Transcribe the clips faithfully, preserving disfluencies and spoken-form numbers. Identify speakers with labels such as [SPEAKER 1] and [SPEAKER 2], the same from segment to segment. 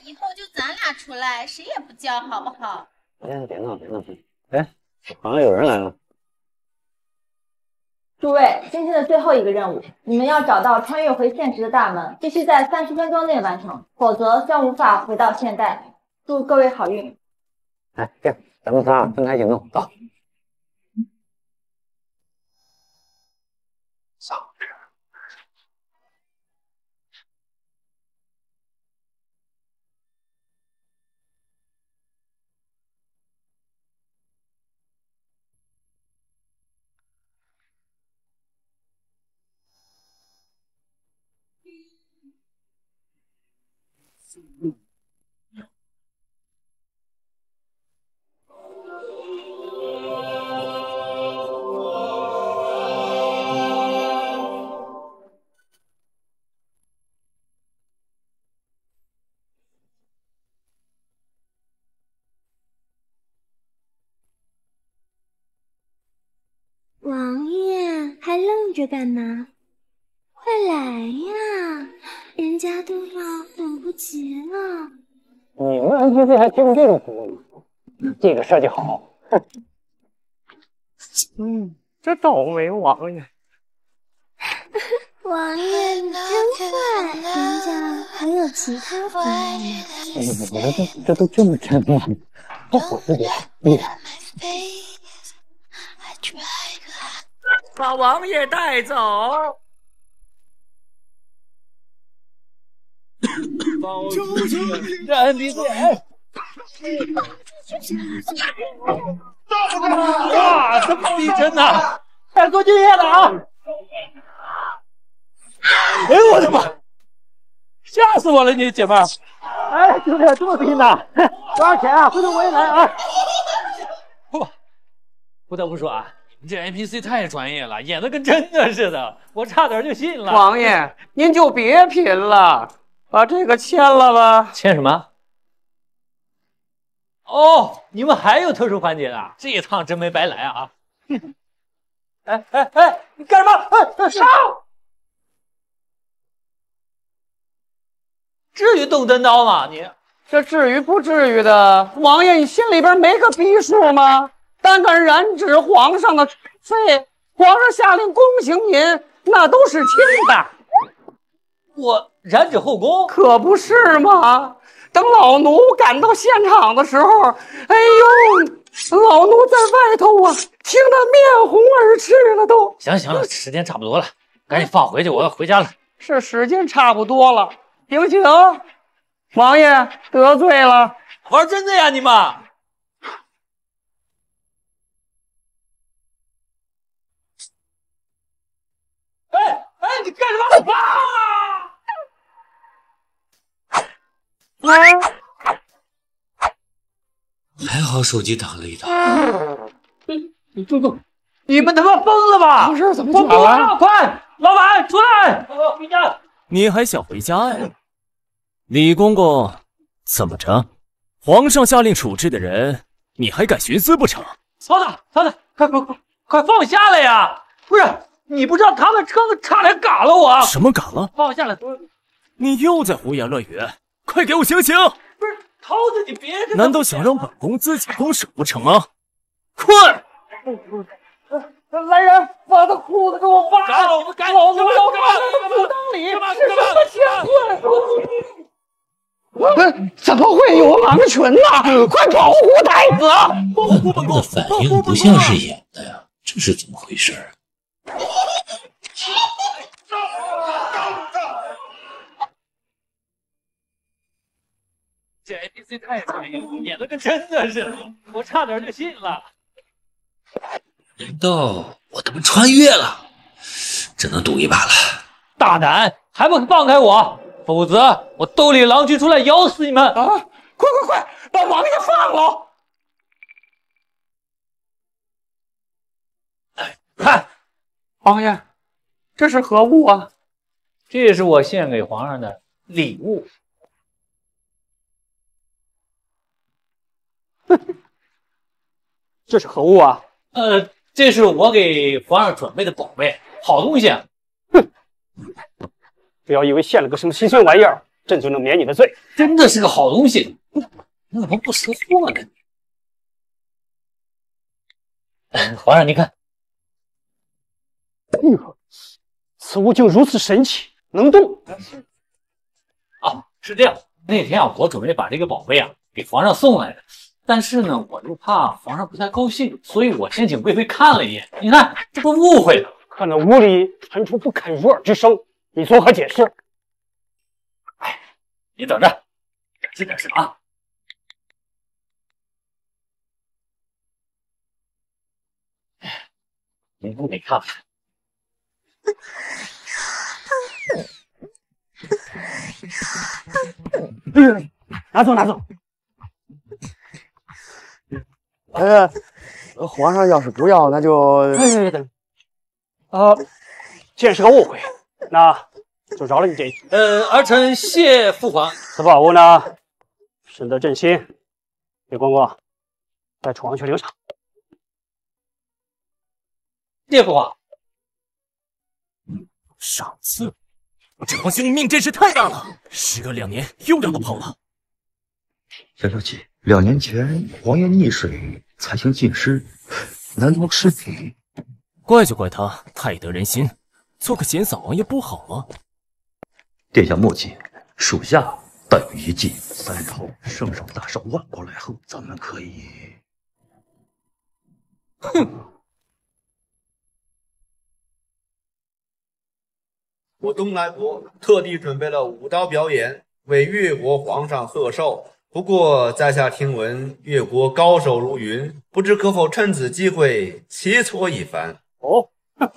[SPEAKER 1] 以后就咱俩出来，谁也不叫，好不好？
[SPEAKER 2] 哎，别闹，别闹！哎，好像有人来了。
[SPEAKER 3] 诸位，今天的最后一个任务，你们要找到穿越回现实的大门，必须在三十分钟内完成，否则将无法回到现代。祝各位好运！
[SPEAKER 2] 哎，这样，咱们仨分开行动，走。丧尸。
[SPEAKER 4] 王爷还愣着干嘛？快来呀，人家都要等不及了。
[SPEAKER 2] 你们 N P C 还听这种服务呢？这个设计好。嗯，这倒霉王爷。
[SPEAKER 4] 王爷你真坏，人家还有其他服务呢。
[SPEAKER 2] 你们这这都这么真吗？这我自己厉害。
[SPEAKER 5] 把王爷带走。
[SPEAKER 6] 救救这 N P C！ 哇，这么逼真呐！快做敬业的啊！哎呦我的妈！吓死我了，你姐妹！哎，兄弟，这么拼呐？多少钱啊？回头我也来啊！
[SPEAKER 5] 不，不得不说啊。你这 N P C 太专业了，演的跟真的似的，我差点就信了。
[SPEAKER 2] 王爷，您就别贫了，把这个签了吧。
[SPEAKER 5] 签什么？哦，你们还有特殊环节啊？这一趟真没白来啊！
[SPEAKER 6] 哎哎哎，你干什么？哎哎，上！
[SPEAKER 5] 至于动真刀吗？你
[SPEAKER 2] 这至于不至于的？王爷，你心里边没个逼数吗？单敢染指皇上的妃，皇上下令宫刑您，那都是轻的。
[SPEAKER 5] 我染指后宫，
[SPEAKER 2] 可不是吗？等老奴赶到现场的时候，哎呦，老奴在外头啊，听得面红耳赤了都。
[SPEAKER 5] 行行了，时间差不多了，赶紧放回去，我要回家了。
[SPEAKER 2] 是时间差不多了，行行，王爷得罪了。
[SPEAKER 5] 玩真的呀，你们？
[SPEAKER 6] 哎哎，你干什么？啊！
[SPEAKER 5] 还好手机挡了一刀。
[SPEAKER 6] 你住住！你们他妈疯了吧？
[SPEAKER 2] 不是怎么
[SPEAKER 6] 我不了？快，老板出来！回家。
[SPEAKER 7] 你还想回家呀？李公公，怎么着？皇上下令处置的人，你还敢徇私不成？
[SPEAKER 6] 曹子，曹子，快快快快放下来呀！不是。你不知道他们车子差点赶了我？
[SPEAKER 7] 什么赶了？
[SPEAKER 6] 放下来！
[SPEAKER 7] 你又在胡言乱语！快给我醒醒！
[SPEAKER 6] 不是桃子，你别……
[SPEAKER 7] 难道想让本宫自己动手不成吗？快！
[SPEAKER 2] 来人，把他裤子给我扒了！
[SPEAKER 6] 老子赶
[SPEAKER 2] 老子要放在裤裆里！是什么乾坤？怎么会有狼群呢？快保护太子！
[SPEAKER 8] 本宫的反应不像是演的呀，这是怎么回事？
[SPEAKER 5] 这 N P C 太专业了，演的跟真的似的，我差点就信了。
[SPEAKER 8] 难道我他妈穿越了？只能赌一把了。
[SPEAKER 5] 大胆，还不放开我，否则我兜里狼群出来咬死你们！
[SPEAKER 2] 啊！快快快，把王爷放了！看，王爷，这是何物啊？
[SPEAKER 5] 这是我献给皇上的礼物。
[SPEAKER 2] 这是何物啊？
[SPEAKER 5] 呃，这是我给皇上准备的宝贝，好东西。
[SPEAKER 2] 哼，不要以为献了个什么新鲜玩意儿， 朕就能免你的罪。
[SPEAKER 5] 真的是个好东西，你怎么不识货呢？皇上，您看，
[SPEAKER 2] 哎呦，此物竟如此神奇，能动！
[SPEAKER 5] 啊，是这样，那天啊，我准备把这个宝贝啊给皇上送来的，但是呢，我又怕皇上不太高兴，所以我先请贵妃看了一眼。你看，这不误会了？
[SPEAKER 2] 可那屋里传出不堪入耳之声，你作何解释？
[SPEAKER 5] 哎，你等着，这点事啊。您都没看看。
[SPEAKER 2] 嗯，拿走拿走。呃，皇上要是不要，那就……哎，等。呃，既然是个误会，那就饶了你这一次。
[SPEAKER 5] 呃，儿臣谢父皇。
[SPEAKER 2] 此宝物呢，深得朕心。李公公，带楚王去领赏。
[SPEAKER 5] 谢父皇。
[SPEAKER 7] 赏赐？这皇兄命真是太大了，时隔两年又让他跑了。
[SPEAKER 9] 小小姐，两年前王爷溺水，才行尽失，难道是你？
[SPEAKER 7] 怪就怪他太得人心，做个闲散王爷不好吗？
[SPEAKER 9] 殿下莫急，属下待遇一计，三朝圣上大圣万国来后，咱们可以……
[SPEAKER 7] 哼！
[SPEAKER 10] 我东来国特地准备了舞刀表演，为越国皇上贺寿。不过在下听闻越国高手如云，不知可否趁此机会切磋一番？
[SPEAKER 2] 哦，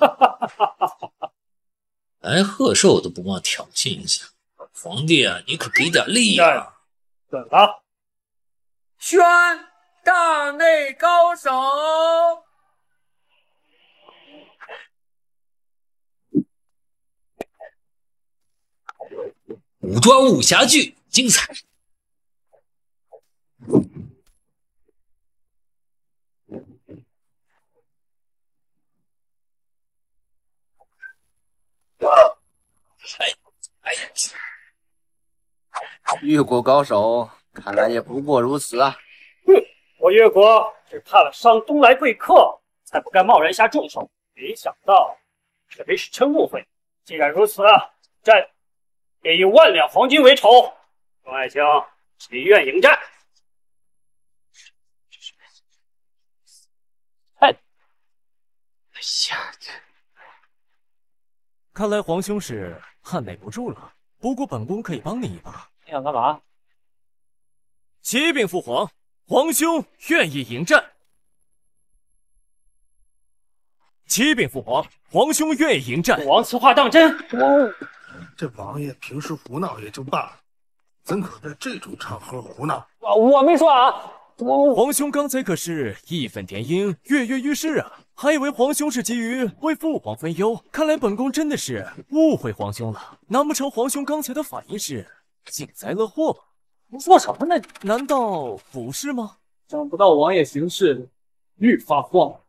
[SPEAKER 8] 来贺寿都不忘挑衅一下，皇帝啊，你可给点力啊！
[SPEAKER 2] 怎么？
[SPEAKER 6] 宣大内高手。
[SPEAKER 8] 武装武侠剧精彩。
[SPEAKER 10] 哎呀，越国高手看来也不过如此啊！
[SPEAKER 2] 哼，我越国只怕了伤东来贵客，才不敢贸然下重手。没想到这杯是真误会。既然如此，朕也以万两黄金为酬。众爱卿，谁愿迎战？哎，哎呀，这
[SPEAKER 7] 看来皇兄是按耐不住了。不过本宫可以帮你一把。
[SPEAKER 5] 你想干嘛？
[SPEAKER 7] 启禀父皇，皇兄愿意迎战。启禀父皇，皇兄愿意迎战。
[SPEAKER 2] 父王此话当真？哦，
[SPEAKER 11] 这王爷平时胡闹也就罢了，怎可在这种场合胡闹？
[SPEAKER 2] 我我没说啊。我
[SPEAKER 7] 皇兄刚才可是义愤填膺，跃跃欲试啊！还以为皇兄是急于为父皇分忧，看来本宫真的是误会皇兄了。难不成皇兄刚才的反应是幸灾乐祸吗？
[SPEAKER 2] 你说什么呢？
[SPEAKER 7] 难道不是吗？
[SPEAKER 2] 想不到王爷行事愈发荒。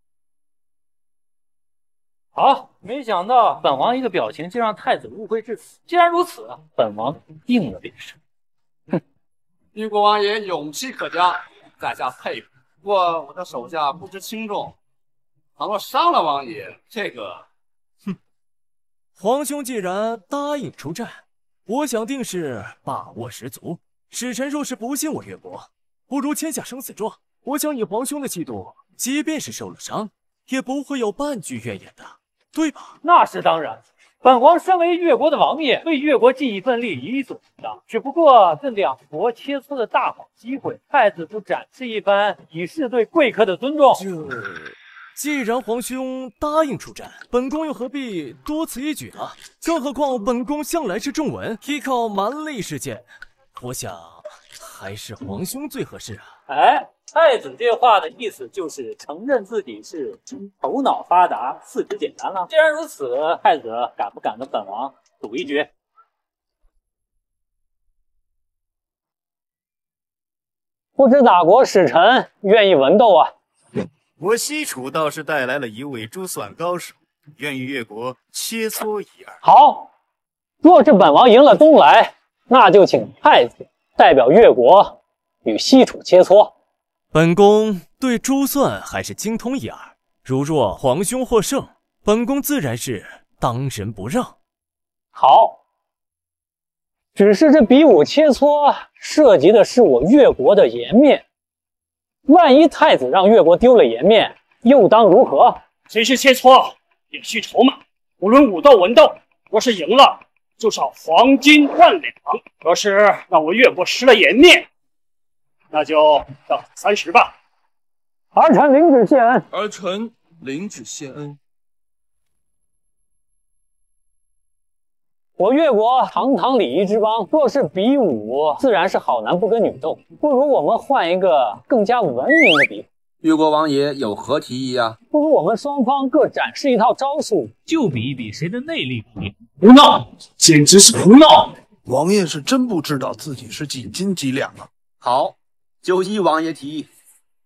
[SPEAKER 5] 好，没想到本王一个表情就让太子误会至此。既然如此，本王应了便是。
[SPEAKER 12] 哼，越国王爷勇气可嘉，在下佩服。不过我的手下不知轻重，倘若伤了王爷，这个……
[SPEAKER 7] 哼，皇兄既然答应出战，我想定是把握十足。使臣若是不信我越国，不如签下生死状。我想以皇兄的气度，即便是受了伤，也不会有半句怨言的。对吧？
[SPEAKER 5] 那是当然。本王身为越国的王爷，为越国尽一份力，理所应当。只不过这两国切磋的大好机会，太子不展示一番，以示对贵客的尊重。
[SPEAKER 7] 这，既然皇兄答应出战，本宫又何必多此一举呢？更何况本宫向来是重文，依靠蛮力事件，我想还是皇兄最合适啊。
[SPEAKER 5] 哎。太子这话的意思就是承认自己是头脑发达、四肢简单了。既然如此，太子敢不敢跟本王赌一局？
[SPEAKER 2] 不知哪国使臣愿意文斗啊？
[SPEAKER 13] 我西楚倒是带来了一位珠算高手，愿与越国切磋一二。
[SPEAKER 2] 好，若是本王赢了东来，
[SPEAKER 5] 那就请太子代表越国与西楚切磋。
[SPEAKER 7] 本宫对珠算还是精通一二，如若皇兄获胜，本宫自然是当仁不让。
[SPEAKER 5] 好，只是这比武切磋涉及的是我越国的颜面，万一太子让越国丢了颜面，又当如何？
[SPEAKER 2] 虽是切磋，也需筹码。无论武斗文斗，若是赢了，就少黄金万两；若是让我越国失了颜面，那就到三十吧。
[SPEAKER 5] 儿臣领旨谢恩。
[SPEAKER 14] 儿臣领旨谢恩。
[SPEAKER 5] 我越国堂堂礼仪之邦，若是比武，自然是好男不跟女斗。不如我们换一个更加文明的比武。
[SPEAKER 12] 越国王爷有何提议啊？
[SPEAKER 5] 不如我们双方各展示一套招数，
[SPEAKER 6] 就比一比谁的内力更厉害。
[SPEAKER 2] 胡闹，简直是胡闹！
[SPEAKER 11] 王爷是真不知道自己是几斤几两啊！
[SPEAKER 12] 好，就依王爷提议。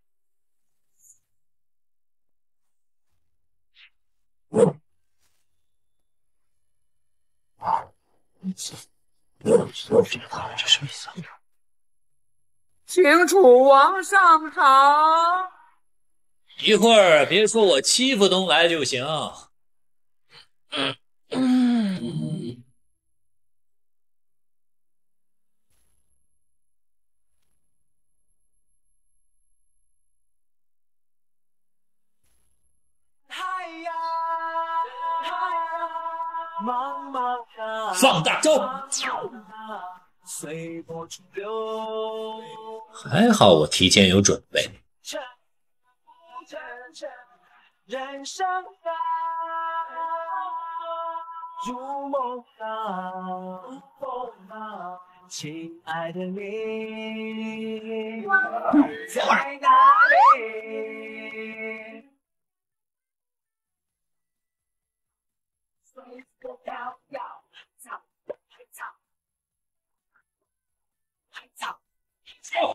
[SPEAKER 11] 这什么意思？
[SPEAKER 15] 请楚王上场。
[SPEAKER 8] 一会儿别说我欺负东来就行。嗯嗯放大招！还好我提前有准备。
[SPEAKER 16] 人生啊，如梦啊，梦啊，亲爱的你在哪里？随风飘摇，草草草草。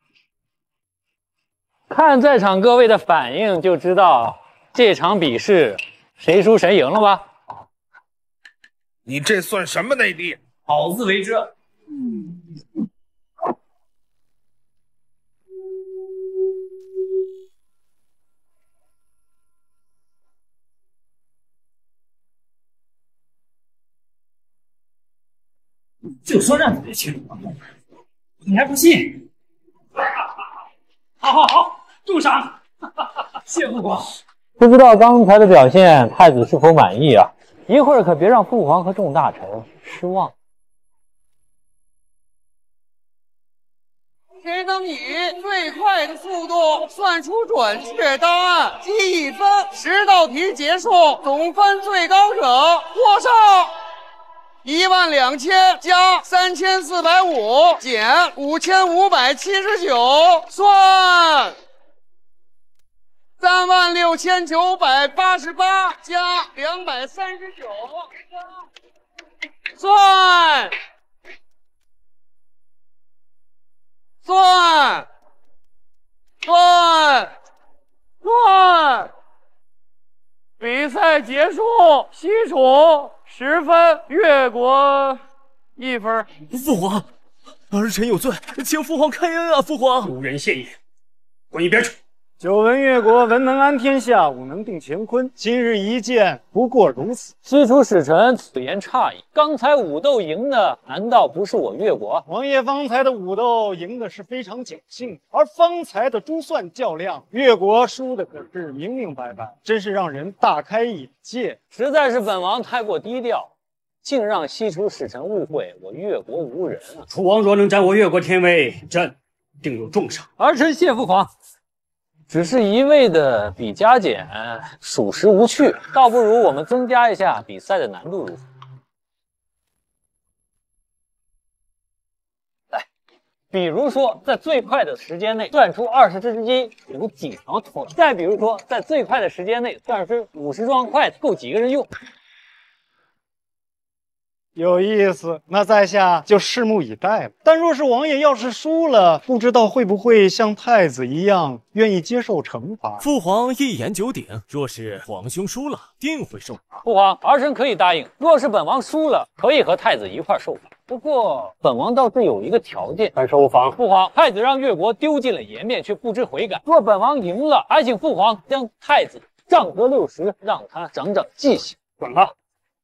[SPEAKER 5] 看在场各位的反应，就知道这场比试谁输谁赢了吧？
[SPEAKER 11] 你这算什么内力？
[SPEAKER 6] 好自为之。
[SPEAKER 2] 就说让你去，你还不信？好好好，重赏！谢父皇。
[SPEAKER 5] 不知道刚才的表现，太子是否满意啊？一会儿可别让父皇和众大臣失望。
[SPEAKER 15] 谁能以最快的速度算出准确答案，记一分。十道题结束，总分最高者获胜。一万两千加三千四百五减五千五百七十九，算三万六千九百八十八加两百三十九，算算算算。比赛结束，西楚十分，越国一分。
[SPEAKER 7] 父皇，儿臣有罪，请父皇开恩啊！父皇，
[SPEAKER 2] 无人现眼，滚一边去！
[SPEAKER 17] 久闻越国文能安天下，武能定乾坤，今日一见，不过如此。
[SPEAKER 5] 西楚使臣此言差矣，刚才武斗赢的难道不是我越国？
[SPEAKER 17] 王爷方才的武斗赢的是非常侥幸，而方才的珠算较量，越国输的可是明明白白，真是让人大开眼界。
[SPEAKER 5] 实在是本王太过低调，竟让西楚使臣误会我越国无人啊！
[SPEAKER 2] 楚王若能斩我越国天威，朕定有重赏。
[SPEAKER 5] 儿臣谢父皇。只是一味的比加减，属实无趣，倒不如我们增加一下比赛的难度如何？来，比如说在最快的时间内算出二十只鸡有几条腿，再比如说在最快的时间内算出五十双筷子够几个人用。
[SPEAKER 17] 有意思，那在下就拭目以待了。但若是王爷要是输了，不知道会不会像太子一样愿意接受惩罚？
[SPEAKER 7] 父皇一言九鼎，若是皇兄输了，定会受罚。
[SPEAKER 5] 父皇，儿臣可以答应，若是本王输了，可以和太子一块受罚。 不过本王倒是有一个条件。
[SPEAKER 2] 但是无妨。
[SPEAKER 5] 父皇，太子让越国丢尽了颜面，却不知悔改。若本王赢了，还请父皇将太子杖责六十，让他长长记性。
[SPEAKER 2] 滚吧！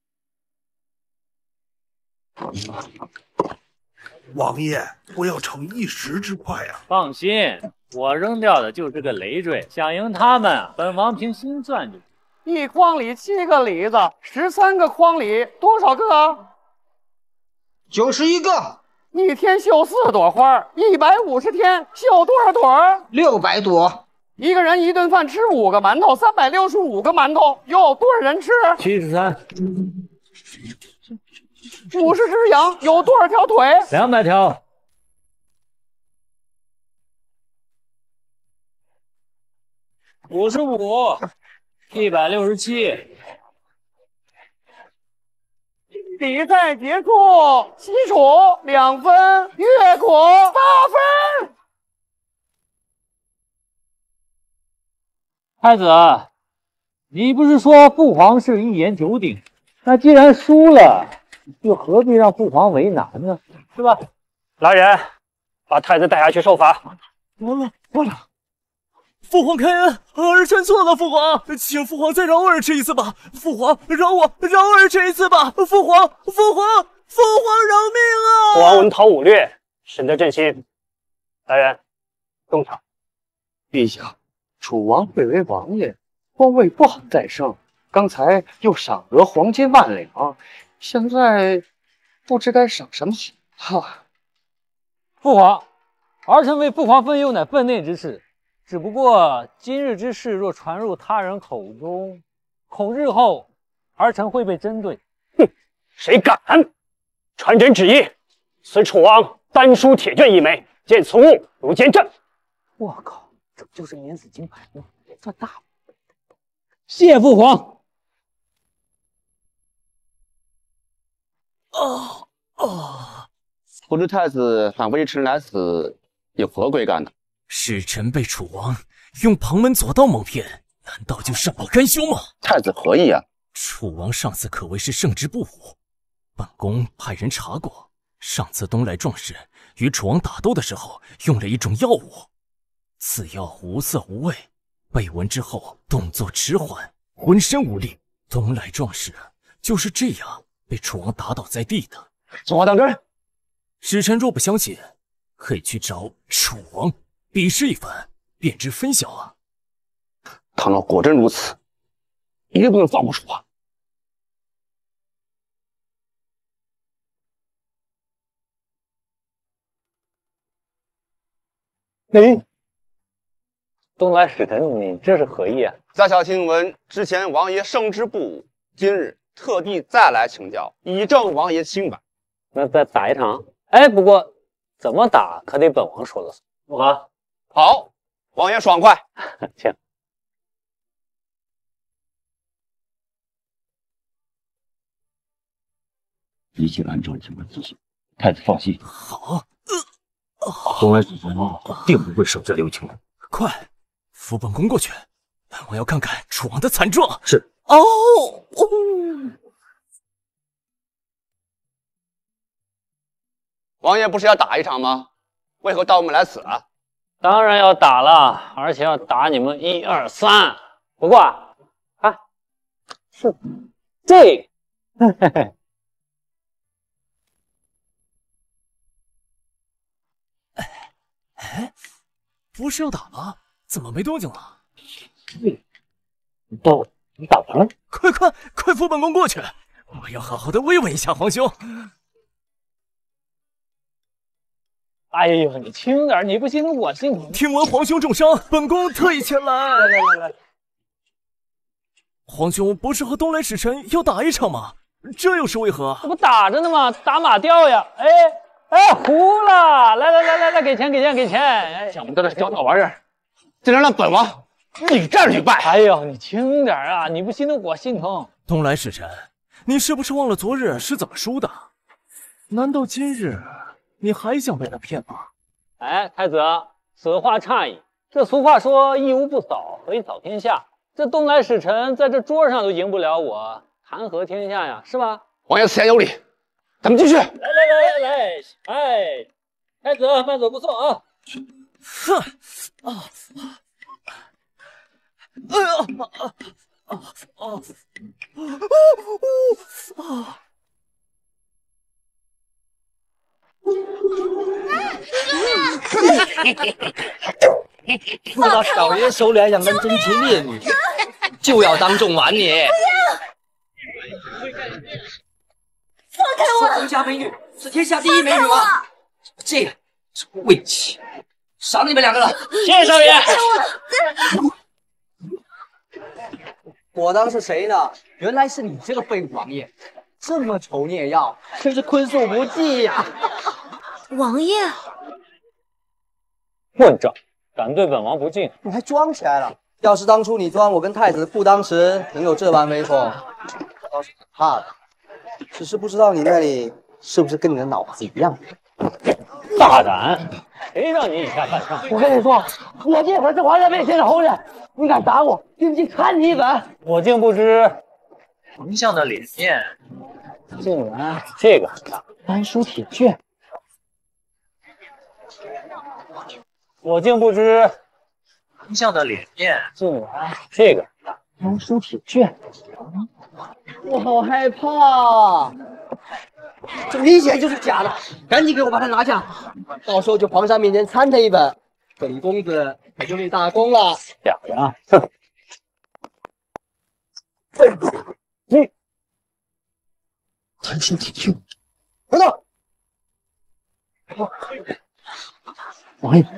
[SPEAKER 11] 王爷，不要逞一时之快呀、啊！
[SPEAKER 5] 放心，我扔掉的就是个累赘。想赢他们，本王凭心算就。
[SPEAKER 15] 一筐里七个李子，十三个筐里多少个？
[SPEAKER 18] 九十一个。
[SPEAKER 15] 一天绣四朵花，一百五十天绣多少朵？
[SPEAKER 18] 六百朵。
[SPEAKER 15] 一个人一顿饭吃五个馒头，三百六十五个馒头，有多少人吃？
[SPEAKER 5] 七十三。
[SPEAKER 15] 五十只羊有多少条腿？
[SPEAKER 5] 两百条。五十五，一百六十七。
[SPEAKER 15] 比赛结束，西楚两分，越国八分。
[SPEAKER 5] 太子，你不是说父皇是一言九鼎？那既然输了，又何必让父皇为难呢？是吧？
[SPEAKER 2] 来人，把太子带下去受罚。
[SPEAKER 7] 完了完了！父皇开恩，儿臣错了，父皇，请父皇再饶儿臣一次吧！父皇饶我，饶儿臣一次吧！父皇，父皇，父皇饶命啊！
[SPEAKER 2] 父王文韬武略，深得朕心。来人，动手！
[SPEAKER 19] 陛下，楚王贵为王爷，皇位不好再生。刚才又赏额黄金万两，现在不知该赏什么好。
[SPEAKER 5] 父皇，儿臣为父皇分忧乃分内之事，只不过今日之事若传入他人口中，恐日后儿臣会被针对。
[SPEAKER 2] 哼，谁敢传朕旨意？此楚王丹书铁卷一枚，见此物如见朕。
[SPEAKER 5] 我靠，这不就是免死金牌吗？算大了。谢父皇。
[SPEAKER 20] 哦哦，不知太子喊微臣来此有何贵干呢？
[SPEAKER 7] 使臣被楚王用旁门左道蒙骗，难道就上报甘休吗？
[SPEAKER 20] 太子何意啊？
[SPEAKER 7] 楚王上次可谓是胜之不武，本宫派人查过，上次东来壮士与楚王打斗的时候用了一种药物，此药无色无味，被闻之后动作迟缓，浑身无力。东来壮士就是这样被楚王打倒在地的。
[SPEAKER 20] 此话当真？
[SPEAKER 7] 使臣若不相信，可以去找楚王比试一番，便知分晓啊。
[SPEAKER 20] 倘若果真如此，一定不能放过楚王。
[SPEAKER 19] 哎，东来使臣，你这是何意啊？
[SPEAKER 20] 在下听闻之前王爷胜之不武，今日特地再来请教，以正王爷清白。
[SPEAKER 19] 那再打一场？哎，不过怎么打可得本王说了算。如何？
[SPEAKER 20] 好，王爷爽快。
[SPEAKER 19] 请。
[SPEAKER 9] 一切按照情况进行，太子放心。
[SPEAKER 7] 好，
[SPEAKER 9] 东来使臣定不会手下留情。
[SPEAKER 7] 快，扶本宫过去，本王要看看楚王的惨状。
[SPEAKER 9] 是。
[SPEAKER 7] 哦，哦
[SPEAKER 20] 王爷不是要打一场吗？为何到我们来此啊？
[SPEAKER 19] 当然要打了，而且要打你们一二三。不过啊，啊是这个，嘿嘿嘿。
[SPEAKER 7] 哎，不是要打了？怎么没动静了？
[SPEAKER 19] 都你打完了？
[SPEAKER 7] 快快快扶本宫过去！我要好好的慰问一下皇兄。
[SPEAKER 19] 哎呦，你轻点，你不心疼我心疼。
[SPEAKER 7] 听闻皇兄重伤，本宫特意前来。
[SPEAKER 19] 来来来来，
[SPEAKER 7] 皇兄不是和东来使臣要打一场吗？这又是为何？
[SPEAKER 19] 这不打着呢吗？打马吊呀！哎哎，糊了！来来来来来，给钱给钱给钱！哎，
[SPEAKER 20] 想不到这小小玩意儿，竟然让本王屡战屡败。
[SPEAKER 19] 哎呦，你轻点啊！你不心疼我心疼。
[SPEAKER 7] 东来使臣，你是不是忘了昨日是怎么输的？难道今日你还想被他骗吗？
[SPEAKER 19] 哎，太子，此话差矣。这俗话说“一无不扫，何以扫天下”？这东来使臣在这桌上都赢不了我，谈何天下呀？是吧？
[SPEAKER 20] 王爷此言有理， 咱们继续。来
[SPEAKER 5] 来来来来，哎，太子慢走不送啊！
[SPEAKER 6] 哼，啊，哎呀，啊啊啊啊啊！
[SPEAKER 21] 知道小爷手里养的珍禽烈女，就要当众玩你。
[SPEAKER 4] 放开我！
[SPEAKER 21] 是洪家美女，是天下第一美女吗？这个是晦气，赏你们两个了。
[SPEAKER 5] 谢谢少爷。
[SPEAKER 21] 我当是谁呢？原来是你这个废物王爷，这么丑你也要，真是荤素不忌呀！
[SPEAKER 4] 王爷，
[SPEAKER 5] 混账，敢对本王不敬！
[SPEAKER 21] 你还装起来了？要是当初你装我跟太子不当时，能有这般威风，我倒是很怕的。只是不知道你那里是不是跟你的脑子一样？
[SPEAKER 5] 大胆！谁让你以下犯上？
[SPEAKER 21] 我跟你说，我这可是皇上面前的红人，你敢打我，定计砍你一本！
[SPEAKER 5] 我竟不知丞相的脸面，竟然这个丹书铁卷。我竟不知丞相的脸面，竟然这个丹书铁卷。
[SPEAKER 21] 我好害怕，这明显就是假的，赶紧给我把它拿下，到时候就皇上面前参他一本，本公子可就立大功了。
[SPEAKER 5] 假的，哼！你
[SPEAKER 21] 丹书铁卷，等等，
[SPEAKER 5] 王爷，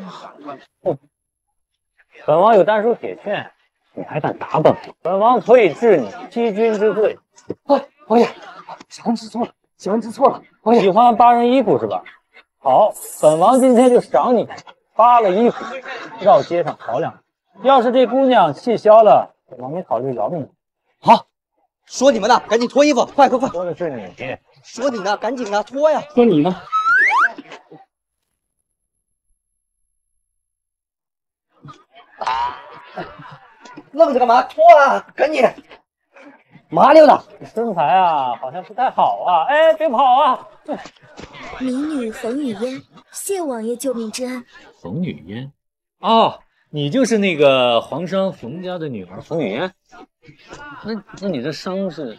[SPEAKER 5] 本王有丹书铁券，你还敢打本王？本王可以治你欺君之罪。
[SPEAKER 21] 哎，王爷，小人知错了，小人知错了。王爷
[SPEAKER 5] 喜欢扒人衣服是吧？好，本王今天就赏你扒了衣服，绕街上跑两步。要是这姑娘气消了，本王没考虑饶命。
[SPEAKER 21] 好，说你们呢，赶紧脱衣服，快快快！
[SPEAKER 5] 说的是你。
[SPEAKER 21] 说你呢，赶紧的脱呀！
[SPEAKER 5] 说你呢。
[SPEAKER 21] 愣着干嘛？脱啊！赶紧！麻溜的，
[SPEAKER 5] 身材啊，好像不太好啊！哎，别跑啊！
[SPEAKER 4] 民女冯雨嫣，谢王爷救命之恩。
[SPEAKER 5] 冯雨嫣，哦，你就是那个皇商冯家的女儿冯雨嫣？那那你这伤是？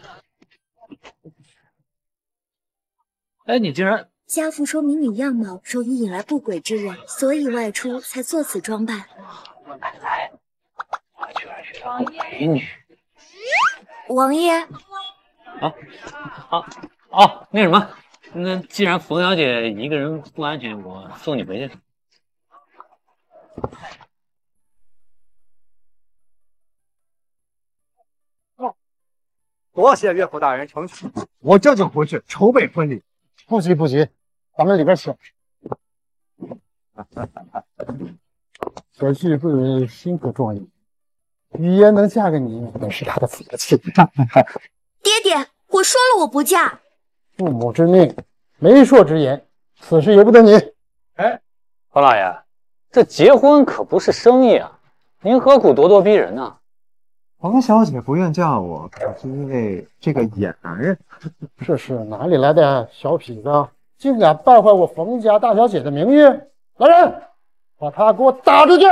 [SPEAKER 5] 哎，你竟然……
[SPEAKER 4] 家父说民女样貌容易引来不轨之人，所以外出才做此装扮。
[SPEAKER 5] 来，我去去当美女。
[SPEAKER 4] 王爷，
[SPEAKER 5] 啊啊哦，那什么，那既然冯小姐一个人不安全，我送你回去。
[SPEAKER 17] 多谢岳父大人成全，我这就回去筹备婚礼。不急不急，咱们里边请。可惜贵人辛苦壮义，雨嫣能嫁给你，也是她的福气。
[SPEAKER 4] 爹爹，我说了我不嫁。
[SPEAKER 17] 父母之命，媒妁之言，此事由不得你。
[SPEAKER 5] 哎，冯老爷，这结婚可不是生意啊，您何苦咄咄逼人呢？
[SPEAKER 17] 冯小姐不愿嫁我，可是因为这个野男人。这是哪里来的小痞子，竟敢败坏我冯家大小姐的名誉！来人，把他给我打出去！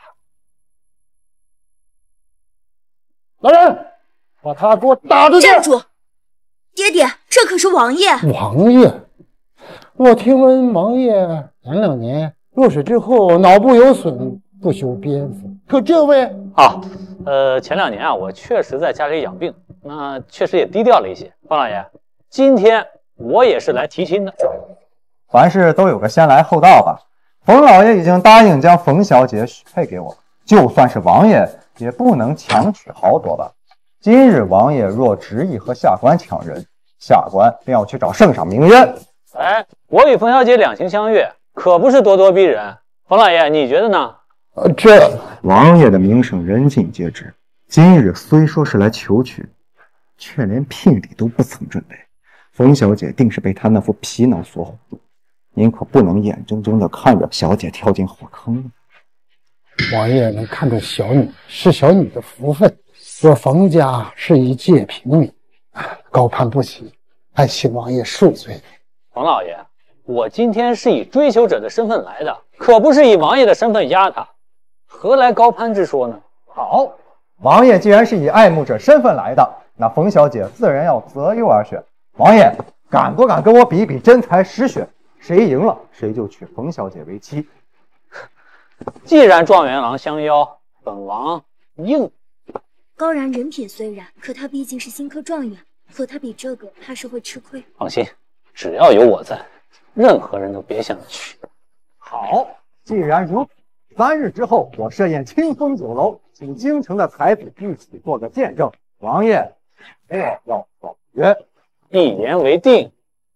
[SPEAKER 17] 来人，把他给我打出去！
[SPEAKER 4] 站住！爹爹，这可是王爷。
[SPEAKER 17] 王爷，我听闻王爷前两年落水之后脑部有损，不修边幅。可这位
[SPEAKER 5] 啊，呃，前两年啊，我确实在家里养病，那确实也低调了一些。方老爷，今天我也是来提亲的。
[SPEAKER 22] 凡事都有个先来后到吧。冯老爷已经答应将冯小姐许配给我，就算是王爷也不能强取豪夺吧。今日王爷若执意和下官抢人，下官便要去找圣上鸣冤。
[SPEAKER 5] 哎，我与冯小姐两情相悦，可不是咄咄逼人。冯老爷，你觉得呢？
[SPEAKER 22] 呃，这王爷的名声人尽皆知，今日虽说是来求娶，却连聘礼都不曾准备。冯小姐定是被他那副皮囊所唬，您可不能眼睁睁地看着小姐跳进火坑。
[SPEAKER 17] 王爷能看中小女，是小女的福分。我冯家是一介平民，高攀不起，还请王爷恕罪。
[SPEAKER 5] 冯老爷，我今天是以追求者的身份来的，可不是以王爷的身份压他，何来高攀之说呢？
[SPEAKER 22] 好，王爷既然是以爱慕者身份来的，那冯小姐自然要择优而选。王爷敢不敢跟我比比真才实学？谁赢了，谁就娶冯小姐为妻。
[SPEAKER 5] 既然状元郎相邀，本王应。
[SPEAKER 4] 高然人品虽然，可他毕竟是新科状元，和他比这个，怕是会吃亏。
[SPEAKER 5] 放心，只要有我在，任何人都别想娶。
[SPEAKER 22] 好，既然如此，三日之后，我设宴清风酒楼，请京城的才子一起做个见证。王爷，哎，要守约。
[SPEAKER 5] 一言为定。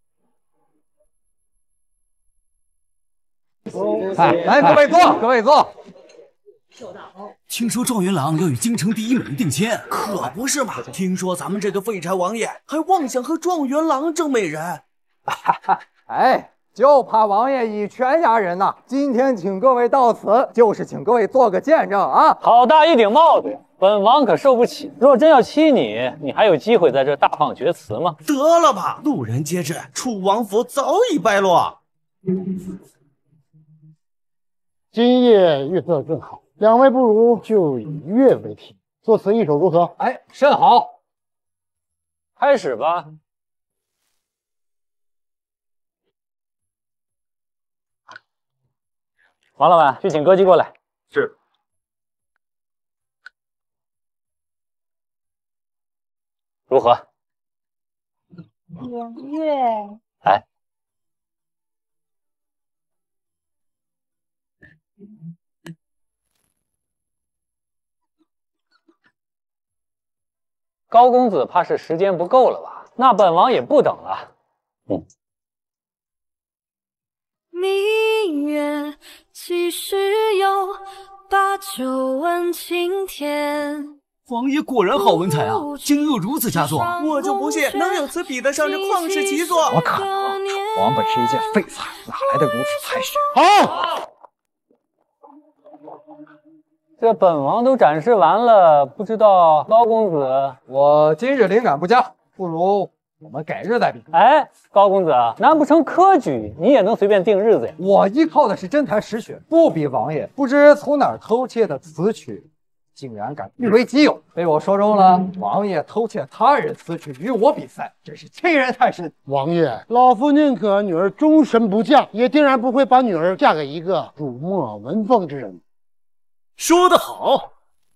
[SPEAKER 22] 哎，来，各位坐，各位坐。
[SPEAKER 7] 听说状元郎要与京城第一美人定亲，可不是嘛？听说咱们这个废柴王爷还妄想和状元郎争美人。
[SPEAKER 22] 哎，就怕王爷以权压人呐！今天请各位到此，就是请各位做个见证啊！
[SPEAKER 5] 好大一顶帽子呀！本王可受不起。若真要欺你，你还有机会在这大放厥词吗？
[SPEAKER 7] 得了吧，路人皆知，楚王府早已败落。
[SPEAKER 17] 今夜月色正好，两位不如就以月为题，作词一首如何？
[SPEAKER 22] 哎，甚好。
[SPEAKER 5] 开始吧。王老板，去请歌姬过来。
[SPEAKER 9] 是。
[SPEAKER 5] 如何？
[SPEAKER 4] 圆月。
[SPEAKER 5] 来。高公子怕是时间不够了吧？那本王也不等了。嗯。
[SPEAKER 1] 明月几时有？把酒问青天。
[SPEAKER 7] 王爷果然好文采啊，竟有如此佳作，我就不信能有此比得上这旷世奇作。
[SPEAKER 22] 我可能，王本是一介废材，哪来的如此才学？
[SPEAKER 17] 好。
[SPEAKER 5] 这本王都展示完了，不知道高公子，
[SPEAKER 22] 我今日灵感不佳，不如我们改日再比。
[SPEAKER 5] 哎，高公子，难不成科举你也能随便定日子呀？
[SPEAKER 22] 我依靠的是真才实学，不比王爷。不知从哪儿偷窃的词曲，竟然敢据为己有，被我说中了。王爷偷窃他人词曲与我比赛，真是欺人太甚。
[SPEAKER 17] 王爷，老夫宁可女儿终身不嫁，也定然不会把女儿嫁给一个辱没文风之人。
[SPEAKER 7] 说得好，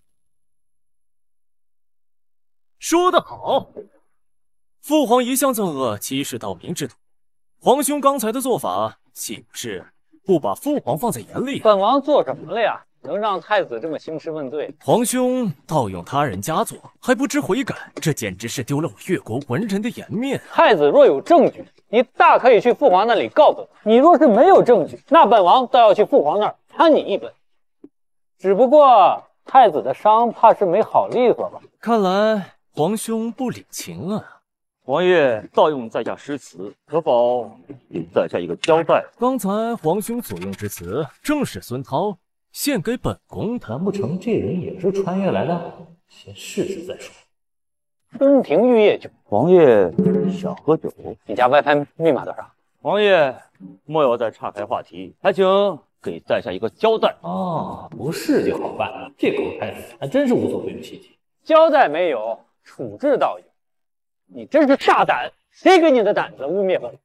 [SPEAKER 7] 说得好！父皇一向憎恶欺世盗名之徒，皇兄刚才的做法，岂不是不把父皇放在眼里？
[SPEAKER 5] 本王做什么了呀？能让太子这么兴师问罪？
[SPEAKER 7] 皇兄盗用他人佳作，还不知悔改，这简直是丢了我越国文人的颜面。
[SPEAKER 5] 太子若有证据，你大可以去父皇那里告本；你若是没有证据，那本王倒要去父皇那儿参你一本。只不过太子的伤怕是没好利索吧？
[SPEAKER 7] 看来皇兄不领情啊！
[SPEAKER 13] 王爷盗用在下诗词，可否给在下一个交代？
[SPEAKER 7] 刚才皇兄所用之词，正是孙涛献给本宫的。
[SPEAKER 8] 难不成这人也是穿越来的？先试试再说。
[SPEAKER 5] 宫廷玉液酒，
[SPEAKER 13] 王爷想喝酒？
[SPEAKER 5] 你家 WiFi 密码多少？
[SPEAKER 13] 王爷莫要再岔开话题，还请给在下一个交代。
[SPEAKER 8] 哦，不是就好办，这狗太子还真是无所不用其极。
[SPEAKER 5] 交代没有，处置倒有。你真是大胆！谁给你的胆子污蔑本？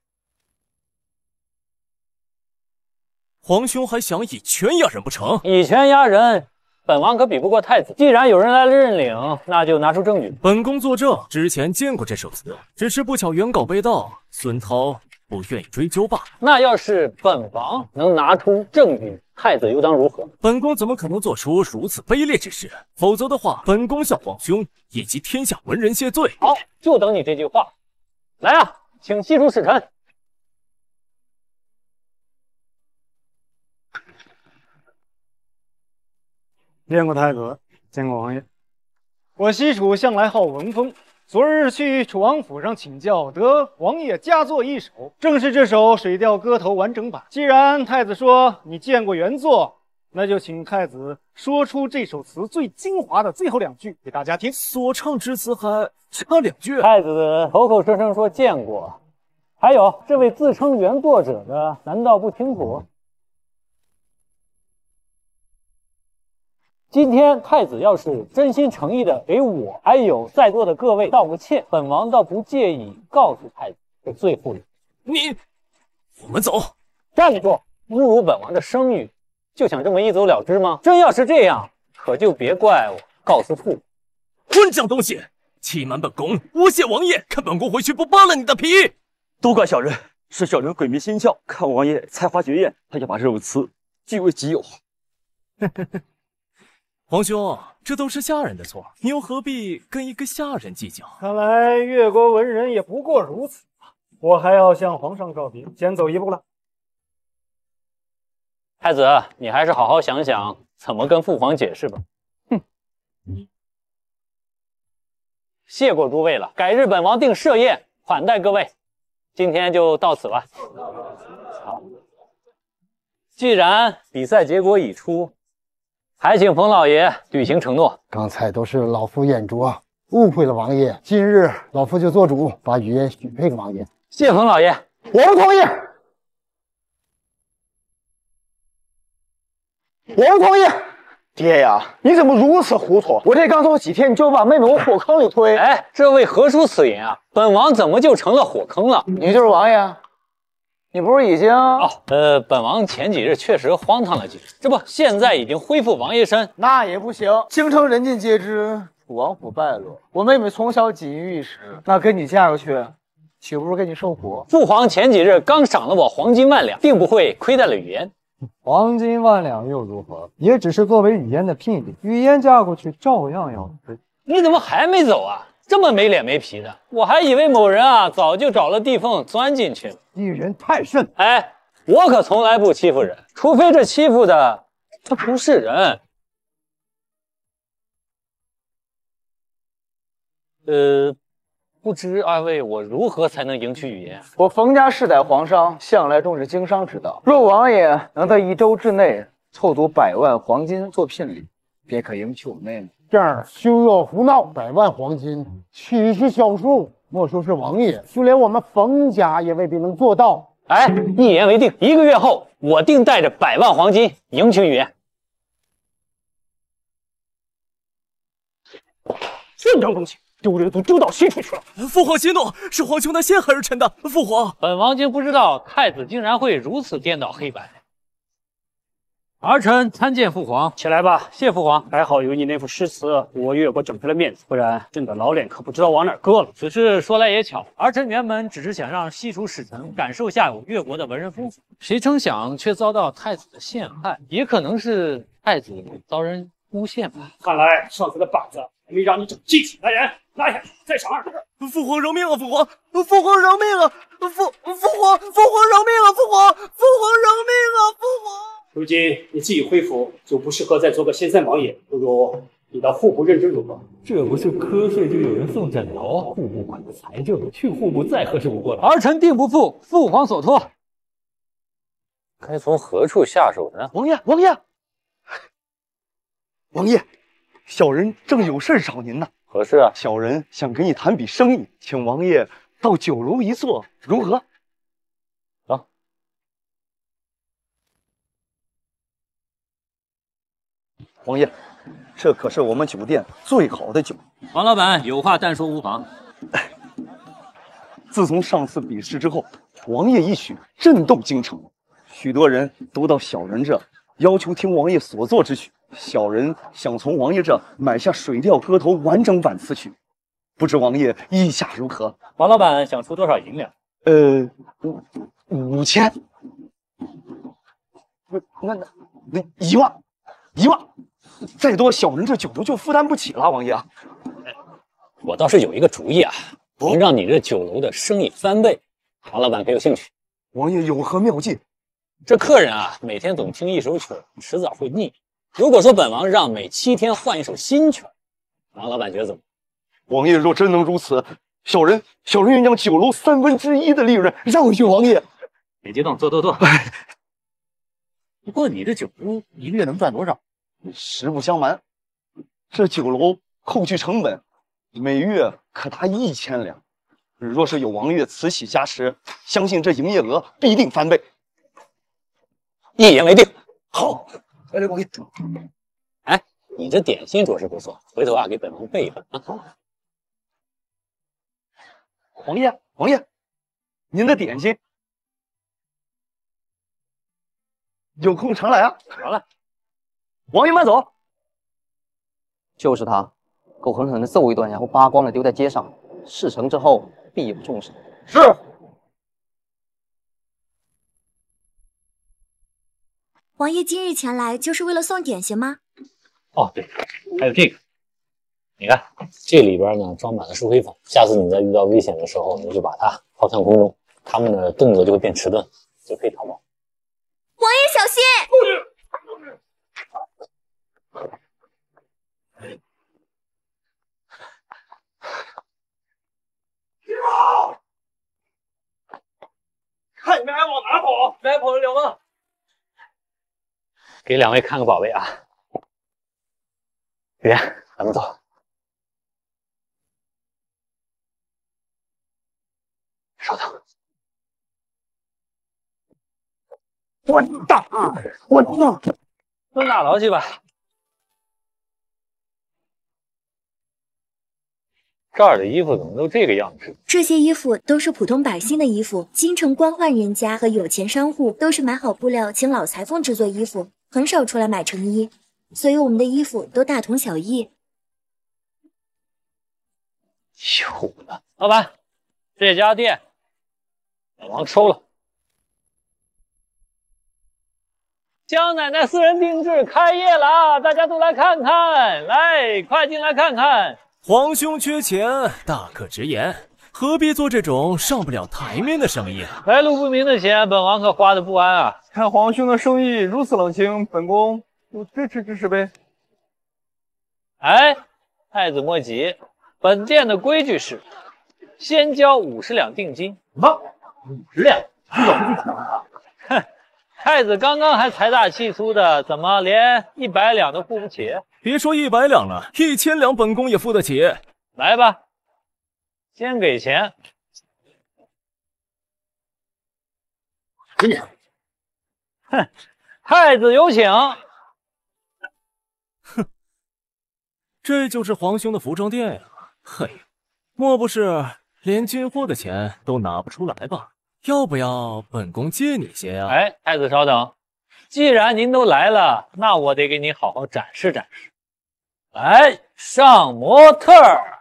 [SPEAKER 7] 皇兄还想以权压人不成？
[SPEAKER 5] 以权压人，本王可比不过太子。既然有人来了认领，那就拿出证据。
[SPEAKER 7] 本宫作证，之前见过这首词，只是不巧原稿被盗，孙涛不愿意追究罢了。
[SPEAKER 5] 那要是本王能拿出证据，太子又当如何？
[SPEAKER 7] 本宫怎么可能做出如此卑劣之事？否则的话，本宫向皇兄以及天下文人谢罪。
[SPEAKER 5] 好，就等你这句话。来啊，请西楚使臣。
[SPEAKER 3] 见过太子，见过王爷。我西楚向来好文风，昨日去楚王府上请教，得王爷佳作一首，正是这首《水调歌头》完整版。既然太子说你见过原作，那就请太子说出这首词最精华的最后两句给大家听。
[SPEAKER 7] 所唱之词还差两句。
[SPEAKER 5] 太子口口声声说见过， 还有这位自称原作者的，难道不清楚？今天太子要是真心诚意的给我还有在座的各位道个歉，本王倒不介意告诉太子这罪妇人。
[SPEAKER 7] 你，我们走。
[SPEAKER 5] 站住！侮辱本王的声誉，就想这么一走了之吗？真要是这样，可就别怪我告诉父。
[SPEAKER 7] 混账东西！欺瞒本宫，诬陷王爷，看本宫回去不扒了你的皮！
[SPEAKER 13] 都怪小人，是小人鬼迷心窍，看王爷才华绝艳，他就把肉刺据为己有。
[SPEAKER 7] 皇兄，这都是下人的错，你又何必跟一个下人计较？
[SPEAKER 3] 看来越国文人也不过如此吧。我还要向皇上告别，先走一步了。
[SPEAKER 5] 太子，你还是好好想想怎么跟父皇解释吧。哼，谢过诸位了，改日本王定设宴款待各位。今天就到此吧。好，既然比赛结果已出，还请冯老爷履行承诺。
[SPEAKER 17] 刚才都是老夫眼拙，误会了王爷。今日老夫就做主，把语嫣许配给王爷。
[SPEAKER 5] 谢冯老爷，
[SPEAKER 17] 我不同意，我不同意。爹呀，你怎么如此糊涂？我这刚走几天，你就把妹妹往火坑里推。
[SPEAKER 5] 哎，这位何出此言啊？本王怎么就成了火坑了？
[SPEAKER 17] 你就是王爷？你不是已经……
[SPEAKER 5] 哦，呃，本王前几日确实荒唐了几日，这不，现在已经恢复王爷身。
[SPEAKER 17] 那也不行，京城人尽皆知，楚王府败落，我妹妹从小锦衣玉食，那跟你嫁过去，岂不是跟你受苦？
[SPEAKER 5] 父皇前几日刚赏了我黄金万两，定不会亏待了语言。
[SPEAKER 3] 黄金万两又如何？也只是作为语嫣的聘礼，语嫣嫁过去照样要亏。
[SPEAKER 5] 你怎么还没走啊？这么没脸没皮的，我还以为某人啊早就找了地缝钻进去了。
[SPEAKER 3] 一人太甚！
[SPEAKER 5] 哎，我可从来不欺负人，除非这欺负的他不是人。呃，不知二位我如何才能迎娶语嫣？
[SPEAKER 17] 我冯家世代皇商，向来重视经商之道。若王爷能在一周之内凑足百万黄金做聘礼，便可迎娶我妹妹。这儿休要胡闹！百万黄金岂是小数？莫说是王爷，就连我们冯家也未必能做到。
[SPEAKER 5] 哎，一言为定，一个月后我定带着百万黄金迎娶语嫣。
[SPEAKER 6] 混账东西！丢人都丢到西处去了！
[SPEAKER 7] 父皇息怒，是皇兄的陷害而成的。父皇，
[SPEAKER 5] 本王竟不知道太子竟然会如此颠倒黑白。儿臣参见父皇。
[SPEAKER 2] 起来吧，
[SPEAKER 5] 谢父皇。
[SPEAKER 2] 还好有你那副诗词，我越国整回了面子，不然朕的老脸可不知道往哪儿搁了。
[SPEAKER 5] 此事说来也巧，儿臣原本只是想让西楚使臣感受下有越国的文人风俗，谁成想却遭到太子的陷害，也可能是太子遭人诬陷吧。
[SPEAKER 2] 看来上次的靶子还没让你长记性。来人，拉下，再赏二十。
[SPEAKER 7] 父皇饶命啊！父皇，父皇饶命啊！父父皇，父皇饶命啊！父皇，父皇饶命啊！父皇。
[SPEAKER 2] 如今你既已恢复，就不适合再做个先三王爷，不如你到户部任职如何？
[SPEAKER 5] 这不是瞌睡就有人送枕头，户部管的财政，去户部再合适不过了。儿臣定不负父皇所托。该从何处下手呢？
[SPEAKER 13] 王爷，王爷，王爷，小人正有事找您呢。
[SPEAKER 5] 何事啊？
[SPEAKER 13] 小人想跟你谈笔生意，请王爷到酒楼一坐，如何？
[SPEAKER 5] 走。
[SPEAKER 13] 王爷，这可是我们酒店最好的酒。
[SPEAKER 5] 王老板有话但说无妨。
[SPEAKER 13] 自从上次比试之后，王爷一曲震动京城，许多人都到小人这要求听王爷所作之曲。小人想从王爷这买下《水调歌头》完整版词曲，不知王爷意下如何？
[SPEAKER 5] 王老板想出多少银两？
[SPEAKER 13] 呃，五五千。不，那那那一万，一万。再多，小人这酒楼就负担不起了，王爷。
[SPEAKER 5] 我倒是有一个主意啊，能让你这酒楼的生意翻倍。王老板可有兴趣？
[SPEAKER 13] 王爷有何妙计？
[SPEAKER 5] 这客人啊，每天总听一首曲，迟早会腻。如果说本王让每七天换一首新曲，王老板觉得怎么？
[SPEAKER 13] 王爷若真能如此，小人小人愿将酒楼三分之一的利润让与王爷。
[SPEAKER 5] 别激动，坐坐坐。不过你这酒楼一个月能赚多少？
[SPEAKER 13] 实不相瞒，这酒楼扣去成本，每月可达一千两。 若是有王爷慈禧加持，相信这营业额必定翻倍。
[SPEAKER 5] 一言为定。
[SPEAKER 13] 好，来来，王爷。
[SPEAKER 5] 哎，你这点心着实不错，回头啊给本王备一份啊。
[SPEAKER 13] 王爷，王爷，您的点心，有空常来啊。
[SPEAKER 5] 好了，
[SPEAKER 13] 王爷慢走。
[SPEAKER 21] 就是他，给我狠狠的揍一顿，然后扒光了丢在街上。事成之后必有重赏。
[SPEAKER 13] 是。
[SPEAKER 4] 王爷今日前来就是为了送点心吗？
[SPEAKER 5] 哦，对，还有这个，你看这里边呢装满了石灰粉，下次你在遇到危险的时候，你就把它抛向空中，它们的动作就会变迟钝，就可以逃跑。
[SPEAKER 4] 王爷小心！
[SPEAKER 2] 看你们还往哪跑？
[SPEAKER 5] 该跑的了吗？给两位看个宝贝啊！雨言，咱们走。稍等。我大，我大，蹲大牢去吧。这儿的衣服怎么都这个样子？
[SPEAKER 4] 这些衣服都是普通百姓的衣服，京城官宦人家和有钱商户都是买好布料请老裁缝制作衣服，很少出来买成衣，所以我们的衣服都大同小异。
[SPEAKER 5] 有了，老板，这家店本王收了。江奶奶私人定制开业了啊！大家都来看看，来，快进来看看。
[SPEAKER 7] 皇兄缺钱，大可直言，何必做这种上不了台面的生意啊？
[SPEAKER 5] 来路不明的钱，本王可花的不安啊！
[SPEAKER 13] 看皇兄的生意如此冷清，本宫就支持支持呗。
[SPEAKER 5] 哎，太子莫急，本店的规矩是，先交五十两定金。
[SPEAKER 2] 什么？五十两？这老不抢啊！
[SPEAKER 5] 哼，太子刚刚还财大气粗的，怎么连一百两都付不起？
[SPEAKER 7] 别说一百两了，一千两本宫也付得起。
[SPEAKER 5] 来吧，先给钱。
[SPEAKER 2] 给你。
[SPEAKER 5] 哼，太子有请。
[SPEAKER 7] 哼，这就是皇兄的服装店呀！嘿，莫不是连进货的钱都拿不出来吧？要不要本宫借你些呀？
[SPEAKER 5] 哎，太子稍等，既然您都来了，那我得给你好好展示展示。来，上模特儿。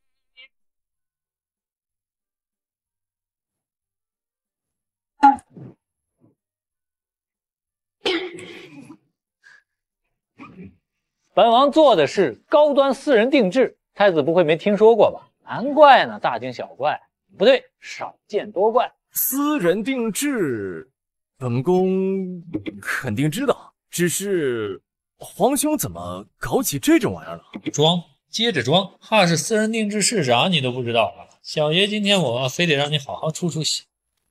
[SPEAKER 5] 本王做的是高端私人定制，太子不会没听说过吧？难怪呢，大惊小怪，不对，少见多怪。
[SPEAKER 7] 私人定制，本宫肯定知道，只是皇兄怎么搞起这种玩意儿了？
[SPEAKER 8] 装，接着装，怕是私人定制是啥你都不知道啊！小爷今天我非得让你好好出出息。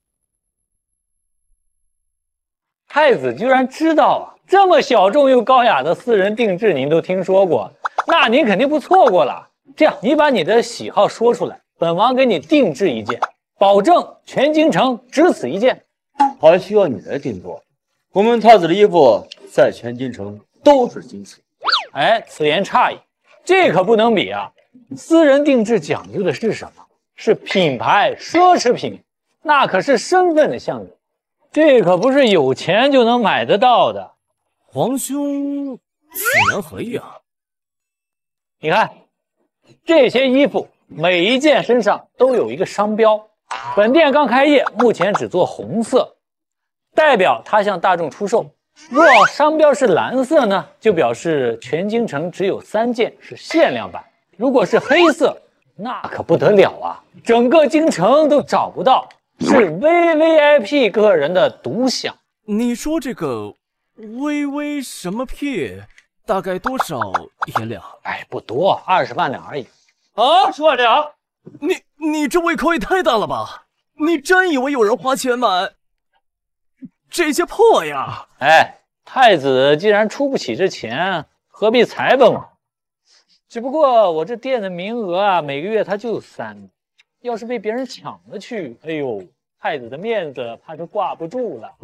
[SPEAKER 5] 太子居然知道啊！这么小众又高雅的私人定制您都听说过，那您肯定不错过了。这样，你把你的喜好说出来，本王给你定制一件，保证全京城只此一件。
[SPEAKER 10] 还需要你来定做？我们太子的衣服在全京城都是仅此。
[SPEAKER 5] 哎，此言差矣，这可不能比啊！私人定制讲究的是什么？是品牌奢侈品，那可是身份的象征，这可不是有钱就能买得到的。
[SPEAKER 7] 皇兄此言何意啊？
[SPEAKER 5] 你看，这些衣服每一件身上都有一个商标，本店刚开业，目前只做红色，代表它向大众出售。若商标是蓝色呢，就表示全京城只有三件，是限量版。如果是黑色，那可不得了啊，整个京城都找不到，是 V V I P 个人的独享。
[SPEAKER 7] 你说这个 V V 什么 P 大概多少银两？
[SPEAKER 5] 哎，不多，二十万两而已。
[SPEAKER 7] 二十万两？你你这胃口也太大了吧！你真以为有人花钱买这些破呀？
[SPEAKER 5] 哎，太子既然出不起这钱，何必裁本王？只不过我这店的名额啊，每个月它就三， 要是被别人抢了去，哎呦，太子的面子怕是挂不住了。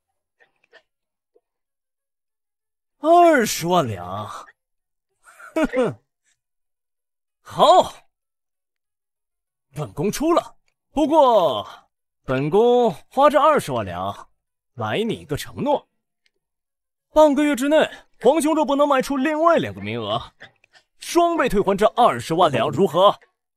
[SPEAKER 7] 二十万两，哼哼，好，本宫出了。不过，本宫花这二十万两买你一个承诺：半个月之内，皇兄若不能卖出另外两个名额，双倍退还这二十万两，如何？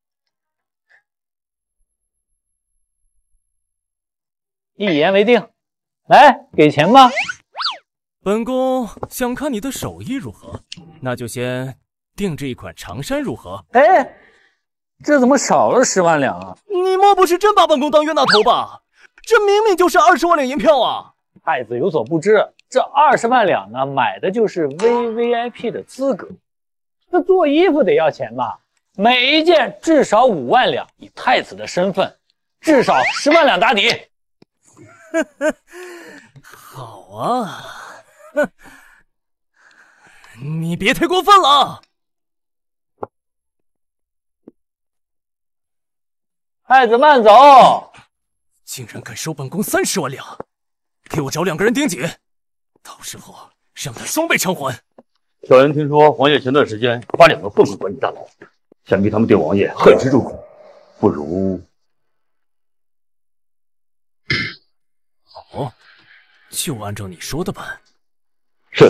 [SPEAKER 5] 一言为定。来，给钱吧。
[SPEAKER 7] 本宫想看你的手艺如何，那就先定制一款长衫如何？
[SPEAKER 5] 哎，这怎么少了十万两啊？
[SPEAKER 7] 你莫不是真把本宫当冤大头吧？这明明就是二十万两银票啊！
[SPEAKER 5] 太子有所不知，这二十万两呢，买的就是 V V I P 的资格。这做衣服得要钱吧？每一件至少五万两，以太子的身份，至少十万两打底。
[SPEAKER 7] 好啊，哼，你别太过分了。
[SPEAKER 5] 太子慢走！
[SPEAKER 7] 竟然敢收本宫三十万两，给我找两个人盯紧，到时候让他双倍偿还。
[SPEAKER 9] 小人听说王爷前段时间把两个混混关进大牢，想必他们对王爷恨之入骨，不如……
[SPEAKER 7] 好，就按照你说的办。
[SPEAKER 9] 是。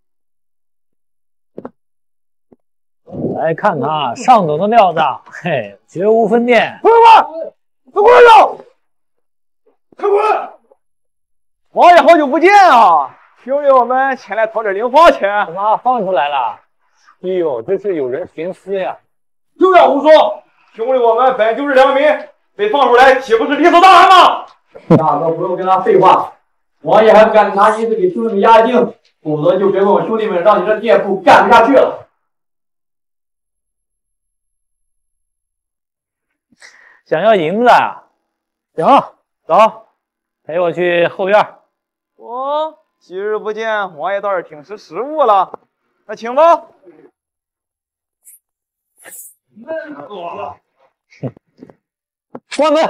[SPEAKER 5] 来看他上等的料子，嘿，绝无分店。
[SPEAKER 3] 快快，快快呀！快快！王爷好久不见啊！兄弟我们前来讨点零花钱。
[SPEAKER 5] 怎么放出来了？哎呦，这是有人徇私呀！
[SPEAKER 3] 休要胡说！兄弟我们本就是良民，被放出来岂不是理所当然吗？
[SPEAKER 12] 大哥不用跟他废话，王爷还不赶紧拿银子给兄弟们压惊，否则就别问我兄弟们让你这店铺干不下去了。
[SPEAKER 5] 想要银子啊？行，走，陪我去后院。
[SPEAKER 3] 我几日不见，王爷倒是挺识时务了。那请吧。
[SPEAKER 5] 关门。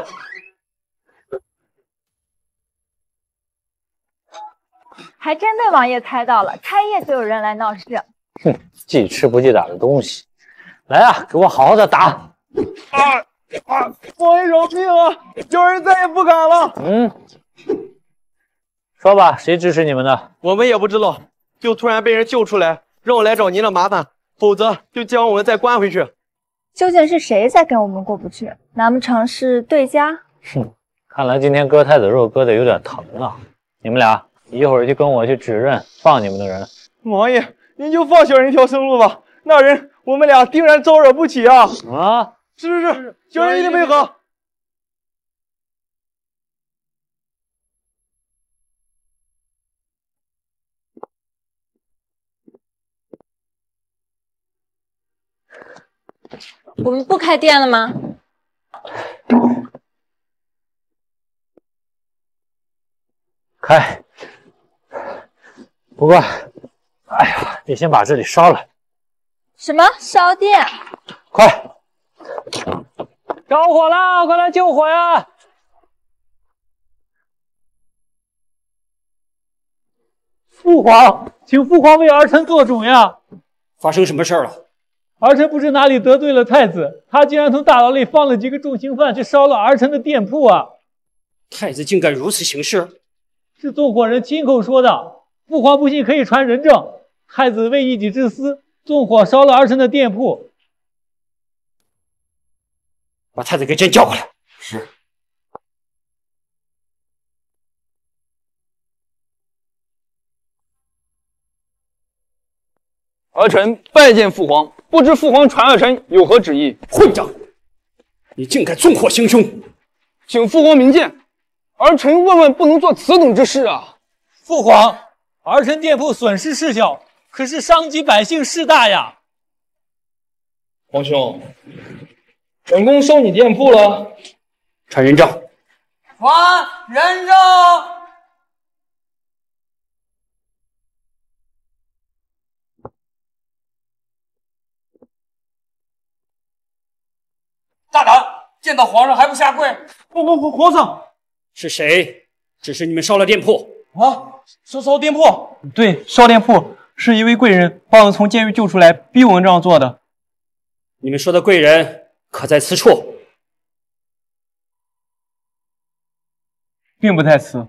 [SPEAKER 14] 还真被王爷猜到了，开业就有人来闹事。
[SPEAKER 5] 哼，记吃不记打的东西。来啊，给我好好的打！
[SPEAKER 3] 啊啊！王爷饶命啊！小人再也不敢了。
[SPEAKER 5] 嗯，说吧，谁指使你们的？
[SPEAKER 21] 我们也不知道，就突然被人救出来，让我来找您的麻烦，否则就将我们再关回去。
[SPEAKER 14] 究竟是谁在跟我们过不去？难不成是对家？
[SPEAKER 5] 哼，看来今天割太子肉割的有点疼啊！你们俩一会儿就跟我去指认放你们的人。
[SPEAKER 3] 王爷，您就放小人一条生路吧，那人我们俩定然招惹不起啊！
[SPEAKER 5] 啊！
[SPEAKER 3] 是是是，小人一定配合。
[SPEAKER 14] 我们不开店了吗？
[SPEAKER 5] 开。不过，哎呀，得先把这里烧了。
[SPEAKER 14] 什么烧店？
[SPEAKER 5] 快！着火了，快来救火呀！父皇，请父皇为儿臣做主呀！
[SPEAKER 2] 发生什么事儿了？
[SPEAKER 23] 儿臣不知哪里得罪了太子，他竟然从大牢里放了几个重刑犯去烧了儿臣的店铺啊！
[SPEAKER 2] 太子竟敢如此行事？
[SPEAKER 23] 是纵火人亲口说的，父皇不信可以传人证。太子为一己之私，纵火烧了儿臣的店铺。
[SPEAKER 2] 把太子给朕叫过来。是。
[SPEAKER 24] 儿臣拜见父皇，不知父皇传儿臣有何旨意？
[SPEAKER 2] 混账！你竟敢纵火行凶！
[SPEAKER 24] 请父皇明鉴，儿臣万万不能做此等之事啊！
[SPEAKER 23] 父皇，儿臣店铺损失事小，可是伤及百姓事大呀！
[SPEAKER 24] 皇兄，本宫收你店铺了，
[SPEAKER 2] 传人证。
[SPEAKER 15] 传人证。大胆见到皇上还不下跪？
[SPEAKER 24] 皇皇皇皇上，
[SPEAKER 2] 是谁指使你们烧了店铺？
[SPEAKER 24] 啊，烧烧店铺？
[SPEAKER 6] 对，烧店铺是一位贵人把我们从监狱救出来，逼我们这样做的。
[SPEAKER 2] 你们说的贵人可在此处？
[SPEAKER 6] 并不在此。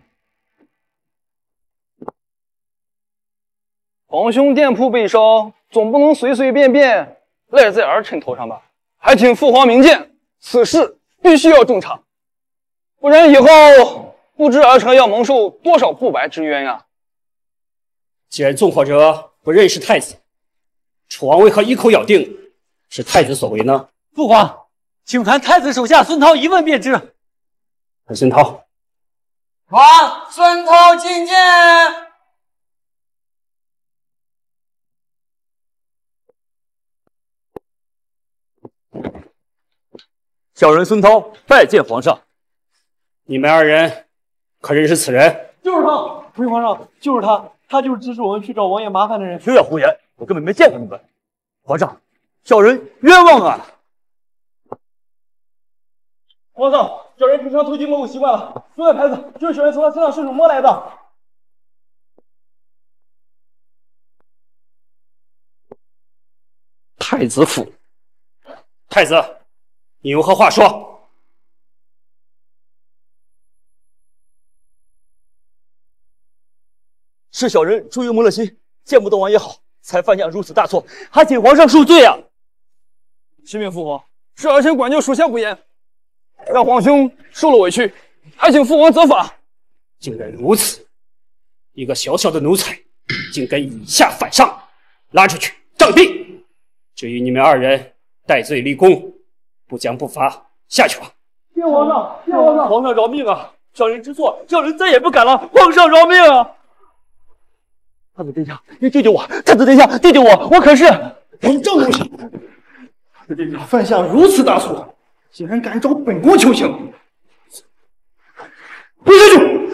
[SPEAKER 13] 皇兄店铺被烧，总不能随随便便赖在儿臣头上吧？还请父皇明鉴，此事必须要重查，不然以后不知儿臣要蒙受多少不白之冤呀！
[SPEAKER 2] 既然纵火者不认识太子，楚王为何一口咬定是太子所为呢？
[SPEAKER 5] 父皇，请传太子手下孙涛一问便知。
[SPEAKER 2] 孙涛，
[SPEAKER 15] 传孙涛觐见。
[SPEAKER 10] 小人孙涛拜见皇上。
[SPEAKER 2] 你们二人可认识此人？
[SPEAKER 6] 就是他，回皇上，就是他，他就是指使我们去找王爷麻烦的人。
[SPEAKER 10] 休要胡言，我根本没见过你们。皇上，小人冤枉啊！
[SPEAKER 6] 皇上，小人平常偷鸡摸狗习惯了，所有牌子就是小人从他身上顺手摸来的。
[SPEAKER 2] 太子府，太子，你有何话说？
[SPEAKER 10] 是小人出于蒙了心，见不得王爷好，才犯下如此大错，还请皇上恕罪啊！
[SPEAKER 13] 启禀父皇，是儿臣管教属下不严，让皇兄受了委屈，还请父皇责罚。
[SPEAKER 2] 竟然如此，一个小小的奴才，竟敢以下犯上，拉出去杖毙！至于你们二人戴罪立功，不将不罚，下去吧。
[SPEAKER 6] 谢皇上，谢皇上，
[SPEAKER 10] 皇上饶命啊！小人知错，小人再也不敢了。皇上饶命啊！太子殿下，你救救我！太子殿下，救救我！我可是
[SPEAKER 17] 你这东西，太子殿下犯下如此大错，竟然敢找本宫求情，跪下去！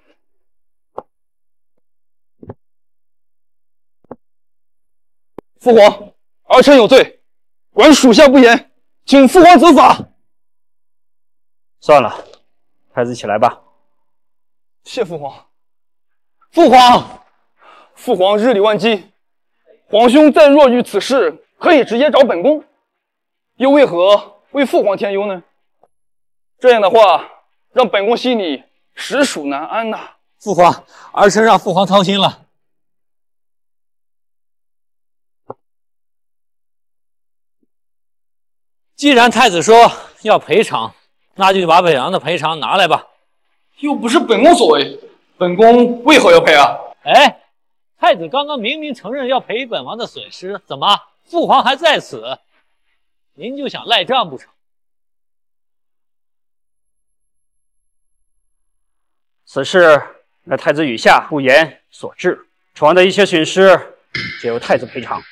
[SPEAKER 13] 父皇，儿臣有罪，管属下不严，请父皇责罚。
[SPEAKER 2] 算了，太子起来吧。
[SPEAKER 13] 谢父皇。父皇，父皇日理万机，皇兄再若遇此事，可以直接找本宫，又为何为父皇添忧呢？这样的话，让本宫心里实属难安呐、啊。
[SPEAKER 5] 父皇，儿臣让父皇操心了。既然太子说要赔偿，那就把本王的赔偿拿来吧。
[SPEAKER 13] 又不是本宫所为，本宫为何要赔啊？
[SPEAKER 5] 哎，太子刚刚明明承认要赔本王的损失，怎么父皇还在此？您就想赖账不成？
[SPEAKER 2] 此事乃太子语下不言所致，楚王的一切损失皆由太子赔偿。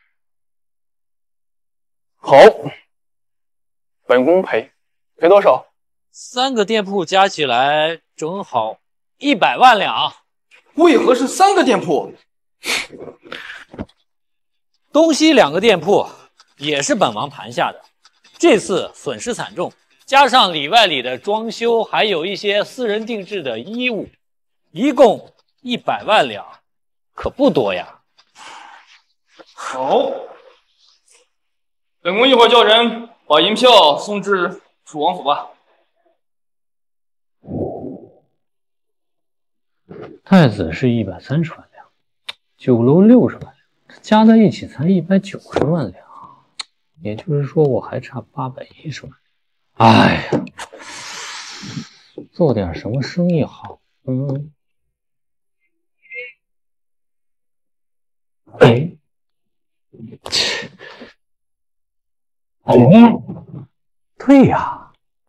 [SPEAKER 13] 好。本宫赔，赔多少？
[SPEAKER 5] 三个店铺加起来正好一百万两。
[SPEAKER 24] 为何是三个店铺？
[SPEAKER 5] 东西两个店铺也是本王盘下的，这次损失惨重，加上里外里的装修，还有一些私人定制的衣物，一共一百万两，可不多呀。
[SPEAKER 24] 好，本宫一会儿叫人把银票送至楚王府吧。
[SPEAKER 5] 太子是一百三十万两，酒楼六十万两，加在一起才一百九十万两，也就是说我还差八百一十万。哎呀，做点什么生意好？嗯，哎，哦，对呀。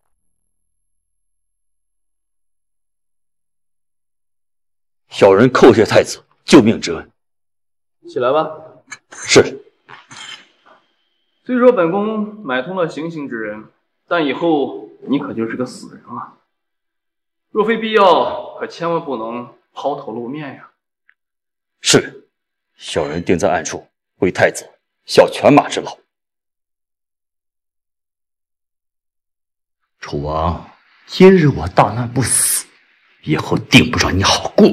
[SPEAKER 9] 小人叩谢太子救命之恩。
[SPEAKER 24] 起来吧。
[SPEAKER 9] 是。
[SPEAKER 24] 虽说本宫买通了行刑之人，但以后你可就是个死人了。若非必要，可千万不能抛头露面呀。
[SPEAKER 9] 是，小人定在暗处为太子效犬马之劳。 楚王，今日我大难不死，以后定不让你好过。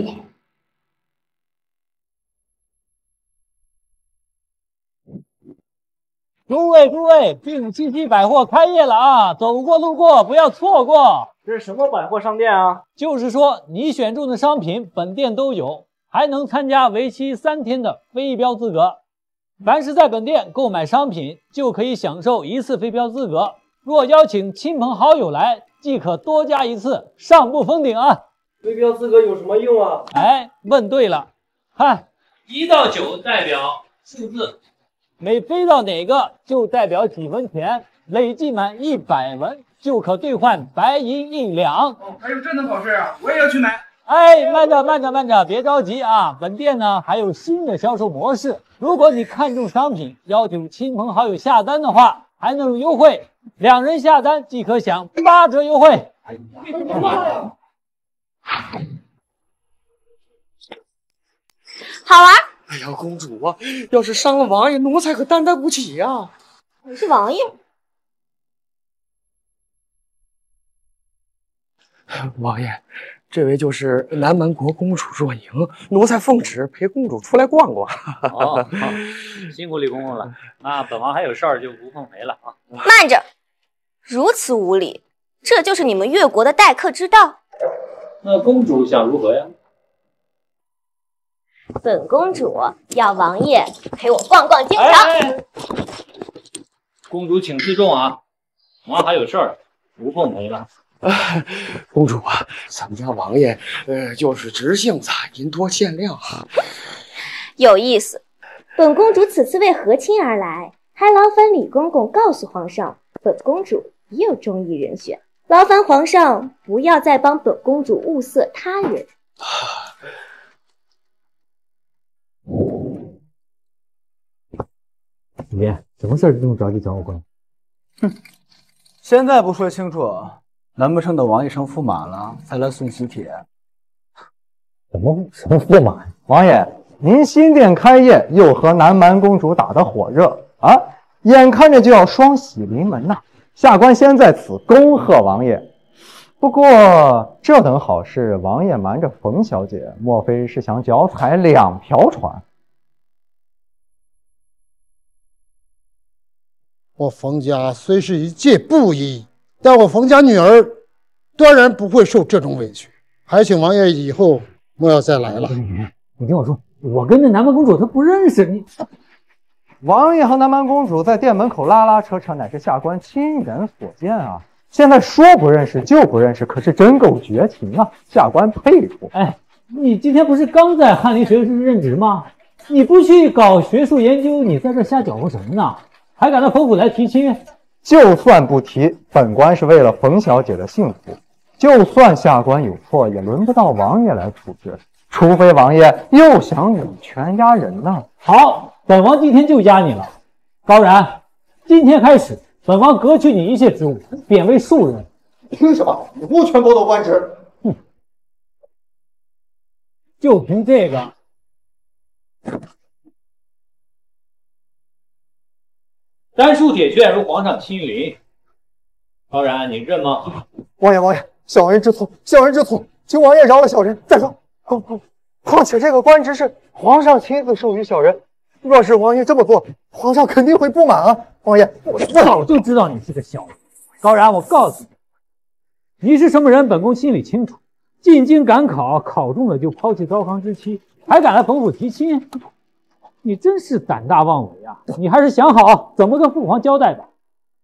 [SPEAKER 23] 诸位诸位，并七七百货开业了啊！走过路过不要错过。
[SPEAKER 2] 这是什么百货商店啊？
[SPEAKER 23] 就是说你选中的商品本店都有，还能参加为期三天的飞镖资格。凡是在本店购买商品，就可以享受一次飞镖资格。若邀请亲朋好友来，即可多加一次，上不封顶啊！
[SPEAKER 2] 飞镖资格有什么用啊？
[SPEAKER 23] 哎，问对了，看
[SPEAKER 5] 一到九代表数字，
[SPEAKER 23] 每飞到哪个就代表几文钱，累计满一百文就可兑换白银一两。
[SPEAKER 11] 哦，还有这等好事啊！我也要去买。
[SPEAKER 23] 哎，慢着慢着慢着，别着急啊！本店呢还有新的销售模式，如果你看中商品，要求亲朋好友下单的话，还能有优惠，两人下单即可享八折优惠。
[SPEAKER 1] 好玩。
[SPEAKER 15] 哎呀，公主啊，要是伤了王爷，奴才可担待不起呀！
[SPEAKER 1] 你是王爷？
[SPEAKER 15] 王爷，这位就是南蛮国公主若莹，奴才奉旨陪公主出来逛逛。
[SPEAKER 5] 哦，好，辛苦李公公了。那本王还有事儿就不奉陪了啊。
[SPEAKER 1] 慢着，如此无礼，这就是你们越国的待客之道。
[SPEAKER 5] 那公主想如何呀？
[SPEAKER 1] 本公主要王爷陪我逛逛京城。
[SPEAKER 5] 哎哎公主请自重啊，王还有事儿，不奉陪了。
[SPEAKER 15] 公主啊，咱们家王爷，呃，就是直性子，您多见谅。
[SPEAKER 1] 有意思，本公主此次为和亲而来，还劳烦李公公告诉皇上，本公主也有中意人选，劳烦皇上不要再帮本公主物色他人。
[SPEAKER 23] 爷，什么事儿这么着急找我过来？
[SPEAKER 13] 哼，现在不说清楚，难不成等王爷上驸马了才来送喜帖？
[SPEAKER 22] 什么什么驸马呀？王爷，您新店开业，又和南蛮公主打得火热啊，眼看着就要双喜临门呐！下官先在此恭贺王爷。不过这等好事，王爷瞒着冯小姐，莫非是想脚踩两条船？
[SPEAKER 17] 我冯家虽是一介布衣，但我冯家女儿当然不会受这种委屈，还请王爷以后莫要再来了。
[SPEAKER 23] 你听我说，我跟那南蛮公主她不认识你。
[SPEAKER 22] 王爷和南蛮公主在店门口拉拉扯扯，乃是下官亲眼所见啊！现在说不认识就不认识，可是真够绝情啊！下官佩服。
[SPEAKER 23] 哎，你今天不是刚在翰林学士任职吗？你不去搞学术研究，你在这瞎搅和什么呢？还敢到冯府来提亲？
[SPEAKER 22] 就算不提，本官是为了冯小姐的幸福。就算下官有错，也轮不到王爷来处置，除非王爷又想以权压人呢。
[SPEAKER 23] 好，本王今天就压你了。高然，今天开始，本王革去你一切职务，贬为庶人。
[SPEAKER 17] 凭什么你不全剥夺官职？
[SPEAKER 23] 哼，就凭这个。
[SPEAKER 5] 丹书铁券如皇上亲临，高然，你认吗？
[SPEAKER 22] 王爷，王爷，小人知错，小人知错，请王爷饶了小人。再说，况况况且这个官职是皇上亲自授予小人，若是王爷这么做，皇上肯定会不满啊！王爷，
[SPEAKER 23] 我早就知道你是个小人。高然，我告诉你，你是什么人，本宫心里清楚。进京赶考，考中了就抛弃糟糠之妻，还敢来冯府提亲？你真是胆大妄为啊！你还是想好怎么跟父皇交代吧。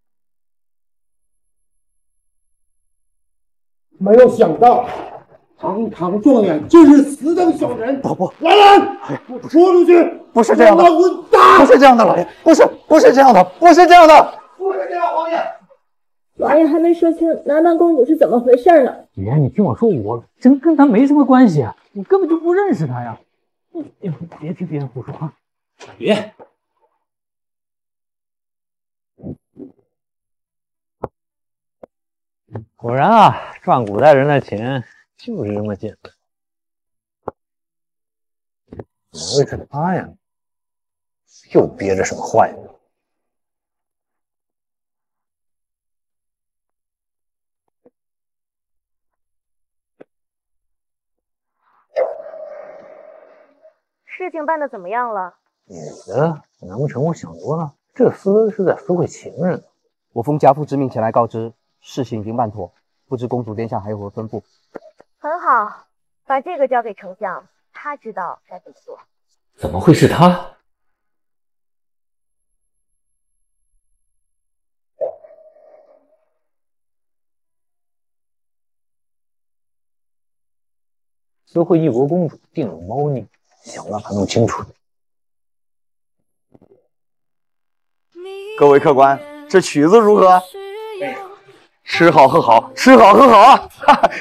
[SPEAKER 17] 没有想到，堂堂状元竟是此等小人！
[SPEAKER 22] 老伯，
[SPEAKER 17] 来人，说出去！
[SPEAKER 22] 不是这样的，
[SPEAKER 17] 滚蛋！
[SPEAKER 22] 不是这样的，老爷，不是，不是这样的，不是这样的，
[SPEAKER 17] 不是这样，王爷。
[SPEAKER 14] 王爷还没说清南蛮公主是怎么回事呢。
[SPEAKER 23] 爷，你听我说，我真跟她没什么关系啊，我根本就不认识她呀。你别听别人胡说啊！
[SPEAKER 5] 别。
[SPEAKER 6] 果然啊，赚古代人的钱就是这么简单。怎么会是他呀？又憋着什么坏呢？
[SPEAKER 1] 事情办得怎么样了？
[SPEAKER 5] 你的，难不成我想多了？这厮是在私会情人？
[SPEAKER 21] 我奉家父之命前来告知，事情已经办妥，不知公主殿下还有何吩咐？
[SPEAKER 1] 很好，把这个交给丞相，他知道该怎么做。
[SPEAKER 5] 怎么会是他？私会一国公主定了猫腻，想办法弄清楚。
[SPEAKER 13] 各位客官，这曲子如何？吃好喝好，吃好喝好啊！哈哈。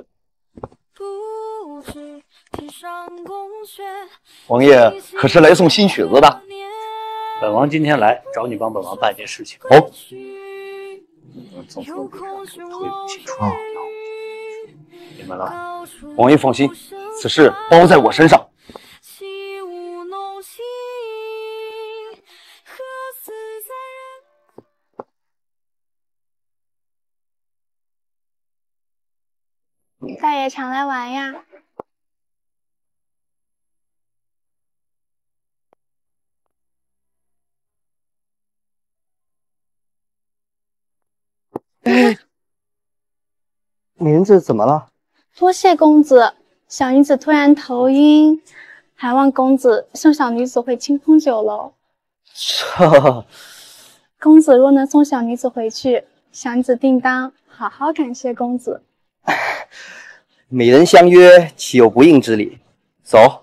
[SPEAKER 13] 王爷可是来送新曲子的？
[SPEAKER 2] 本王今天来找你帮本王办件事情。
[SPEAKER 13] 哦，
[SPEAKER 2] 从府推不清楚。明白了。
[SPEAKER 13] 王爷放心，此事包在我身上。
[SPEAKER 16] 大爷常来玩呀。
[SPEAKER 21] 哎，名字怎么了？
[SPEAKER 16] 多谢公子，小女子突然头晕，还望公子送小女子回清风酒楼。
[SPEAKER 21] 这，
[SPEAKER 16] 公子若能送小女子回去，小女子定当好好感谢公子。
[SPEAKER 21] 美人相约，岂有不应之理？走。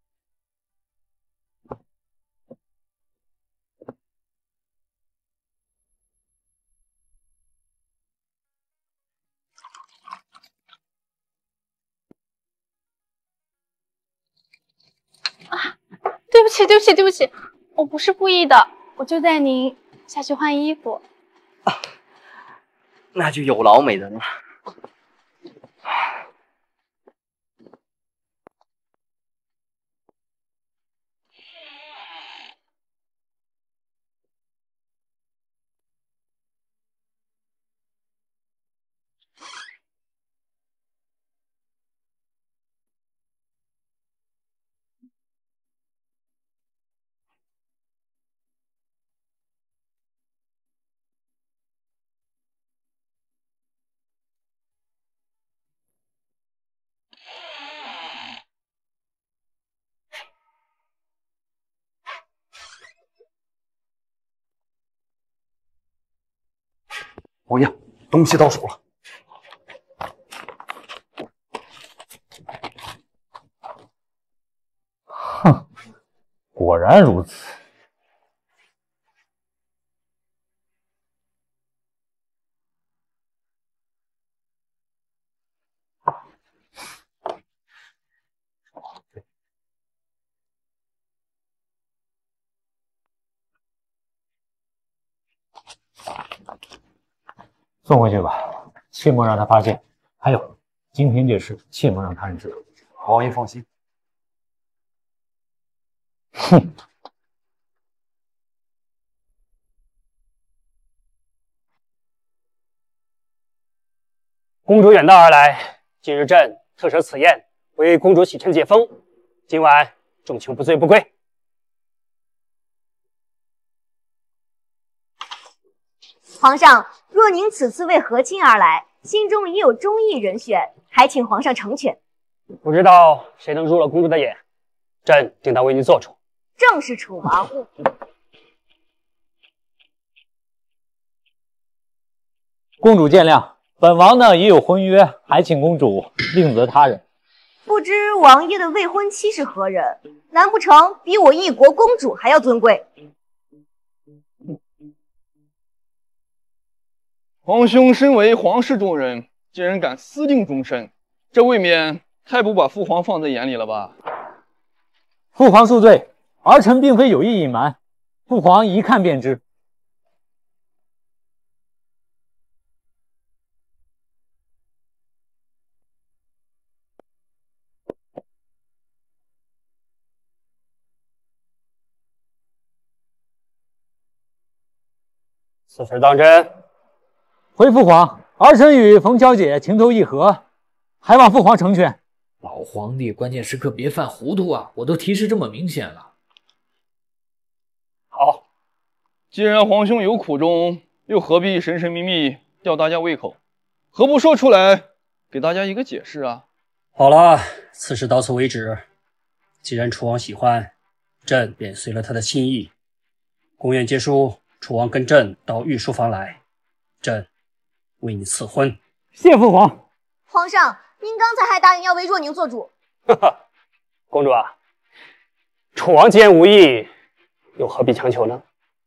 [SPEAKER 16] 啊，对不起，对不起，对不起，我不是故意的，我就带您下去换衣服。
[SPEAKER 21] 啊，那就有劳美人了。
[SPEAKER 13] 王爷，东西到手了。
[SPEAKER 5] 哼，果然如此。送回去吧，切莫让他发现。还有，今天这事切莫让他人知道。
[SPEAKER 13] 王爷放心。
[SPEAKER 5] 哼。
[SPEAKER 2] 公主远道而来，今日朕特设此宴，为公主洗尘解风。今晚众卿不醉不归。
[SPEAKER 1] 皇上，若您此次为和亲而来，心中已有中意人选，还请皇上成全。
[SPEAKER 2] 不知道谁能入了公主的眼，朕定当为您做主。
[SPEAKER 1] 正是楚王。
[SPEAKER 23] 公主见谅，本王呢也有婚约，还请公主另择他人。
[SPEAKER 1] 不知王爷的未婚妻是何人？难不成比我一国公主还要尊贵？
[SPEAKER 11] 皇兄身为皇室中人，竟然敢私定终身，这未免太不把父皇放在眼里了吧？
[SPEAKER 23] 父皇恕罪，儿臣并非有意隐瞒，父皇一看便知。
[SPEAKER 2] 此事当真？
[SPEAKER 23] 回父皇，儿臣与冯小姐情投意合，还望父皇成全。
[SPEAKER 8] 老皇帝关键时刻别犯糊涂啊！我都提示这么明显了。
[SPEAKER 24] 好，既然皇兄有苦衷，又何必神神秘秘吊大家胃口？何不说出来，给大家一个解释啊？
[SPEAKER 4] 好了，此事到此为止。既然楚王喜欢，朕便随了他的心意。公宴结束，楚王跟朕到御书房来，朕为你赐婚。
[SPEAKER 3] 谢父皇。
[SPEAKER 1] 皇上，您刚才还答应要为若宁做主。
[SPEAKER 4] 哈哈，公主啊，楚王既然无意，又何必强求呢？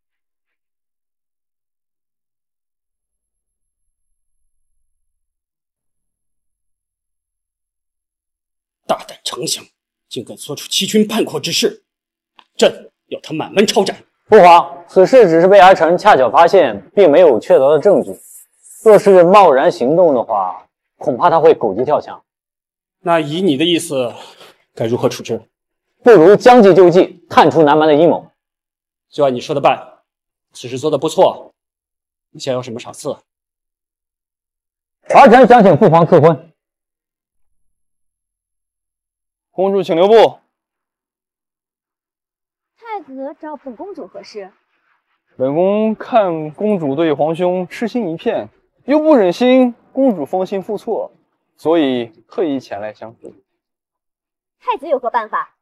[SPEAKER 4] 大胆丞相，竟敢做出欺君叛国之事，朕要他满门抄斩。
[SPEAKER 23] 父皇，此事只是被儿臣恰巧发现，并没有确凿的证据。若是贸然行动的话，恐怕他会狗急跳墙。
[SPEAKER 4] 那以你的意思，该如何处置？
[SPEAKER 23] 不如将计就计，探出南蛮的阴谋。
[SPEAKER 4] 就按你说的办。此事做得不错，你想要什么赏赐？
[SPEAKER 23] 儿臣想请父皇赐婚。
[SPEAKER 24] 公主，请留步。
[SPEAKER 1] 太子找本公主何事？
[SPEAKER 24] 本宫看公主对皇兄痴心一片，又不忍心公主芳心付错，所以特意前来相助。
[SPEAKER 1] 太子有何办法？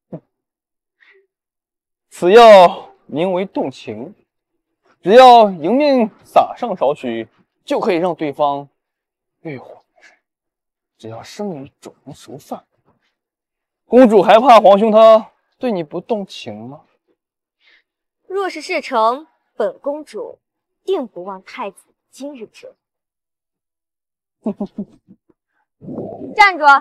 [SPEAKER 24] 此药名为动情，只要迎面撒上少许，就可以让对方欲火焚身。只要生于种熟饭。公主还怕皇兄他对你不动情吗？
[SPEAKER 1] 若是事成，本公主定不忘太子今日之恩。站住！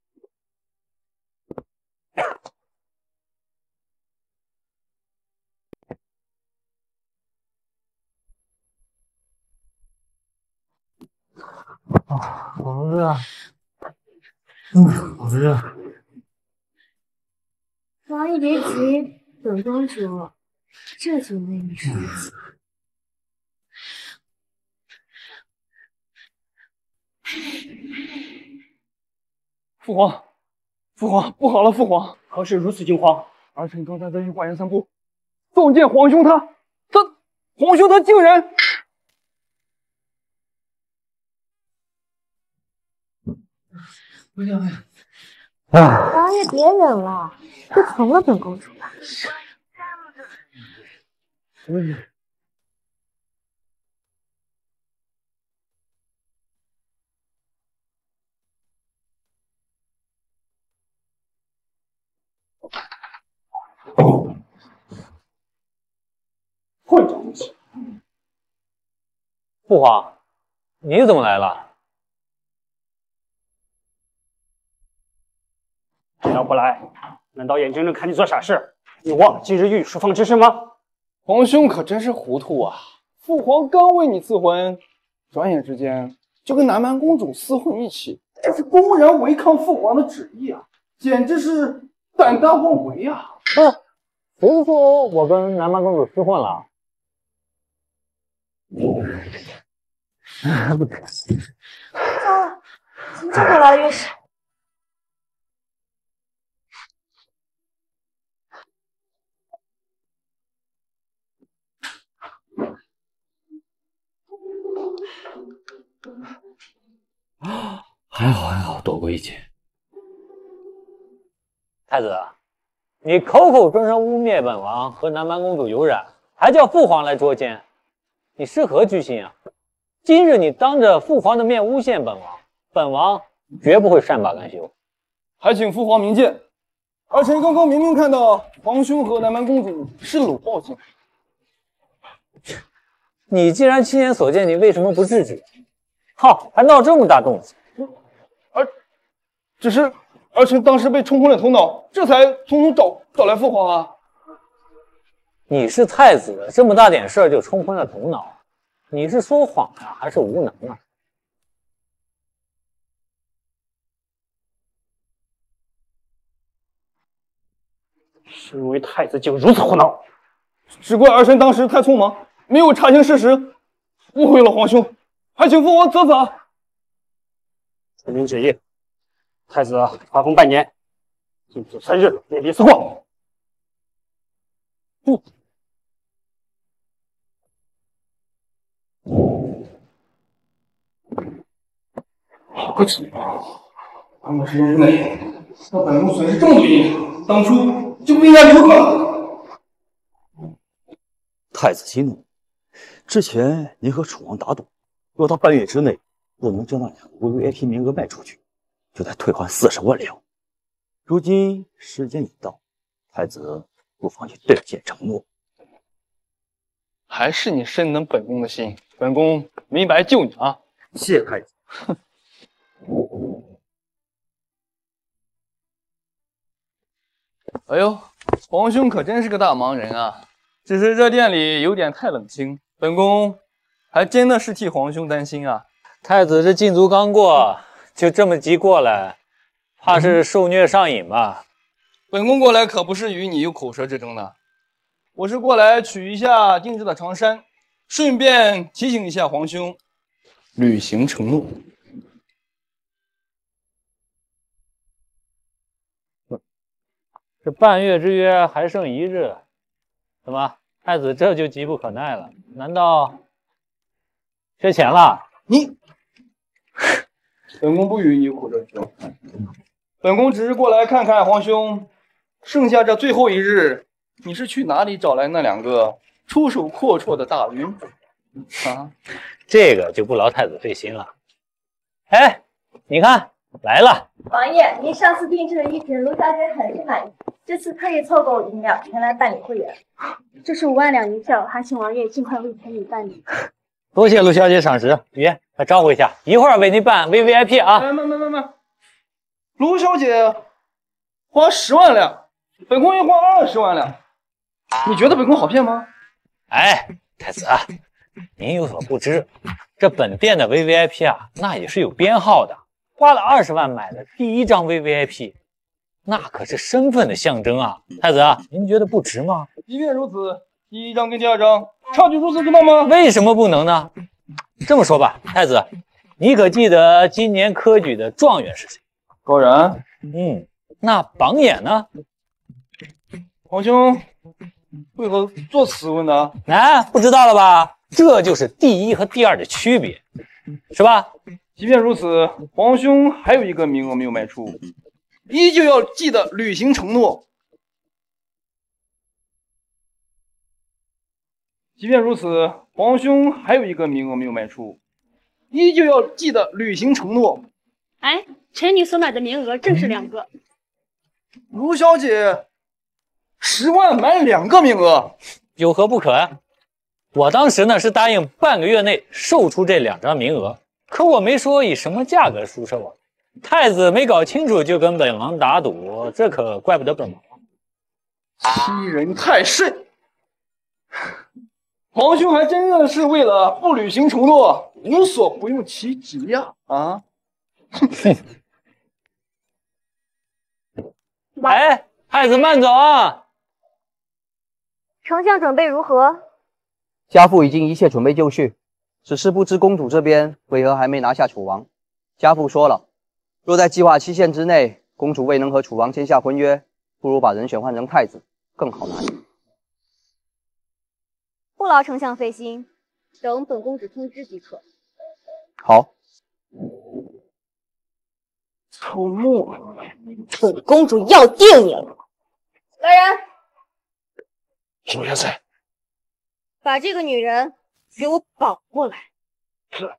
[SPEAKER 23] 啊，好热！嗯，好热。
[SPEAKER 1] 王爷别急，本公主这就为你说起。
[SPEAKER 24] 父皇，父皇，不好了！父皇，
[SPEAKER 4] 何事如此惊慌？
[SPEAKER 24] 儿臣刚才在御花园散步，撞见皇兄他，他，皇兄他竟然……
[SPEAKER 23] 不行不行！
[SPEAKER 1] 啊！王爷别忍了，就从了本公主吧。
[SPEAKER 23] 嗯。
[SPEAKER 4] 混账东西！
[SPEAKER 23] 父皇，你怎么来了？
[SPEAKER 4] 要不来，难道眼睁睁看你做傻事？你忘了今日御书房之事吗？
[SPEAKER 24] 皇兄可真是糊涂啊！父皇刚为你赐婚，转眼之间就跟南蛮公主厮混一起，这是公然违抗父皇的旨意啊！简直是胆大妄为啊！
[SPEAKER 23] 啊，谁说我跟南蛮公主厮混了？不可！
[SPEAKER 1] 糟了，怎么这么来了御史？
[SPEAKER 5] 还好还好，躲过一劫。
[SPEAKER 23] 太子，你口口声声污蔑本王和南蛮公主有染，还叫父皇来捉奸，你是何居心啊？今日你当着父皇的面诬陷本王，本王绝不会善罢甘休。
[SPEAKER 24] 还请父皇明鉴，儿臣刚刚明明看到皇兄和南蛮公主是搂抱进来。
[SPEAKER 23] 你既然亲眼所见，你为什么不制止？好，还闹这么大动静。
[SPEAKER 24] 儿，只是儿臣当时被冲昏了头脑，这才匆匆找找来父皇啊。
[SPEAKER 23] 你是太子，这么大点事儿就冲昏了头脑，你是说谎呀、啊，还是无能啊？
[SPEAKER 4] 身为太子竟如此胡闹，
[SPEAKER 24] 只怪儿臣当时太匆忙，没有查清事实，误会了皇兄，还请父皇责罚。
[SPEAKER 4] 遵命旨意，
[SPEAKER 2] 太子发疯半年，禁止三日，列离四过。不。
[SPEAKER 24] 可耻！半个时间之内，让本宫损失这么多银，当初就不应该留了。
[SPEAKER 9] 太子息怒，之前您和楚王打赌，若到半月之内不能将那两个 V V I P 名额卖出去，就得退还四十万两。如今时间已到，太子不妨也兑现承诺。
[SPEAKER 24] 还是你深得本宫的心，本宫没白救你啊！
[SPEAKER 9] 谢谢太子。
[SPEAKER 24] 哼。哎呦，皇兄可真是个大忙人啊！只是这店里有点太冷清，本宫还真的是替皇兄担心啊。
[SPEAKER 23] 太子这禁足刚过，就这么急过来，怕是受虐上瘾吧？
[SPEAKER 24] 本宫过来可不是与你有口舌之争的，我是过来取一下定制的长衫，顺便提醒一下皇兄，履行承诺。
[SPEAKER 23] 这半月之约还剩一日，怎么太子这就急不可耐了？难道缺钱了？
[SPEAKER 24] 你，本宫不与你有口舌之争，本宫只是过来看看皇兄，剩下这最后一日，你是去哪里找来那两个出手阔绰的大晕啊？
[SPEAKER 23] 这个就不劳太子费心了。哎，你看来了。
[SPEAKER 1] 王爷，您上次定制的衣品，卢小姐很是满意，这次特意凑够银两前来办理会员。
[SPEAKER 16] 这是五万两银票，还请王爷尽快为臣女办理。
[SPEAKER 23] 多谢陆小姐赏识，爷快招呼一下，一会儿为您办 V V I P 啊！
[SPEAKER 24] 慢慢慢慢慢，卢小姐花十万两，本宫要花二十万两，你觉得本宫好骗吗？
[SPEAKER 23] 哎，太子，您有所不知，这本店的 V V I P 啊，那也是有编号的。花了二十万买的第一张 V V I P， 那可是身份的象征啊！太子，您觉得不值吗？
[SPEAKER 24] 即便如此，第一张跟第二张差距如此之大吗？
[SPEAKER 23] 为什么不能呢？这么说吧，太子，你可记得今年科举的状元是谁？
[SPEAKER 24] 高然。
[SPEAKER 23] 嗯，那榜眼呢？
[SPEAKER 24] 皇兄为何做此问呢？
[SPEAKER 23] 哎，不知道了吧？这就是第一和第二的区别，是吧？
[SPEAKER 24] 即便如此，皇兄还有一个名额没有卖出，依旧要记得履行承诺。即便如此，皇兄还有一个名额没有卖出，依旧要记得履行承诺。
[SPEAKER 16] 哎，臣女所买的名额正是两个。
[SPEAKER 24] 卢小姐，十万买两个名额，
[SPEAKER 23] 有何不可啊？我当时呢是答应半个月内售出这两张名额。可我没说以什么价格出售啊！太子没搞清楚就跟本王打赌，这可怪不得本王。
[SPEAKER 24] 欺人太甚！皇兄还真的是为了不履行承诺，无所不用其极呀！啊！
[SPEAKER 23] 哎，太子慢走啊！
[SPEAKER 1] 丞相准备如何？
[SPEAKER 21] 家父已经一切准备就绪。只是不知公主这边为何还没拿下楚王。家父说了，若在计划期限之内，公主未能和楚王签下婚约，不如把人选换成太子，更好拿捏。
[SPEAKER 1] 不劳丞相费心，等本公主通知即可。
[SPEAKER 21] 好。
[SPEAKER 1] 楚木，本公主要定你了。来人，
[SPEAKER 6] 什么元帅？
[SPEAKER 1] 把这个女人给我绑过来。
[SPEAKER 6] 是。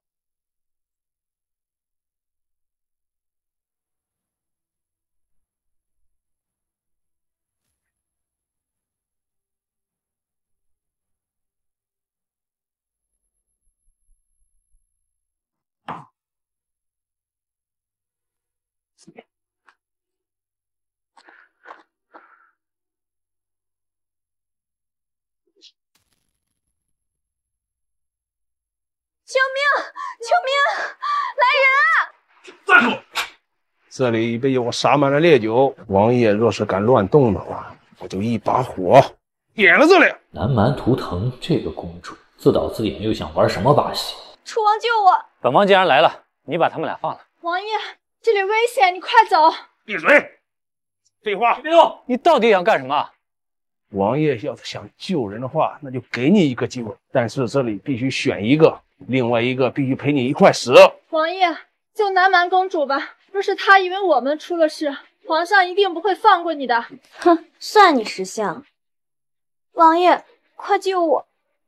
[SPEAKER 1] 救命！救命！来人啊！
[SPEAKER 6] 站住！这里被我洒满了烈酒，王爷若是敢乱动的话，我就一把火点了这里。
[SPEAKER 8] 南蛮图腾这个公主自导自演，又想玩什么把戏？
[SPEAKER 1] 楚王救我！
[SPEAKER 23] 本王既然来了，你把他们俩放了。
[SPEAKER 1] 王爷，
[SPEAKER 16] 这里危险，你快走！
[SPEAKER 6] 闭嘴！废话！
[SPEAKER 24] 别动！你到底想干什么？
[SPEAKER 6] 王爷要是想救人的话，那就给你一个机会，但是这里必须选一个，另外一个必须陪你一块死。
[SPEAKER 16] 王爷，救南蛮公主吧！若是她以为我们出了事，皇上一定不会放过你的。
[SPEAKER 1] 哼，算你识相。王爷，快救我！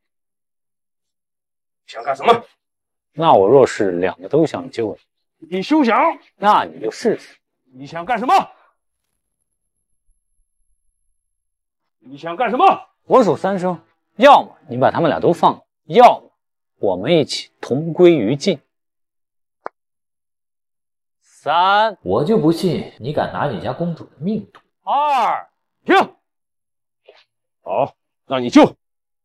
[SPEAKER 6] 想干什么？
[SPEAKER 24] 那我若是两个都想救你，
[SPEAKER 6] 你休想！
[SPEAKER 24] 那你就试试。
[SPEAKER 6] 你想干什么？你想干什么？
[SPEAKER 24] 我数三声，要么你把他们俩都放了，要么我们一起同归于尽。三，
[SPEAKER 8] 我就不信你敢拿你家公主的命赌。
[SPEAKER 24] 二，
[SPEAKER 6] 停！好，那你救。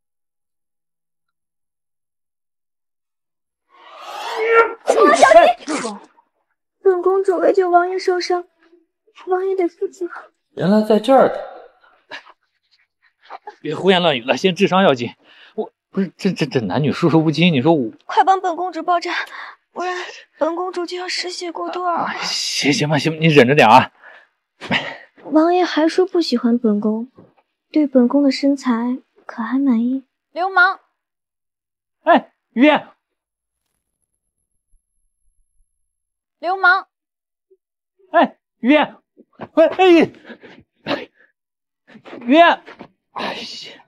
[SPEAKER 16] 楚王小心！本公主为救王爷受伤，王爷得负责。
[SPEAKER 8] 原来在这儿。
[SPEAKER 23] 别胡言乱语了，先治伤要紧。我不是这这这男女授受不亲，你说我
[SPEAKER 16] 快帮本公主包扎，不然本公主就要失血过多了。
[SPEAKER 23] 行行吧，行吧，你忍着点啊。
[SPEAKER 1] 王爷还说不喜欢本宫，对本宫的身材可还满意？
[SPEAKER 16] 流氓！
[SPEAKER 23] 哎，于燕，
[SPEAKER 16] 流氓！
[SPEAKER 23] 哎，于燕，哎哎，于燕。哎呀！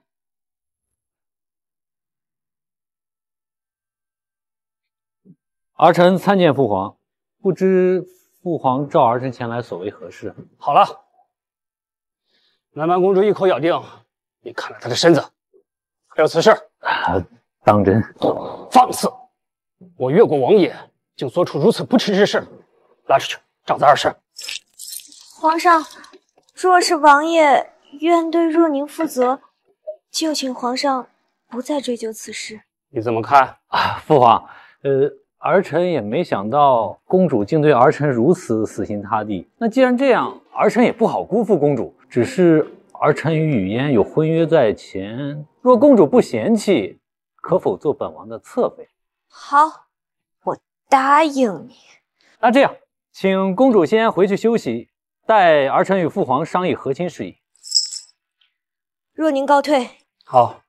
[SPEAKER 23] 儿臣参见父皇，不知父皇召儿臣前来所为何事？
[SPEAKER 2] 好了，南蛮公主一口咬定你看了她的身子，还有此事。
[SPEAKER 24] 啊，当真？
[SPEAKER 2] 放肆！我越国王爷竟做出如此不耻之事，拉出去杖责二十。
[SPEAKER 1] 皇上，若是王爷愿对若宁负责，就请皇上不再追究此事。
[SPEAKER 2] 你怎么看
[SPEAKER 24] 啊，父皇？呃，儿臣也没想到公主竟对儿臣如此死心塌地。那既然这样，儿臣也不好辜负公主。只是儿臣与雨嫣有婚约在前，若公主不嫌弃，可否做本王的侧妃？
[SPEAKER 1] 好，我答应你。
[SPEAKER 24] 那这样，请公主先回去休息，待儿臣与父皇商议和亲事宜。
[SPEAKER 1] 若宁告退。
[SPEAKER 2] 好。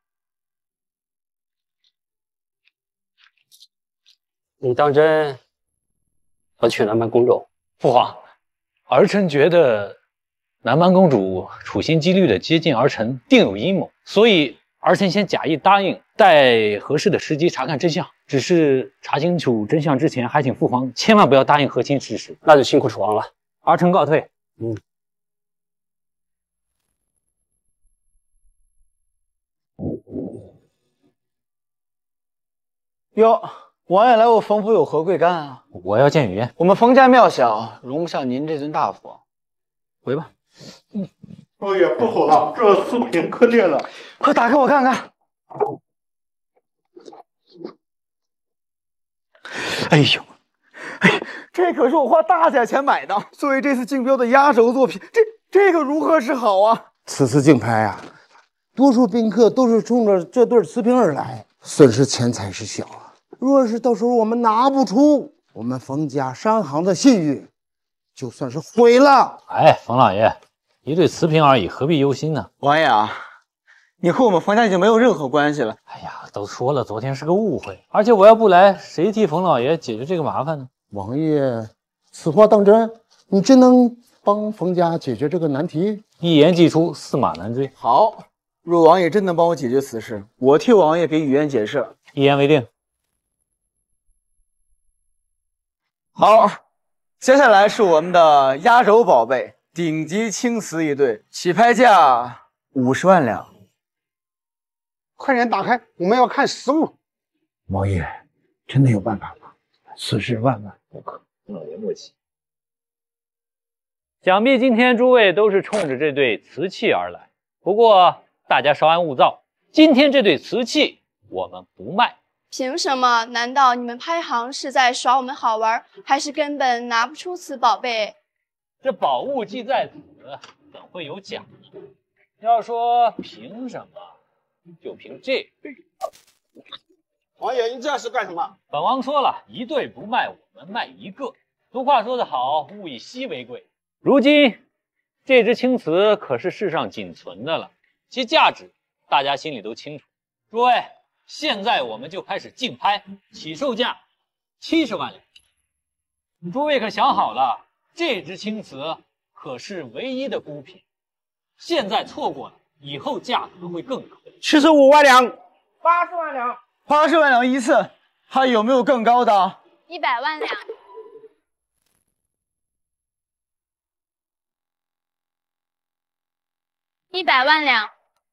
[SPEAKER 2] 你当真要娶南蛮公主？
[SPEAKER 24] 父皇，儿臣觉得南蛮公主处心积虑的接近儿臣，定有阴谋，所以儿臣先假意答应，待合适的时机查看真相。只是查清楚真相之前，还请父皇千万不要答应和亲之事。
[SPEAKER 2] 那就辛苦楚王了。
[SPEAKER 24] 儿臣告退。
[SPEAKER 2] 嗯。
[SPEAKER 7] 哟，王爷来我冯府有何贵干啊？
[SPEAKER 24] 我要见雨嫣。
[SPEAKER 7] 我们冯家庙小，容不下您这尊大佛。
[SPEAKER 24] 回吧。
[SPEAKER 17] 嗯，王爷不好了，这四品可裂了，
[SPEAKER 7] 快打开我看看。哎呦，哎，这可是我花大价钱买的，作为这次竞标的压轴作品，这这个如何是好啊？
[SPEAKER 17] 此次竞拍啊，多数宾客都是冲着这对瓷瓶而来，损失钱财是小啊。若是到时候我们拿不出，我们冯家商行的信誉就算是毁了。
[SPEAKER 24] 哎，冯老爷，一对瓷瓶而已，何必忧心呢？
[SPEAKER 7] 王爷啊，你和我们冯家已经没有任何关系了。
[SPEAKER 24] 哎呀，都说了，昨天是个误会，而且我要不来，谁替冯老爷解决这个麻烦呢？
[SPEAKER 17] 王爷，此话当真？你真能帮冯家解决这个难题？
[SPEAKER 24] 一言既出，驷马难追。
[SPEAKER 7] 好，若王爷真能帮我解决此事，我替王爷给雨嫣解释。
[SPEAKER 24] 一言为定。
[SPEAKER 7] 好，接下来是我们的压轴宝贝，顶级青瓷一对，起拍价五十万两。
[SPEAKER 17] 快点打开，我们要看实物。
[SPEAKER 18] 王爷，真的有办法吗？此事万万不可。
[SPEAKER 24] 老爷莫急。想必今天诸位都是冲着这对瓷器而来，不过大家稍安勿躁，今天这对瓷器我们不卖。
[SPEAKER 16] 凭什么？难道你们拍行是在耍我们好玩，还是根本拿不出此宝贝？
[SPEAKER 24] 这宝物既在此，怎会有假呢？要说凭什么，就凭这个。
[SPEAKER 17] 王爷，你这是干什么？
[SPEAKER 24] 本王说了，一对不卖，我们卖一个。
[SPEAKER 23] 俗话说得好，物以稀为贵。如今这只青瓷可是世上仅存的了，其价值大家心里都清楚。诸位，现在我们就开始竞拍，起售价七十万两。诸位可想好了，这只青瓷可是唯一的孤品，现在错过了，以后价格会更高。
[SPEAKER 7] 七十五万两，
[SPEAKER 21] 八十万两，
[SPEAKER 7] 八十万两一次，还有没有更高的？
[SPEAKER 16] 一百万两。一百万两。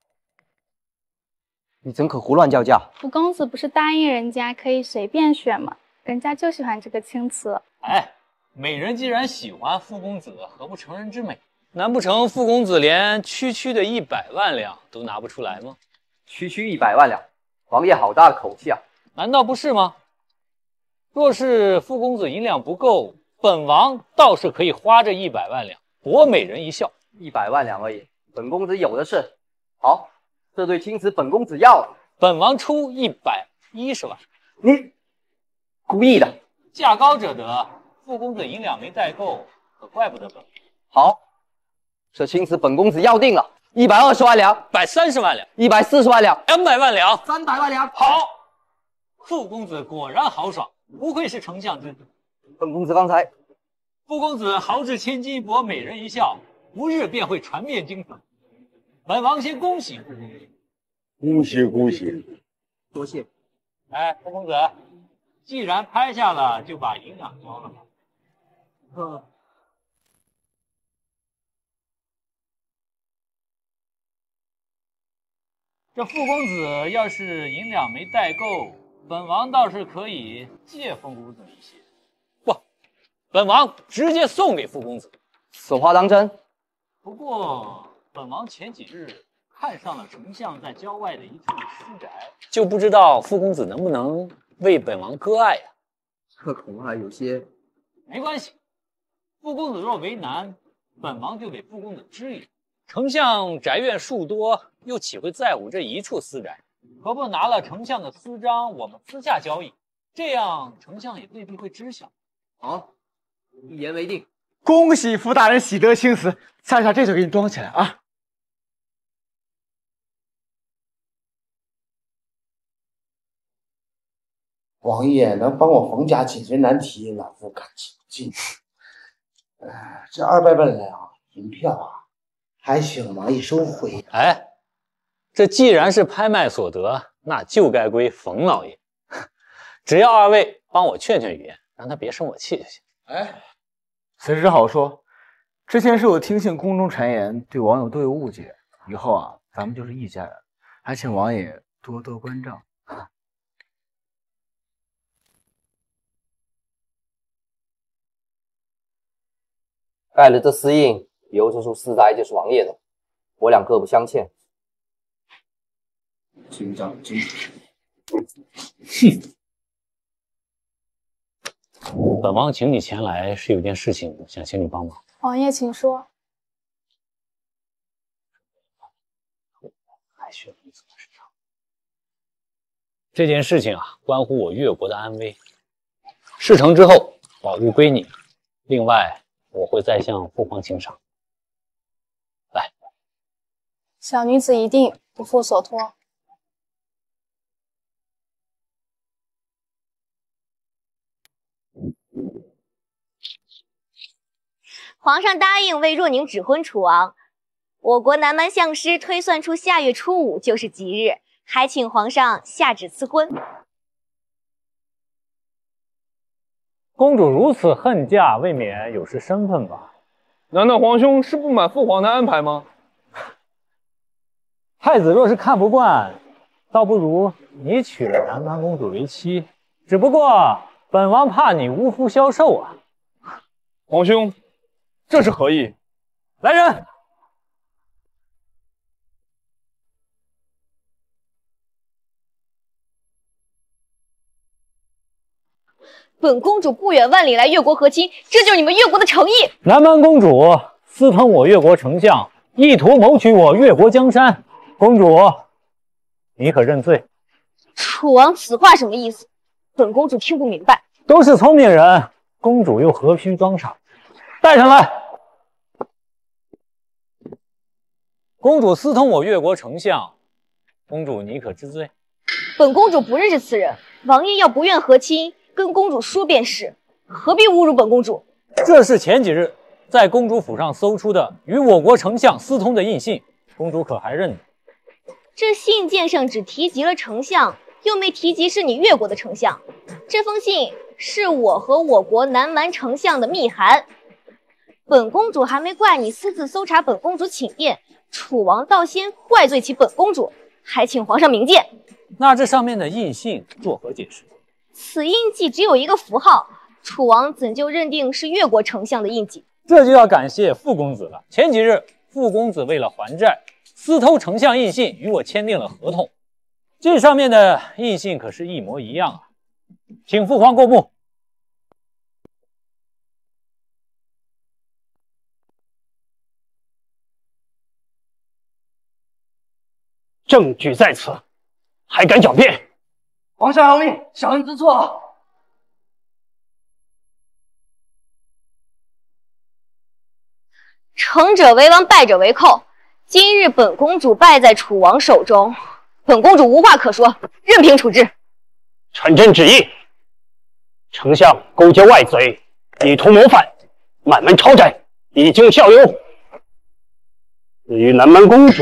[SPEAKER 21] 你怎可胡乱叫价？
[SPEAKER 16] 傅公子不是答应人家可以随便选吗？人家就喜欢这个青瓷。
[SPEAKER 23] 哎，美人既然喜欢傅公子，何不成人之美？难不成傅公子连区区的一百万两都拿不出来吗？
[SPEAKER 21] 区区一百万两，王爷好大的口气啊！
[SPEAKER 23] 难道不是吗？若是傅公子银两不够，本王倒是可以花这一百万两博美人一笑。
[SPEAKER 21] 一百万两而已，本公子有的是。好，这对青瓷本公子要了，
[SPEAKER 23] 本王出一百一十万。
[SPEAKER 21] 你故意的，
[SPEAKER 23] 价高者得。傅公子银两没带够，可怪不得本王。
[SPEAKER 21] 好，这青瓷本公子要定了，一百二十万两，
[SPEAKER 23] 一百三十万两，
[SPEAKER 21] 一百四十万两，
[SPEAKER 23] 两百万两，
[SPEAKER 21] 三百万两。
[SPEAKER 23] 好，傅公子果然豪爽，不愧是丞相之子。
[SPEAKER 21] 本公子刚才，
[SPEAKER 23] 傅公子豪掷千金博美人一笑，不日便会传遍京城。本王先恭喜傅公子。
[SPEAKER 9] 恭喜恭喜，
[SPEAKER 21] 多谢。
[SPEAKER 23] 哎，傅公子，既然拍下了，就把银两交了吧。
[SPEAKER 21] 嗯。
[SPEAKER 23] 这傅公子要是银两没带够，本王倒是可以借傅公子一些。不，本王直接送给傅公子。
[SPEAKER 21] 此话当真？
[SPEAKER 23] 不过本王前几日看上了丞相在郊外的一处私宅，就不知道傅公子能不能为本王割爱呀、啊？
[SPEAKER 21] 这恐怕有些……
[SPEAKER 23] 没关系，傅公子若为难，本王就给傅公子支援。丞相宅院数多，又岂会在乎这一处私宅？何不拿了丞相的私章，我们私下交易，这样丞相也未必会知晓。
[SPEAKER 21] 好，一言为定。
[SPEAKER 7] 恭喜傅大人喜得青瓷，夏夏这就给你装起来啊！
[SPEAKER 18] 王爷能帮我冯家解决难题，老夫感激不尽。呃，这二百万两银票啊，还请王爷收回。
[SPEAKER 23] 哎，这既然是拍卖所得，那就该归冯老爷。只要二位帮我劝劝语言，让他别生我气就行。
[SPEAKER 7] 哎，此事好说。之前是我听信宫中谗言，对网友都有误解。以后啊，咱们就是一家人，还请王爷多多关照。
[SPEAKER 21] 盖了这私印，以后这处私宅就是王爷的，我俩各不相欠。
[SPEAKER 18] 请长进。
[SPEAKER 23] 哼。本王请你前来是有件事情想请你帮忙。
[SPEAKER 16] 王爷，请说。
[SPEAKER 23] 还需要你怎么身上？这件事情啊，关乎我越国的安危。事成之后，宝物归你。另外，我会再向父皇请赏。来，
[SPEAKER 16] 小女子一定不负所托。
[SPEAKER 1] 皇上答应为若宁指婚楚王，我国南蛮相师推算出下月初五就是吉日，还请皇上下旨赐婚。
[SPEAKER 23] 公主如此恨嫁，未免有失身份吧？
[SPEAKER 24] 难道皇兄是不满父皇的安排吗？
[SPEAKER 23] 太子若是看不惯，倒不如你娶了南蛮公主为妻。只不过本王怕你无福消受啊！
[SPEAKER 24] 皇兄，这是何意？
[SPEAKER 23] 来人！
[SPEAKER 1] 本公主不远万里来越国和亲，这就是你们越国的诚意。
[SPEAKER 23] 南蛮公主私吞我越国丞相，意图谋取我越国江山。公主，你可认罪？
[SPEAKER 1] 楚王此话什么意思？本公主听不明白。
[SPEAKER 23] 都是聪明人， 公主又何须装傻？带上来！公主私通我越国丞相，公主你可知罪？
[SPEAKER 1] 本公主不认识此人，王爷要不愿和亲，跟公主说便是，何必侮辱本公主？
[SPEAKER 23] 这是前几日在公主府上搜出的与我国丞相私通的印信，公主可还认得？
[SPEAKER 1] 这信件上只提及了丞相，又没提及是你越国的丞相。这封信是我和我国南蛮丞相的密函。本公主还没怪你私自搜查本公主寝殿，楚王倒先怪罪起本公主，还请皇上明鉴。
[SPEAKER 23] 那这上面的印信作何解释？
[SPEAKER 1] 此印记只有一个符号，楚王怎就认定是越国丞相的印记？
[SPEAKER 23] 这就要感谢傅公子了。前几日傅公子为了还债，私偷丞相印信，与我签订了合同。这上面的印信可是一模一样啊！请父皇过目。
[SPEAKER 2] 证据在此，还敢狡辩？
[SPEAKER 21] 皇上饶命，小人知错。
[SPEAKER 1] 成者为王，败者为寇。今日本公主败在楚王手中，本公主无话可说，任凭处置。
[SPEAKER 2] 臣朕旨意：丞相勾结外贼，意图谋反，满门抄斩，以儆效尤。至于南蛮公主，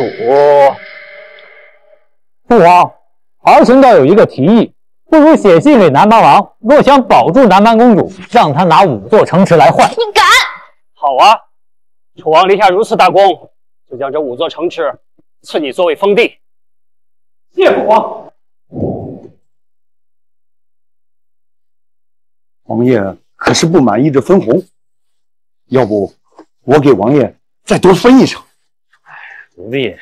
[SPEAKER 23] 父皇，儿臣倒有一个提议，不如写信给南蛮王，若想保住南蛮公主，让他拿五座城池来换。
[SPEAKER 1] 你敢？
[SPEAKER 2] 好啊！楚王立下如此大功，就将这五座城池赐你作为封地。
[SPEAKER 23] 谢父皇。
[SPEAKER 13] 王爷可是不满意这分红？要不我给王爷再多分一成？
[SPEAKER 23] 不必。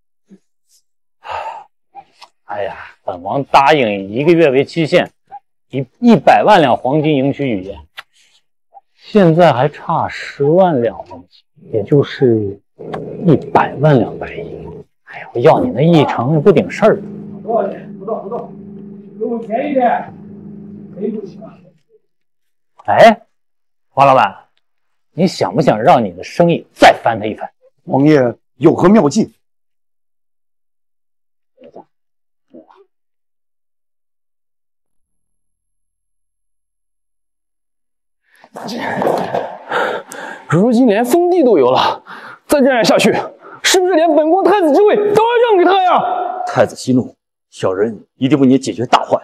[SPEAKER 23] 哎呀，本王答应以一个月为期限，以一百万两黄金迎娶雨燕，现在还差十万两黄金，也就是一百万两白银。哎呀，我要你那一成也不顶事儿。
[SPEAKER 6] 多少钱？不动不动，给我便宜点，赔不起了。
[SPEAKER 23] 哎，王老板，你想不想让你的生意再翻腾一番？
[SPEAKER 13] 王爷有何妙计？
[SPEAKER 24] 如今连封地都有了，再这样下去，是不是连本宫太子之位都要让给他呀？
[SPEAKER 9] 太子息怒，小人一定为你解决大患。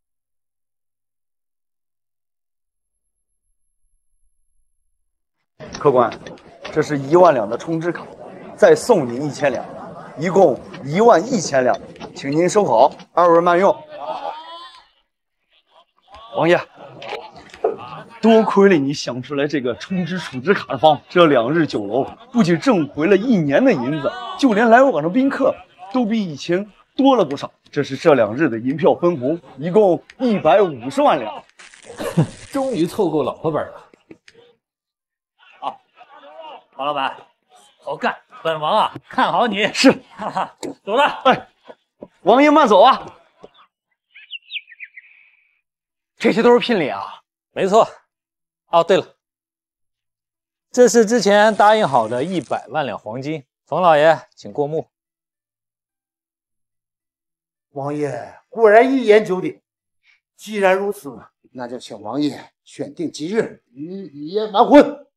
[SPEAKER 13] 客官，这是一万两的充值卡，再送您一千两，一共一万一千两，请您收好，二位慢用。王爷，多亏了你想出来这个充值储值卡的方法，这两日酒楼不仅挣回了一年的银子，就连来往的宾客都比以前多了不少。这是这两日的银票分红，一共一百五十万两。
[SPEAKER 5] 终于凑够老婆本了。
[SPEAKER 23] 好，王老板，好干！本王啊，看好你。
[SPEAKER 13] 是，
[SPEAKER 23] 哈哈，走了。
[SPEAKER 13] 哎，王爷慢走啊！
[SPEAKER 24] 这些都是聘礼啊。
[SPEAKER 23] 没错。哦，对了，这是之前答应好的一百万两黄金，冯老爷请过目。
[SPEAKER 18] 王爷果然一言九鼎。既然如此，那就请王爷选定吉日与雨燕完婚。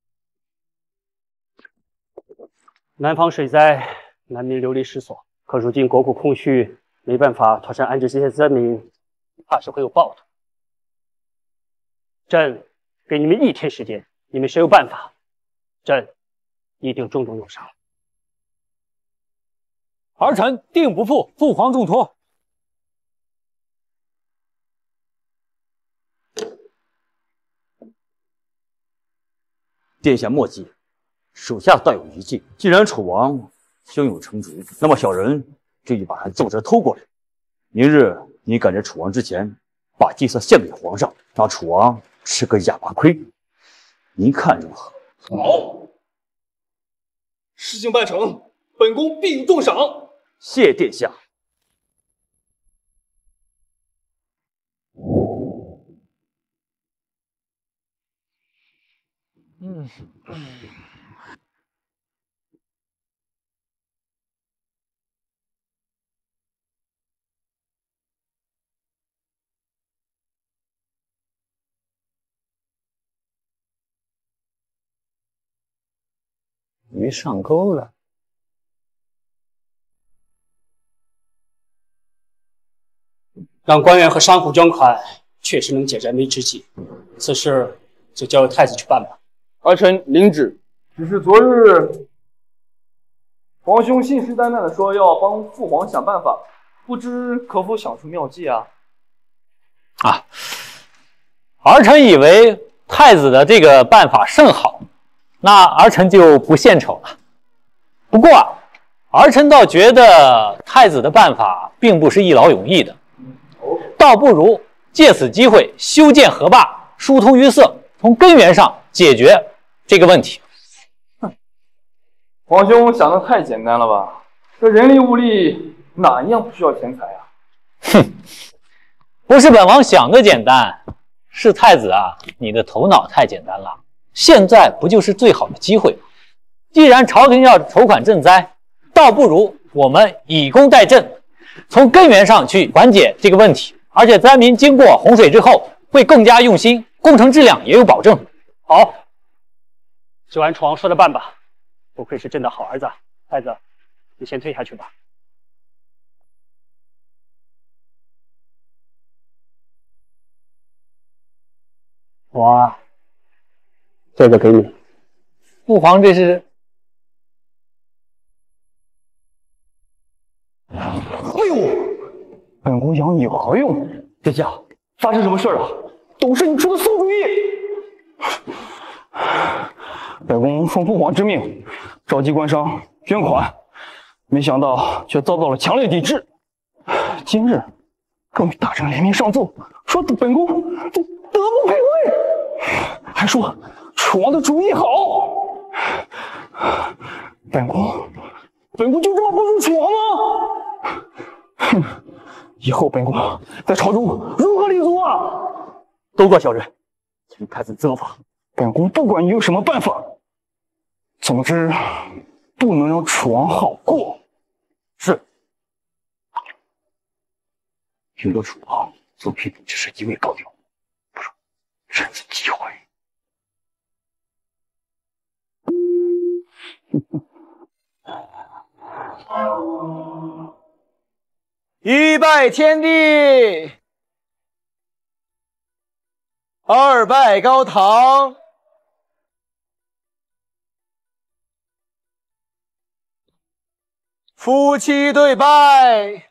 [SPEAKER 2] 南方水灾，南民流离失所，可如今国库空虚，没办法妥善安置这些灾民，怕是会有暴徒。朕给你们一天时间，你们谁有办法，朕一定重重有赏。
[SPEAKER 23] 儿臣定不负父皇重托。
[SPEAKER 9] 殿下莫急，属下倒有一计。既然楚王胸有成竹，那么小人就一把他奏折偷过来。明日你赶在楚王之前，把计策献给皇上，让楚王吃个哑巴亏。您看如何？
[SPEAKER 24] 好，事情办成，本宫必予重赏。
[SPEAKER 9] 谢殿下。
[SPEAKER 24] 嗯。
[SPEAKER 4] 鱼上钩了。让官员和商户捐款，确实能解燃眉之急。此事就交由太子去办吧。
[SPEAKER 24] 儿臣领旨。只是昨日皇兄信誓旦旦的说要帮父皇想办法，不知可否想出妙计啊？
[SPEAKER 5] 啊，儿臣以为太子的这个办法甚好，那儿臣就不献丑了。不过啊，儿臣倒觉得太子的办法并不是一劳永逸的，倒不如借此机会修建河坝，疏通淤塞，从根源上解决这个问题。
[SPEAKER 24] 皇兄想的太简单了吧？这人力物力哪一样不需要钱财啊？
[SPEAKER 5] 哼，不是本王想的简单，是太子啊，你的头脑太简单了。现在不就是最好的机会吗？既然朝廷要筹款赈灾，倒不如我们以工代赈，从根源上去缓解这个问题。而且灾民经过洪水之后会更加用心，工程质量也有保证。
[SPEAKER 2] 好，就按楚王说的办吧。不愧是朕的好儿子，太子，你先退下去吧。
[SPEAKER 5] 哇，这个给你。父皇这是？
[SPEAKER 24] 哎呦，本宫养你何用？殿下，发生什么事了？都是你出的馊主意！本宫奉父皇之命，召集官商捐款，没想到却遭到了强烈抵制。今日更与大臣联名上奏，说本宫德不配位，还说楚王的主意好。本宫，本宫就这么不如楚王吗？哼！以后本宫在朝中如何立足啊？
[SPEAKER 13] 都怪小人，请太子责罚。
[SPEAKER 24] 本宫不管你有什么办法，总之不能让楚王好过。
[SPEAKER 13] 是。听说楚王所聘的只是一位高调，不如趁此机会。
[SPEAKER 24] 一拜天地，二拜高堂，夫妻对拜。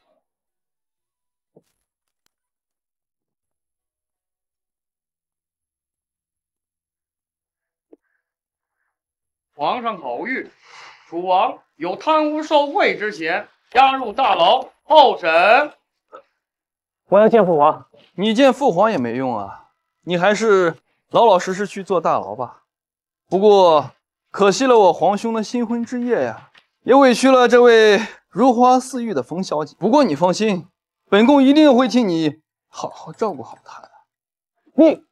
[SPEAKER 15] 皇上口谕，楚王有贪污受贿之嫌，押入大牢候审。
[SPEAKER 24] 我要见父皇。你见父皇也没用啊，你还是老老实实去坐大牢吧。不过可惜了我皇兄的新婚之夜呀，也委屈了这位如花似玉的冯小姐。不过你放心，本宫一定会替你好好照顾好她的。你。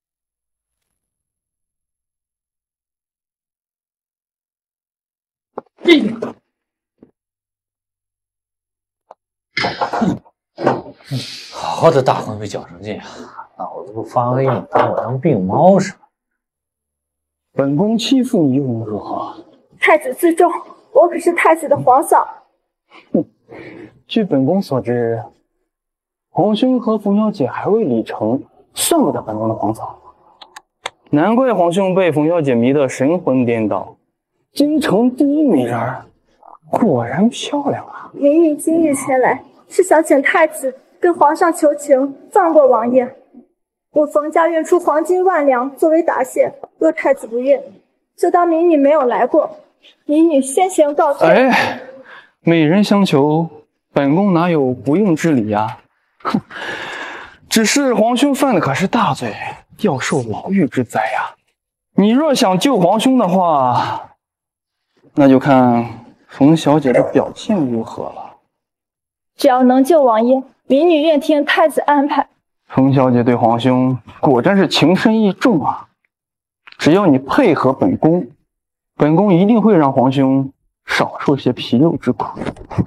[SPEAKER 5] 好好的大婚被搅成这样，脑子不发威，你把我当病猫是吗？
[SPEAKER 24] 本宫欺负你又能如何？
[SPEAKER 16] 太子自重，我可是太子的皇嫂。
[SPEAKER 24] 哼，据本宫所知，皇兄和冯小姐还未礼成，算不得本宫的皇嫂。难怪皇兄被冯小姐迷得神魂颠倒。京城第一美人儿，果然漂亮啊！
[SPEAKER 16] 明明今日前来是想请太子跟皇上求情，放过王爷。我冯家愿出黄金万两作为答谢，若太子不愿，就当民女没有来过。民女先行告退。
[SPEAKER 24] 哎，美人相求，本宫哪有不应之理呀？哼，只是皇兄犯的可是大罪，要受牢狱之灾呀。你若想救皇兄的话，那就看冯小姐的表现如何了。
[SPEAKER 16] 只要能救王爷，民女愿听太子安排。
[SPEAKER 24] 冯小姐对皇兄果真是情深意重啊， 只要你配合本宫，本宫一定会让皇兄少受些皮肉之苦。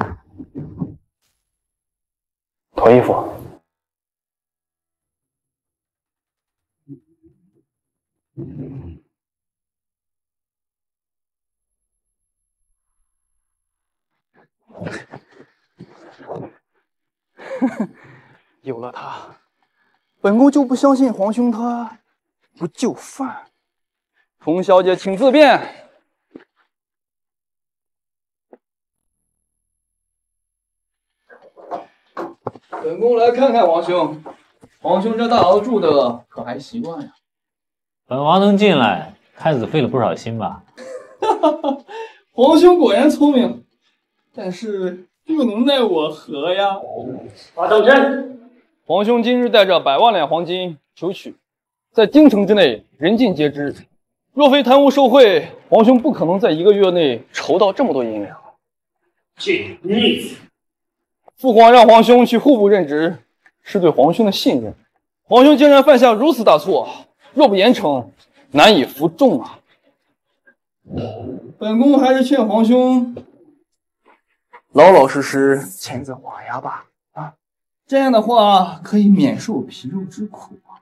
[SPEAKER 24] 脱衣服。有了他，本宫就不相信皇兄他不就范。冯小姐，请自便。本宫来看看皇兄，皇兄这大牢住的可还习惯呀？
[SPEAKER 23] 本王能进来，太子费了不少心吧？
[SPEAKER 24] 皇兄果然聪明，但是不能奈我何呀。
[SPEAKER 2] 马当真，
[SPEAKER 24] 皇兄今日带着百万两黄金求娶，在京城之内人尽皆知。若非贪污受贿，皇兄不可能在一个月内筹到这么多银两。
[SPEAKER 2] 这逆子！
[SPEAKER 24] 父皇让皇兄去户部任职，是对皇兄的信任。皇兄竟然犯下如此大错，若不严惩，难以服众啊！本宫还是劝皇兄老老实实签字画押吧。啊，这样的话可以免受皮肉之苦啊。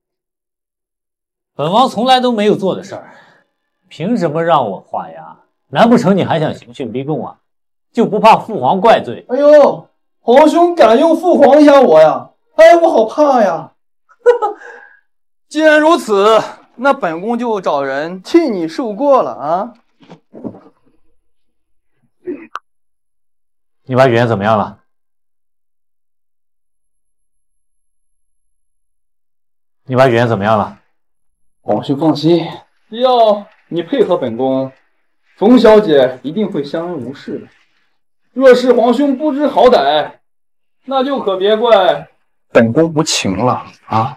[SPEAKER 23] 本王从来都没有做的事儿，凭什么让我画押？难不成你还想刑讯逼供啊？就不怕父皇怪罪？
[SPEAKER 24] 哎呦，皇兄敢用父皇压我呀？哎，我好怕呀！既然如此，那本宫就找人替你受过了啊！
[SPEAKER 23] 你把语言怎么样了？你把语言怎么样了？
[SPEAKER 24] 皇兄放心，只要你配合本宫，冯小姐一定会相安无事的。若是皇兄不知好歹，那就可别怪本宫无情了啊！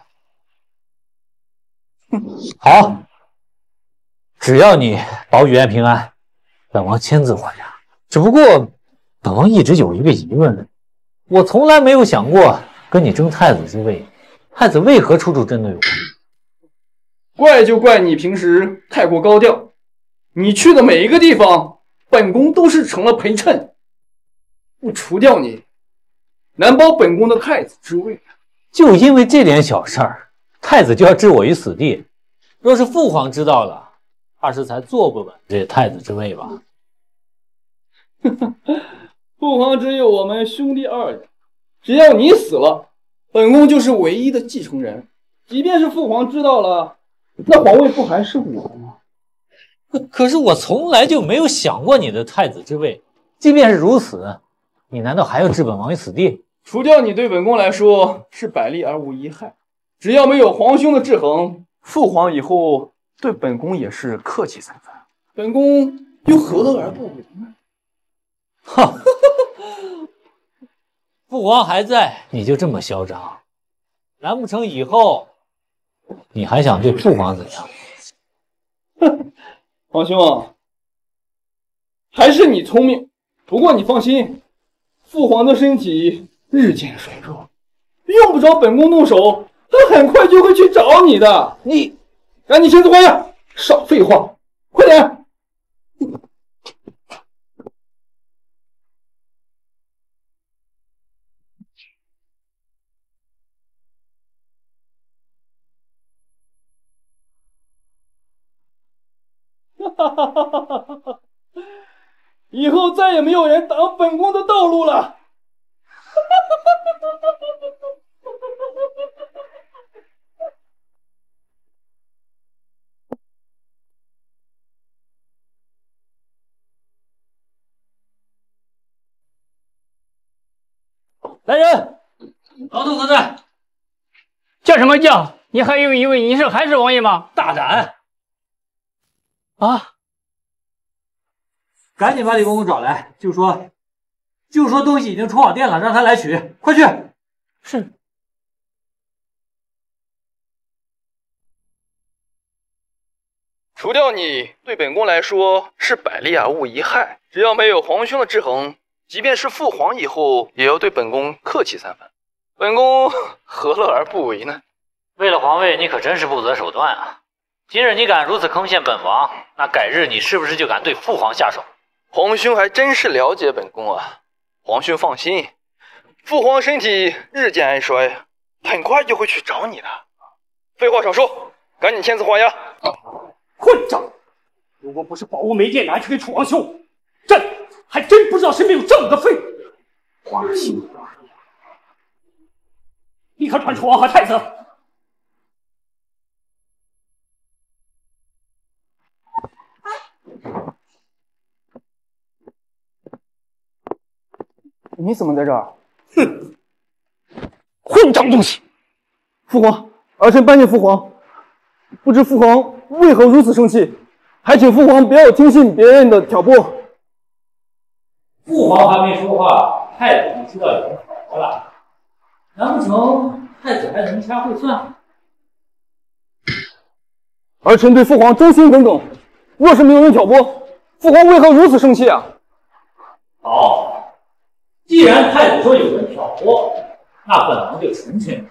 [SPEAKER 23] 好，只要你保语言平安，本王签字画押。只不过，本王一直有一个疑问，我从来没有想过跟你争太子之位，太子为何处处针对我？
[SPEAKER 24] 怪就怪你平时太过高调，你去的每一个地方，本宫都是成了陪衬。不除掉你，难保本宫的太子之位。
[SPEAKER 23] 就因为这点小事儿，太子就要置我于死地。若是父皇知道了，怕是才坐不稳这太子之位吧。
[SPEAKER 24] 父皇只有我们兄弟二人，只要你死了，本宫就是唯一的继承人。即便是父皇知道了，那皇位不还是我的吗？
[SPEAKER 23] 可是我从来就没有想过你的太子之位。即便是如此，你难道还要置本王于死地？
[SPEAKER 24] 除掉你对本宫来说是百利而无一害，只要没有皇兄的制衡，父皇以后对本宫也是客气三分。本宫又何乐而不为呢？
[SPEAKER 23] 哼！父皇还在，你就这么嚣张？难不成以后你还想对父皇怎样？
[SPEAKER 24] 皇兄，还是你聪明。不过你放心，父皇的身体日渐衰弱，用不着本宫动手，他很快就会去找你的。你赶紧签字画押，少废话，快点！哈哈哈哈哈哈！以后再也没有人挡本宫的道路了。
[SPEAKER 23] 来人，老头何在？
[SPEAKER 2] 叫什么叫？你还有以为你是韩氏王爷吗？
[SPEAKER 23] 大胆！啊！赶紧把李公公找来，就说，就说东西已经充好电了，让他来取，快去！
[SPEAKER 24] 是。除掉你，对本宫来说是百利而无一害。只要没有皇兄的制衡，即便是父皇以后，也要对本宫客气三分。本宫何乐而不为呢？
[SPEAKER 23] 为了皇位，你可真是不择手段啊！
[SPEAKER 8] 今日你敢如此坑陷本王，那改日你是不是就敢对父皇下手？
[SPEAKER 24] 皇兄还真是了解本宫啊！皇兄放心，父皇身体日渐哀衰，很快就会去找你的。废话少说，赶紧签字画押。
[SPEAKER 2] 混账！如果不是宝物没电拿去给楚王修，朕还真不知道身边有这么个废物。花心，立刻传楚王和太子。
[SPEAKER 11] 你怎么在这儿？
[SPEAKER 2] 哼！混账东西！
[SPEAKER 11] 父皇，儿臣拜见父皇。不知父皇为何如此生气？还请父皇不要听信别人的挑拨。
[SPEAKER 23] 父皇还没说话，太子就知道有人挑拨了。难不成太子还能掐会算？
[SPEAKER 11] 儿臣对父皇忠心耿耿，若是没有人挑拨，父皇为何如此生气啊？
[SPEAKER 23] 好，既然太子说有人挑拨，那本王就成全。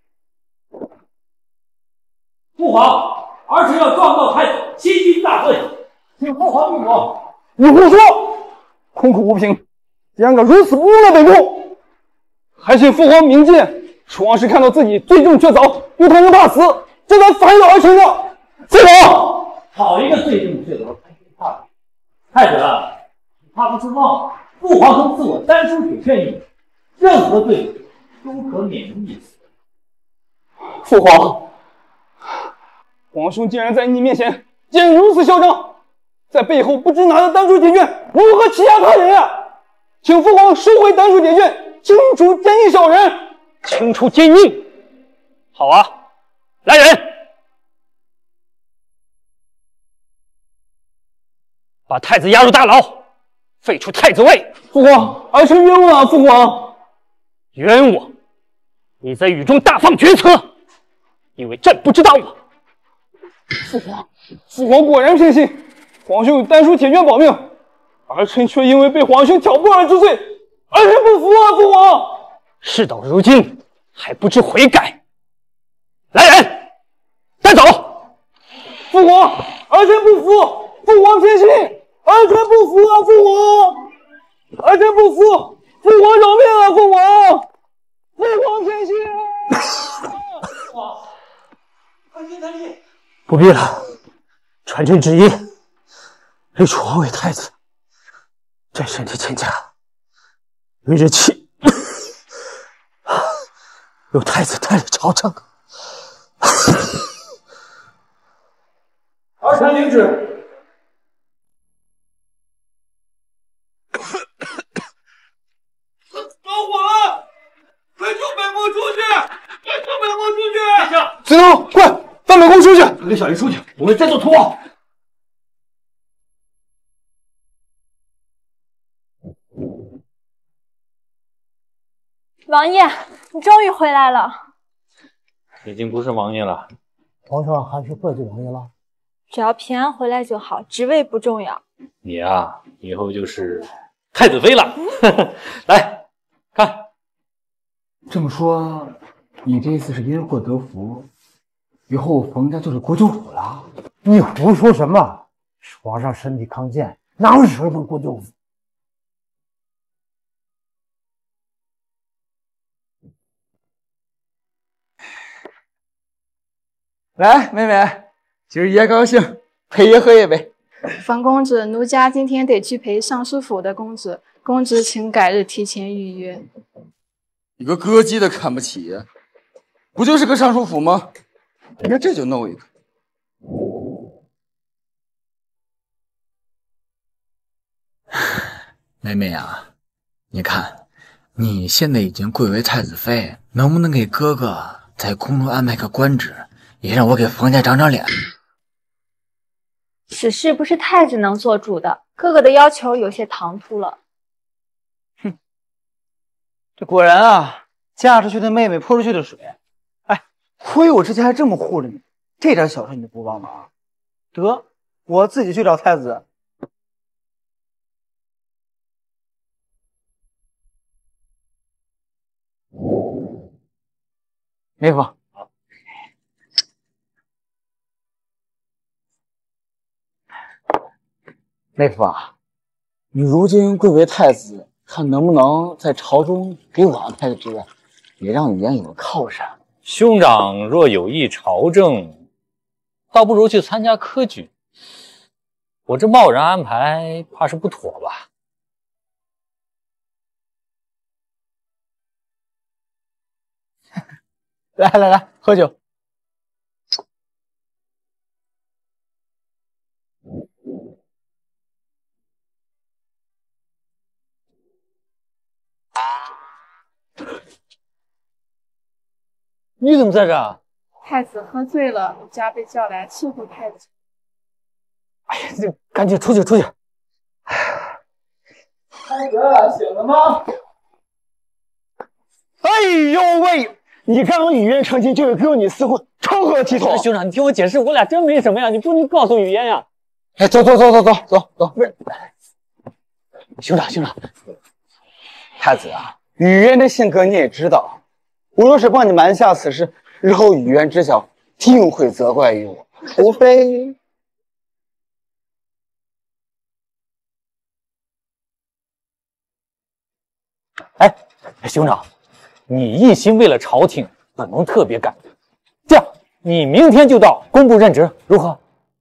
[SPEAKER 23] 父皇，儿臣要状告太子欺君大罪，请父皇命我。
[SPEAKER 11] 你胡说，空口无凭，竟然敢如此污蔑本宫！还请父皇明鉴，楚王是看到自己罪证确凿，又贪生怕死，这才反咬而成的。父皇，
[SPEAKER 23] 好一个罪证确凿，贪生怕死！太子，你怕不是忘了，父皇曾赐我丹书铁券一，任何罪都可免于一死。
[SPEAKER 11] 父皇，皇兄竟然在你面前竟然如此嚣张，在背后不知拿着丹书铁券，如何欺压他人呀？请父皇收回丹书铁券，清除奸佞小人。
[SPEAKER 2] 清除奸佞，好啊！来人，把太子押入大牢，废除太子位。
[SPEAKER 11] 父皇，儿臣冤枉啊！父皇，
[SPEAKER 2] 冤枉！你在雨中大放厥词，以为朕不知道吗？
[SPEAKER 11] 父皇，父皇果然偏心，皇兄有丹书铁券保命，儿臣却因为被皇兄挑拨而知罪，儿臣不服啊！父皇，
[SPEAKER 2] 事到如今还不知悔改，来人，带走！
[SPEAKER 11] 父皇，儿臣不服，父皇偏心，儿臣不服啊！父皇，儿臣不服，父皇饶命啊！父皇，父皇偏心啊！
[SPEAKER 2] 不必了，传朕旨意，立楚王为太子。朕身体欠佳，于日起由太子代理朝政。
[SPEAKER 23] 儿臣领旨。
[SPEAKER 15] 着火了！快救本宫出去！快救本宫出去！
[SPEAKER 2] 殿下，
[SPEAKER 11] 子龙，快放本宫出去！
[SPEAKER 23] 跟小人出去，我们再做图王。
[SPEAKER 14] 王爷，你终于回来了。
[SPEAKER 5] 已经不是王爷了。
[SPEAKER 17] 皇上还是怪罪王爷了。
[SPEAKER 14] 只要平安回来就好，职位不重要。
[SPEAKER 5] 你啊，以后就是太子妃了。来看，
[SPEAKER 7] 这么说，你这一次是因祸得福，以后冯家就是国舅府了？
[SPEAKER 17] 你胡说什么？皇上身体康健，哪有时候当国舅府？
[SPEAKER 7] 来，妹妹，今儿爷高兴，陪爷喝一杯。
[SPEAKER 10] 冯公子，奴家今天得去陪尚书府的公子，公子请改日提前预约。
[SPEAKER 7] 你个歌姬的看不起呀？不就是个尚书府吗？你看这就弄一个。妹妹啊，你看，你现在已经贵为太子妃，能不能给哥哥在宫中安排个官职，也让我给冯家长长脸？
[SPEAKER 14] 此事不是太子能做主的，哥哥的要求有些唐突了。
[SPEAKER 12] 哼，这果然啊，嫁出去的妹妹泼出去的水。哎，亏我之前还这么护着你，这点小事你都不帮忙。得，我自己去找太子。妹夫，
[SPEAKER 7] 妹夫啊，你如今贵为太子，看能不能在朝中给我安排个职位，也让语言有个靠山。
[SPEAKER 5] 兄长若有意朝政，倒不如去参加科举。我这贸然安排，怕是不妥吧？
[SPEAKER 12] 来来来，喝酒。
[SPEAKER 5] 你怎么在这儿？
[SPEAKER 10] 太子喝醉了，奴家被叫来伺候太子。
[SPEAKER 5] 哎呀，这赶紧出去出去！
[SPEAKER 12] 太子醒了吗？
[SPEAKER 13] 哎呦喂！你刚与渊成亲，就有跟你厮混，成何体统？
[SPEAKER 23] 兄长，你听我解释，我俩真没什么呀，你不能告诉雨嫣呀。
[SPEAKER 12] 哎，走走走走走走走，不是，
[SPEAKER 13] 兄长兄长，太子啊，雨渊的性格你也知道，我若是帮你瞒下此事，日后雨渊知晓，定会责怪于我，除非……
[SPEAKER 5] 哎，兄长。你一心为了朝廷，本盟特别感动。这样，你明天就到工部任职，如何？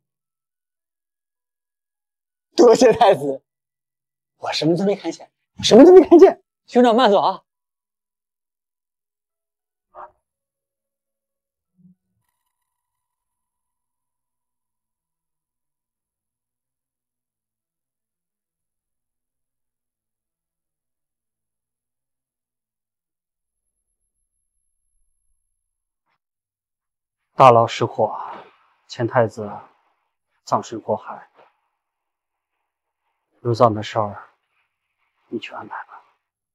[SPEAKER 13] 多谢太子，我什么都没看见，什么都没看见。
[SPEAKER 23] 兄长慢走啊！
[SPEAKER 4] 大牢失火，前太子葬身火海，入葬的事儿你去安排吧。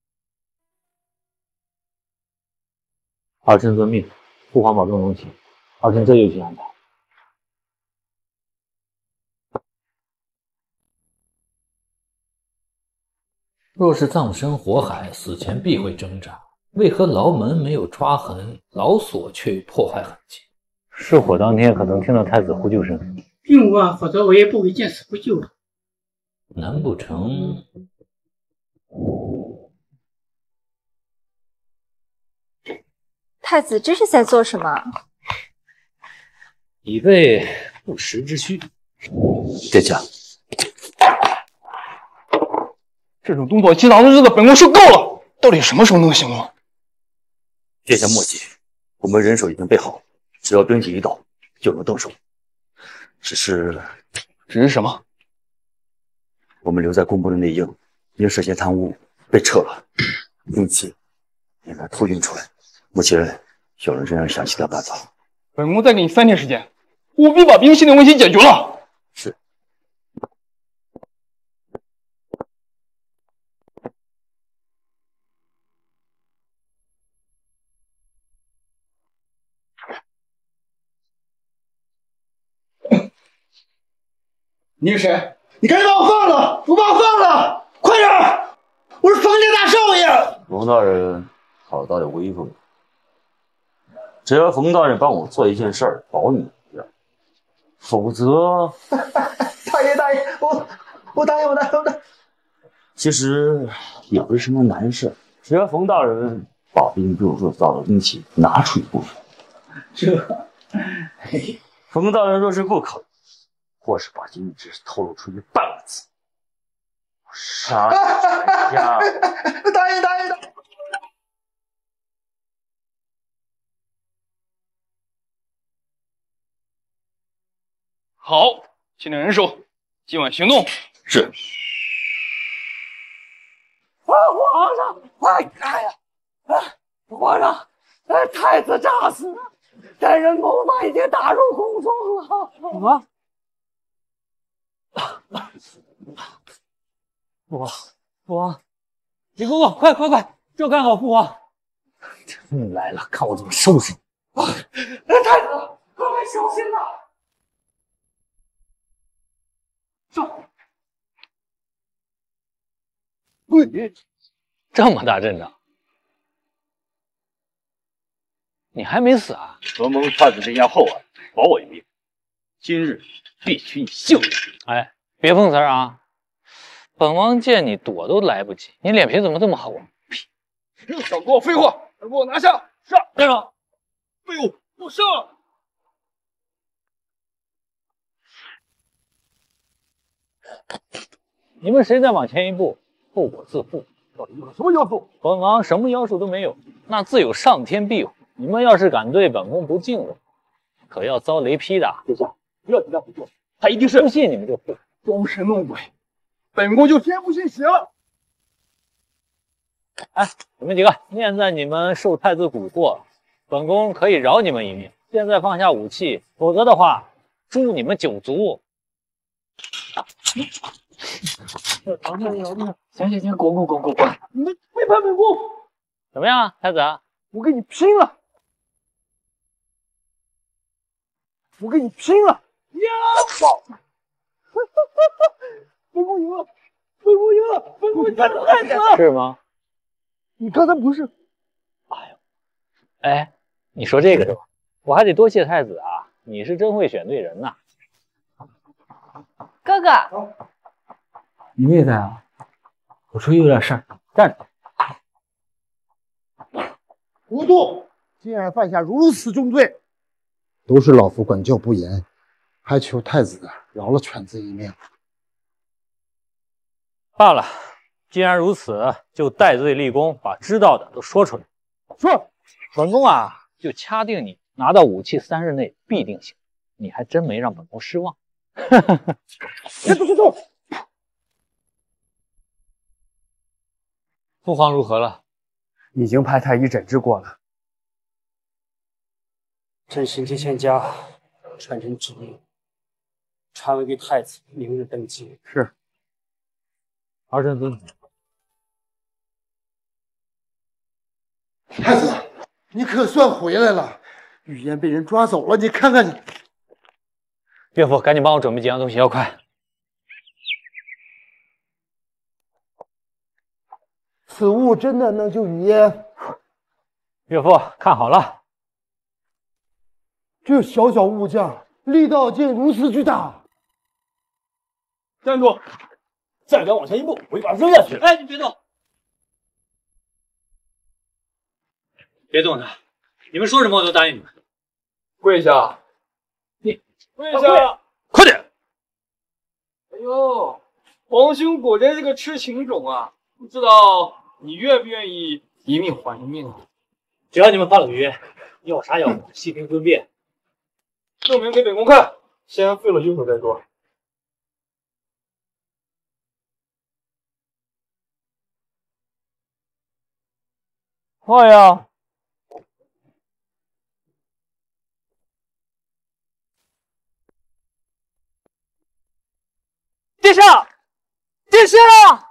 [SPEAKER 5] 儿臣遵命，父皇保重龙体，儿臣这就去安排。若是葬身火海，死前必会挣扎，为何牢门没有抓痕，牢锁却有破坏痕迹？失火当天可能听到太子呼救声，
[SPEAKER 3] 并无啊，否则我也不会见死不救的。
[SPEAKER 5] 难不成？
[SPEAKER 14] 太子这是在做什么？
[SPEAKER 5] 以备不时之需。
[SPEAKER 9] 殿下，
[SPEAKER 24] 这种东躲西藏的日子，本宫受够了。到底什么时候能行动？
[SPEAKER 9] 殿下莫急，我们人手已经备好，只要兵器一到，就能动手。只是，
[SPEAKER 24] 只是什么？
[SPEAKER 9] 我们留在工部的内应，因涉嫌贪污被撤了，兵器应该偷运出来。目前小人正在想其他办法。
[SPEAKER 24] 本宫再给你三天时间，务必把兵器的问题解决了。
[SPEAKER 9] 是。
[SPEAKER 13] 你是谁？你赶紧把我放了！我把我放了！快点！我是冯家大少爷。
[SPEAKER 9] 冯大人好大的威风！只要冯大人帮我做一件事儿，保你一样，否则……
[SPEAKER 13] 大爷大爷，我我答应我答应我答应。
[SPEAKER 9] 其实也不是什么难事，只要冯大人把兵部铸造的兵器拿出一部分，
[SPEAKER 13] 这……
[SPEAKER 9] 冯大人若是不肯，或是把金只透露出去半个字，我杀你全家！
[SPEAKER 13] 答应答应答应！
[SPEAKER 24] 好，清点人手，今晚行动。
[SPEAKER 9] 是。
[SPEAKER 3] 啊，皇上，快看呀！啊，皇上，呃，太子诈死了，歹人谋反已经打入宫中了。什么？
[SPEAKER 23] 父皇，父皇，李公公，快快快，照看好父皇！
[SPEAKER 5] 真来了，看我怎么收拾你！
[SPEAKER 3] 太子，各位小心呐！
[SPEAKER 24] 走。
[SPEAKER 5] 喂，这么大阵仗，你还没死啊？
[SPEAKER 9] 承蒙太子这样厚爱，保我一命，今日必取你性命。
[SPEAKER 5] 哎，别碰瓷儿啊！ 本王见你躲都来不及，你脸皮怎么这么厚啊？
[SPEAKER 11] 少给我废话，给我拿下！上！
[SPEAKER 5] 站住！
[SPEAKER 11] 废物，给我上！
[SPEAKER 23] 你们谁再往前一步，后果自负。
[SPEAKER 11] 到底有什么要素？
[SPEAKER 23] 本王什么要素都没有，
[SPEAKER 5] 那自有上天庇护。
[SPEAKER 23] 你们要是敢对本宫不敬了，可要遭雷劈的。
[SPEAKER 11] 殿下，不要紧张不做，他一定是
[SPEAKER 23] 不信你们就信，
[SPEAKER 11] 装神弄鬼，本宫就天不信邪了。
[SPEAKER 23] 哎，你们几个，念在你们受太子蛊惑，本宫可以饶你们一命。现在放下武器，否则的话，诛你们九族。
[SPEAKER 11] 行行行，滚滚滚滚滚！你们背叛本宫，
[SPEAKER 23] 怎么样，太子？
[SPEAKER 11] 我跟你拼了！我跟你拼了！呀！本宫赢了！本宫赢了！本宫太子了！
[SPEAKER 23] 是吗？
[SPEAKER 11] 你刚才不是？
[SPEAKER 23] 哎呦，哎，你说这个是吧？我还得多谢太子啊，你是真会选对人呐。
[SPEAKER 14] 哥哥，
[SPEAKER 12] 你们也在啊？我出去有点事儿，站着。
[SPEAKER 17] 糊涂！竟然犯下如此重罪，都是老夫管教不严，还求太子饶了犬子一命。
[SPEAKER 23] 罢了，既然如此，就戴罪立功，把知道的都说出来。
[SPEAKER 17] 说，
[SPEAKER 23] 本宫啊，就掐定你拿到武器三日内必定行。你还真没让本宫失望。哈哈哈！
[SPEAKER 17] 别动，别动！
[SPEAKER 5] 父皇如何了？
[SPEAKER 7] 已经派太医诊治过了。
[SPEAKER 4] 朕行接欠家，传朕旨意，传位给太子，明日登基。
[SPEAKER 7] 是。
[SPEAKER 23] 儿臣遵旨。
[SPEAKER 17] 太子，你可算回来了！雨嫣被人抓走了，你看看你。
[SPEAKER 23] 岳父，赶紧帮我准备几样东西，要快。
[SPEAKER 17] 此物真的能救雨嫣？
[SPEAKER 23] 岳父，看好了，
[SPEAKER 17] 这小小物件力道竟如此巨大！
[SPEAKER 11] 站住！再敢往前一步，我就把它扔下去！
[SPEAKER 23] 哎，你别动，别动他！你们说什么我都答应你们。
[SPEAKER 11] 跪下！
[SPEAKER 23] 你
[SPEAKER 11] 跪下！
[SPEAKER 23] 快点！
[SPEAKER 11] 哎呦，皇兄果真是个痴情种啊！不知道你愿不愿意一命还一命啊？
[SPEAKER 23] 只要你们犯了约，要杀要剐，细听分辨。
[SPEAKER 11] 证明给本宫看，先废了凶手再说。
[SPEAKER 23] 快呀！殿下，殿下！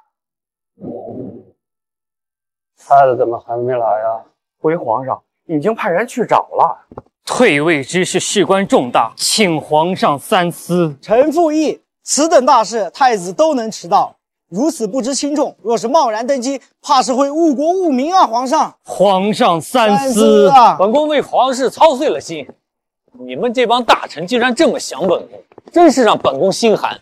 [SPEAKER 7] 太子怎么还没来呀？回皇上，已经派人去找了。
[SPEAKER 4] 退位之事事关重大，请皇上三思。
[SPEAKER 19] 臣附议，此等大事，太子都能迟到，如此不知轻重，若是贸然登基，怕是会误国误民啊！皇上，
[SPEAKER 4] 皇上三思，
[SPEAKER 19] 三思啊！
[SPEAKER 23] 本宫为皇室操碎了心，你们这帮大臣竟然这么想本宫，真是让本宫心寒。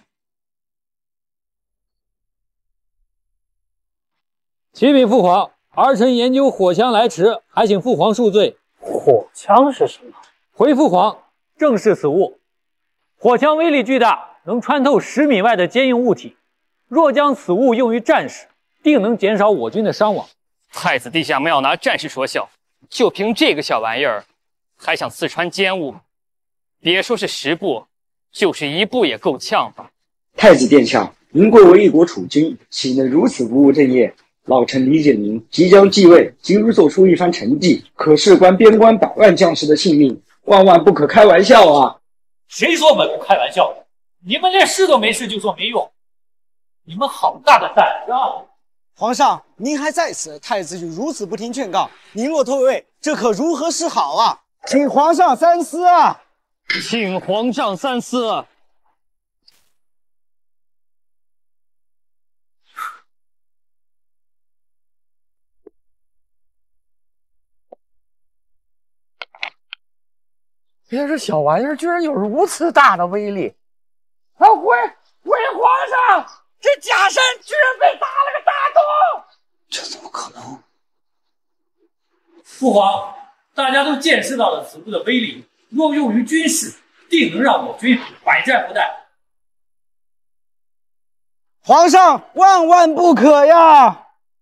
[SPEAKER 23] 启禀父皇，儿臣研究火枪来迟，还请父皇恕罪。
[SPEAKER 4] 火枪是什么？
[SPEAKER 23] 回父皇，正是此物。火枪威力巨大，能穿透十米外的坚硬物体。若将此物用于战时，定能减少我军的伤亡。
[SPEAKER 4] 太子陛下没有拿战事说笑，就凭这个小玩意儿，还想刺穿坚物？别说是十步，就是一步也够呛吧？
[SPEAKER 20] 太子殿下，您贵为一国储君，岂能如此不务正业？老臣理解您即将继位，今日做出一番成绩，可事关边关百万将士的性命，万万不可开玩笑啊！
[SPEAKER 23] 谁说本宫开玩笑的？你们连试都没试就说没用，你们好大的胆子啊！
[SPEAKER 19] 皇上，您还在此，太子就如此不听劝告，您若退位，这可如何是好啊？请皇上三思啊！
[SPEAKER 4] 请皇上三思。
[SPEAKER 3] 别这小玩意儿居然有如此大的威力！啊，回回皇上， 这假山居然被打了个大洞！
[SPEAKER 9] 这怎么可能？
[SPEAKER 8] 父皇，大家都见识到了此物的威力，若用于军事，定能让我军百战不殆。
[SPEAKER 19] 皇上，万万不可呀！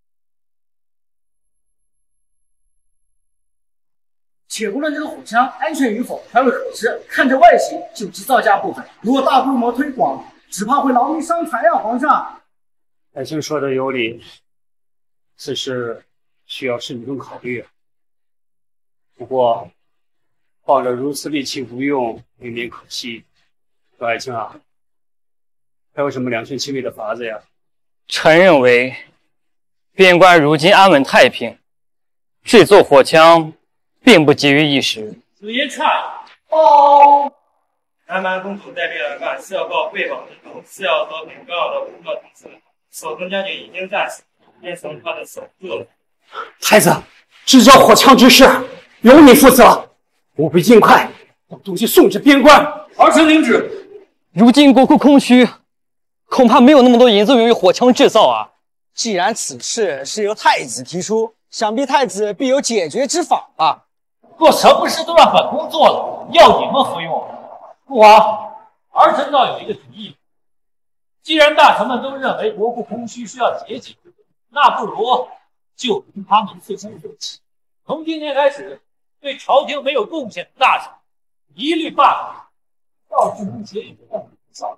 [SPEAKER 2] 且不论这个火枪安全与否，还未可知。看这外形，就知造价不菲。如果大规模推广，只怕会劳民伤财啊！皇上，
[SPEAKER 4] 爱卿说的有理，此事需要慎重考虑。不过，放着如此利器不用，未免可惜。葛爱卿啊，还有什么两全其美的法子呀？
[SPEAKER 1] 臣认为，边关如今安稳太平，制作火枪并不急于一时。
[SPEAKER 8] 此言差矣。
[SPEAKER 3] 哦，
[SPEAKER 6] 南蛮公主带兵而干，是要告汇报之中，是要和本高的部落同志。守城将军已经战死，变成他的守护了。
[SPEAKER 2] 太子，制造火枪之事由你负责，务必尽快将东西送至边关。
[SPEAKER 8] 儿臣领旨。
[SPEAKER 1] 如今国库空虚，恐怕没有那么多银子用于火枪制造啊。
[SPEAKER 19] 既然此事是由太子提出，想必太子必有解决之法吧？
[SPEAKER 8] 若什么事都让本宫做了，要你们服用？父皇，儿臣倒有一个提议。既然大臣们都认为国库空虚需要节俭，那不如就凭他们自身做起。从今天开始，对朝廷没有贡献的大臣，一律罢免。要是目前有不少。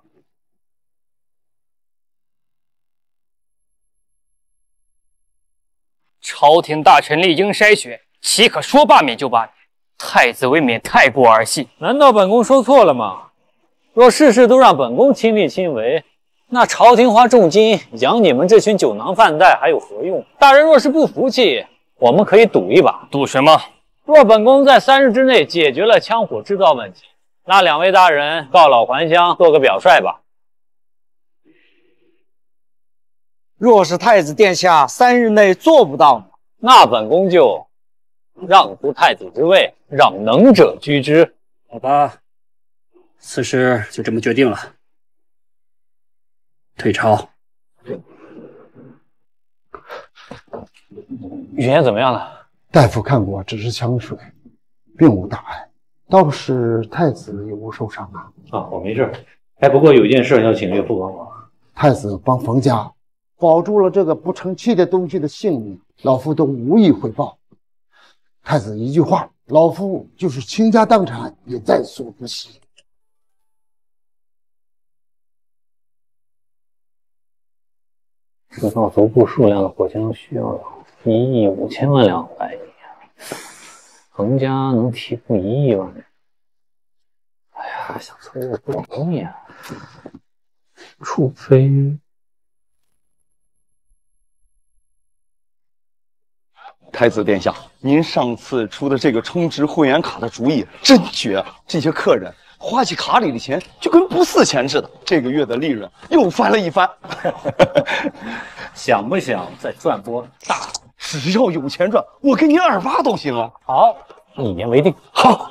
[SPEAKER 1] 朝廷大臣历经筛选，岂可说罢免就罢免？太子未免太过儿戏。
[SPEAKER 23] 难道本宫说错了吗？若事事都让本宫亲力亲为，那朝廷花重金养你们这群酒囊饭袋还有何用？大人若是不服气，我们可以赌一把。
[SPEAKER 1] 赌什么？
[SPEAKER 23] 若本宫在三日之内解决了枪火制造问题，那两位大人告老还乡，做个表率吧。
[SPEAKER 19] 若是太子殿下三日内做不到，
[SPEAKER 23] 那本宫就让出太子之位，让能者居之。
[SPEAKER 4] 好吧，此事就这么决定了。退朝。
[SPEAKER 23] 语言怎么样了？
[SPEAKER 17] 大夫看过，只是枪水，并无大碍。倒是太子有无受伤啊？
[SPEAKER 5] 啊，我没事。哎，不过有件事要请岳父帮忙。
[SPEAKER 17] 太子帮冯家保住了这个不成器的东西的性命，老夫都无以回报。太子一句话，老夫就是倾家荡产也在所不惜。
[SPEAKER 5] 制造足够数量的火枪需要一亿五千万两白银，冯家能提供一亿万人，哎呀，想凑合不容易啊。除非
[SPEAKER 13] 太子殿下，您上次出的这个充值会员卡的主意真绝！这些客人花起卡里的钱就跟不似钱似的，这个月的利润又翻了一番。
[SPEAKER 5] 想不想再赚波大？
[SPEAKER 13] 只要有钱赚，我给您二八都行啊！
[SPEAKER 23] 好，一言为定。
[SPEAKER 13] 好。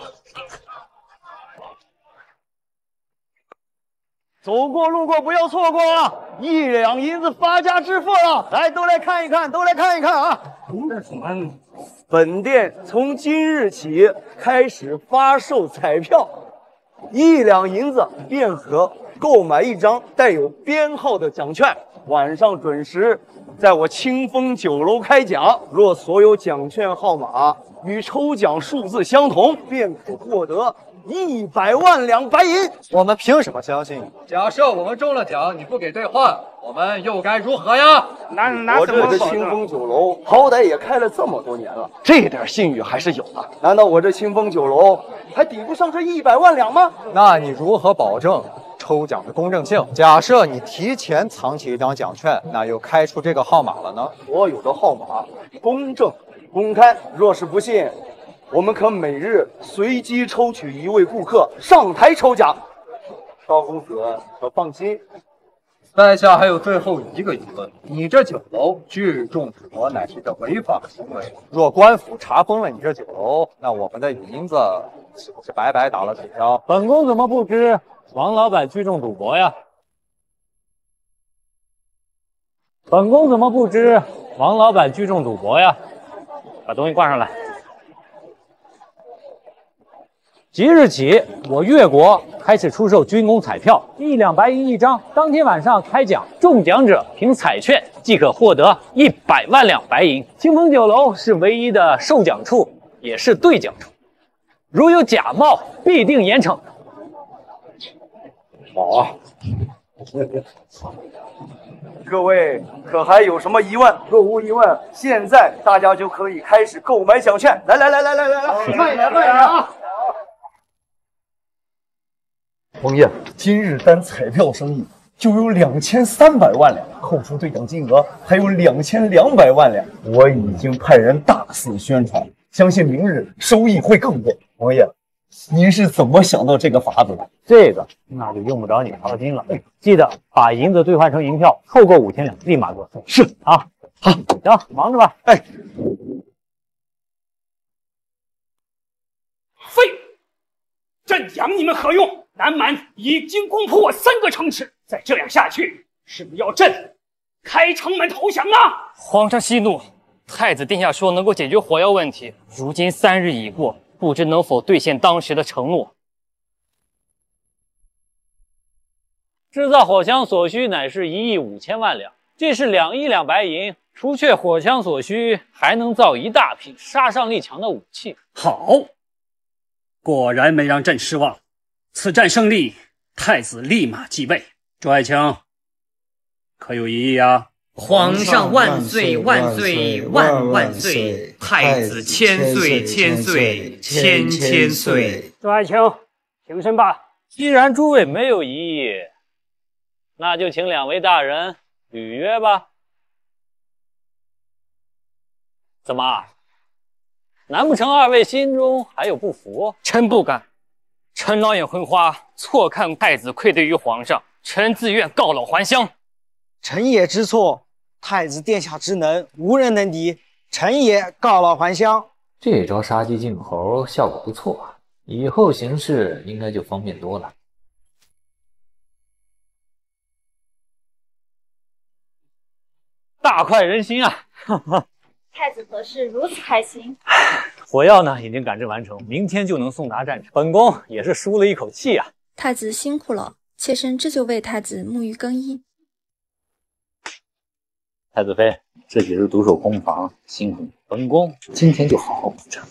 [SPEAKER 3] 走过路过不要错过啊！一两银子发家致富了，来，都来看一看，都来看一看啊！本店从今日起开始发售彩票，一两银子便可购买一张带有编号的奖券。晚上准时在我清风酒楼开奖，若所有奖券号码与抽奖数字相同，便可获得一百万两白银。
[SPEAKER 21] 我们凭什么相信？假设我们中了奖，你不给兑换，我们又该如何呀？
[SPEAKER 3] 那那我这个清风酒楼好歹也开了这么多年了，这点信誉还是有的。难道我这清风酒楼还抵不上这一百万两吗？
[SPEAKER 21] 那你如何保证抽奖的公正性？假设你提前藏起一张奖券，那又开出这个号码了呢？
[SPEAKER 3] 所有的号码公正公开，若是不信，我们可每日随机抽取一位顾客上台抽奖。高公子可放心。
[SPEAKER 21] 在下还有最后一个疑问：你这酒楼聚众赌博乃是个违法行为，若官府查封了你这酒楼，那我们的银子岂不是白白打了水漂？
[SPEAKER 23] 本宫怎么不知王老板聚众赌博呀？ 本宫怎么不知王老板聚众赌博呀？把东西挂上来。即日起，我越国开始出售军功彩票，一两白银一张。当天晚上开奖，中奖者凭彩券即可获得一百万两白银。清风酒楼是唯一的售奖处，也是兑奖处，如有假冒，必定严惩。
[SPEAKER 3] 好啊。各位可还有什么疑问？若无疑问，现在大家就可以开始购买奖券。来来来来来来来，慢点慢点啊！王爷，今日单彩票生意就有两千三百万两，扣除兑奖金额还有两千两百万两。我已经派人大肆宣传，相信明日收益会更多。王爷，您是怎么想到这个法子的？
[SPEAKER 23] 这个那就用不着你操心了。记得把银子兑换成银票，凑够五千两，立马给我送。
[SPEAKER 3] 是
[SPEAKER 23] 啊，好，行，忙着吧。
[SPEAKER 3] 哎，
[SPEAKER 2] 废物！朕养你们何用？南蛮已经攻破我三个城池，再这样下去，是不是要朕开城门投降啊？
[SPEAKER 1] 皇上息怒，太子殿下说能够解决火药问题，如今三日已过，不知能否兑现当时的承诺。
[SPEAKER 23] 制造火枪所需乃是一亿五千万两，这是两亿两白银。除却火枪所需，还能造一大批杀伤力强的武器。
[SPEAKER 4] 好，果然没让朕失望。此战胜利，太子立马继位。朱爱卿，可有异议啊？
[SPEAKER 15] 皇上万岁万岁万万岁！太子千岁千岁千千岁！
[SPEAKER 23] 朱爱卿，平身吧。既然诸位没有异议，那就请两位大人履约吧。怎么？难不成二位心中还有不服？
[SPEAKER 1] 臣不敢。臣老眼昏花，错看太子愧对于皇上，臣自愿告老还乡。
[SPEAKER 19] 臣也知错，太子殿下之能，无人能敌，臣也告老还乡。
[SPEAKER 5] 这招杀鸡儆猴效果不错啊，以后行事应该就方便多了。
[SPEAKER 23] 大快人心啊！
[SPEAKER 14] 太子何事如此开心？
[SPEAKER 23] 火药呢已经赶制完成，明天就能送达战场。本宫也是舒了一口气啊！
[SPEAKER 16] 太子辛苦了，妾身这就为太子沐浴更衣。
[SPEAKER 5] 太子妃，这几日独守空房，辛苦你。本宫今天就好好补偿。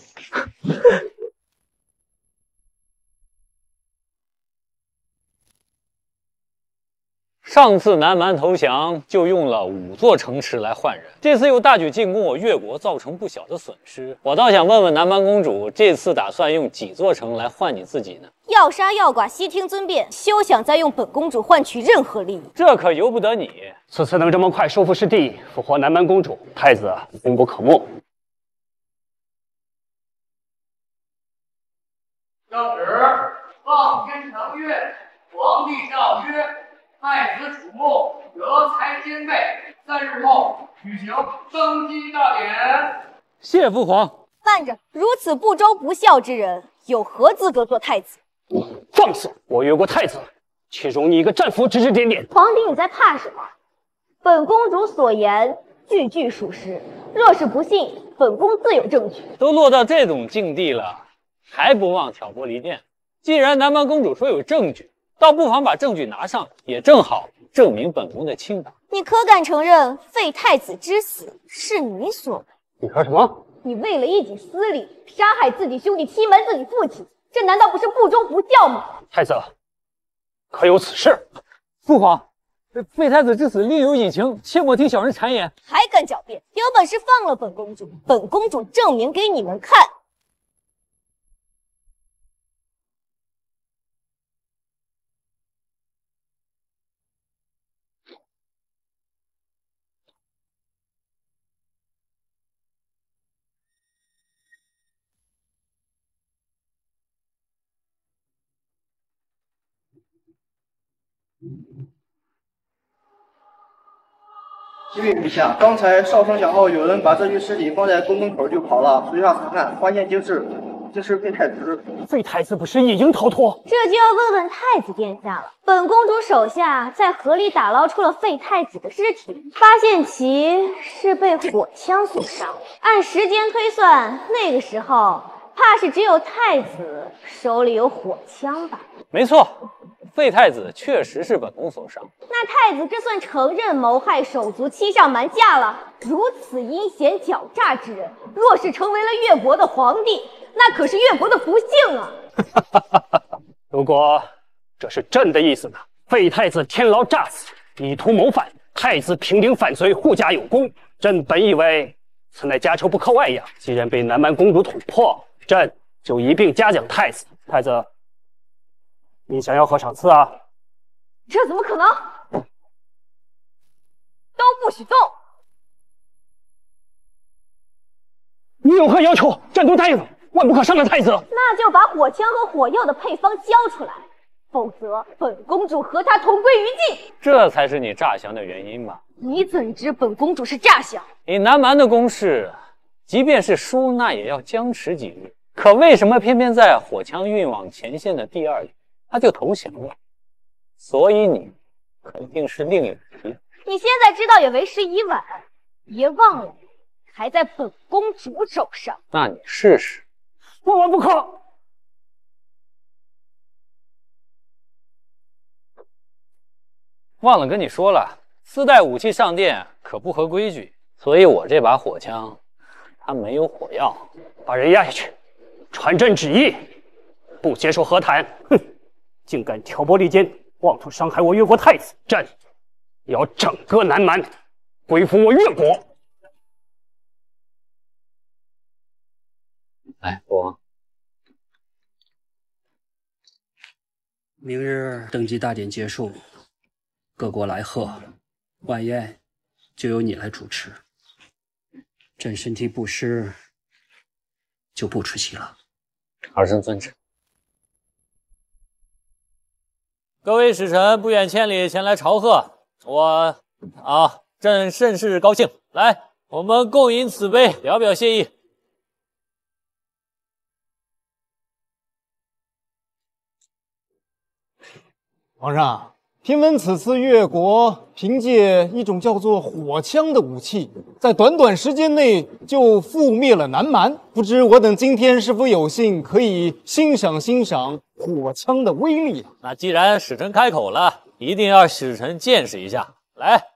[SPEAKER 23] 上次南蛮投降就用了五座城池来换人，这次又大举进攻我越国，造成不小的损失。我倒想问问南蛮公主，这次打算用几座城来换你自己呢？
[SPEAKER 18] 要杀要剐，悉听尊便，休想再用本公主换取任何利益。
[SPEAKER 23] 这可由不得你。
[SPEAKER 4] 此次能这么快收复失地，复活南蛮公主，太子功不可没。
[SPEAKER 8] 圣旨：望天承运，皇帝诏曰。太子楚穆德才兼备，三日后举行登基大典。
[SPEAKER 23] 谢父皇。
[SPEAKER 18] 慢着，如此不忠不孝之人，有何资格做太子？
[SPEAKER 4] 放肆！我越国太子，岂容你一个战俘指指点点？
[SPEAKER 18] 皇帝，你在怕什么？本公主所言句句属实，若是不信，本宫自有证据。
[SPEAKER 23] 都落到这种境地了，还不忘挑拨离间？既然南蛮公主说有证据，倒不妨把证据拿上，也正好证明本宫的清白。
[SPEAKER 18] 你可敢承认废太子之死是你所为？
[SPEAKER 4] 你说什么？
[SPEAKER 18] 你为了一己私利，杀害自己兄弟，欺瞒自己父亲，这难道不是不忠不孝吗？
[SPEAKER 4] 太子，可有此事？
[SPEAKER 23] 父皇，废太子之死另有隐情，切莫听小人谗言。
[SPEAKER 18] 还敢狡辩？有本事放了本公主，本公主证明给你们看。
[SPEAKER 12] 启禀陛下，刚才哨声响后，有人把这具尸体放在宫门口就跑了。随上查看，发现竟是
[SPEAKER 13] 这是废太子，
[SPEAKER 2] 废太子不是已经逃脱？
[SPEAKER 18] 这就要问问太子殿下了。本公主手下在河里打捞出了废太子的尸体，发现其是被火枪所伤。按时间推算，那个时候怕是只有太子手里有火枪吧？
[SPEAKER 8] 没错，废太子确实是本宫所伤。
[SPEAKER 18] 那太子这算承认谋害手足、欺上瞒下了。如此阴险狡诈之人，若是成为了越国的皇帝，那可是越国的不幸啊！
[SPEAKER 2] 如果这是朕的意思呢？废太子天牢诈死，意图谋反，太子平定犯罪，护驾有功。朕本以为此乃家丑不可外扬，既然被南蛮公主捅破，朕就一并嘉奖太子。太子，你想要何赏赐啊？
[SPEAKER 18] 这怎么可能？都不许动！
[SPEAKER 2] 你有何要求？朕都答应了，万不可伤了太子。
[SPEAKER 18] 那就把火枪和火药的配方交出来，否则本公主和他同归于尽。
[SPEAKER 8] 这才是你诈降的原因吧？
[SPEAKER 18] 你怎知本公主是诈降？
[SPEAKER 8] 以南蛮的攻势，即便是输，那也要僵持几日。可为什么偏偏在火枪运往前线的第二日，他就投降了？所以你肯定是另有其。
[SPEAKER 18] 你现在知道也为时已晚，别忘了，还在本公主手上。
[SPEAKER 8] 那你试试。
[SPEAKER 2] 万万不可！
[SPEAKER 8] 忘了跟你说了，私带武器上殿可不合规矩，所以我这把火枪它没有火药。
[SPEAKER 2] 把人押下去，传朕旨意，不接受和谈。哼，竟敢挑拨离间，妄图伤害我越国太子，朕要整个南蛮归附我越国。
[SPEAKER 8] 来，国王，
[SPEAKER 4] 明日登基大典结束，各国来贺，晚宴就由你来主持。朕身体不适，就不出席了。
[SPEAKER 8] 儿臣遵旨。
[SPEAKER 23] 各位使臣不远千里前来朝贺，我啊，朕甚是高兴。来，我们共饮此杯，表表谢意。
[SPEAKER 19] 皇上，听闻此次越国凭借一种叫做火枪的武器，在短短时间内就覆灭了南蛮。不知我等今天是否有幸可以欣赏欣赏火枪的威力啊？
[SPEAKER 23] 那既然使臣开口了，一定要使臣见识一下。来。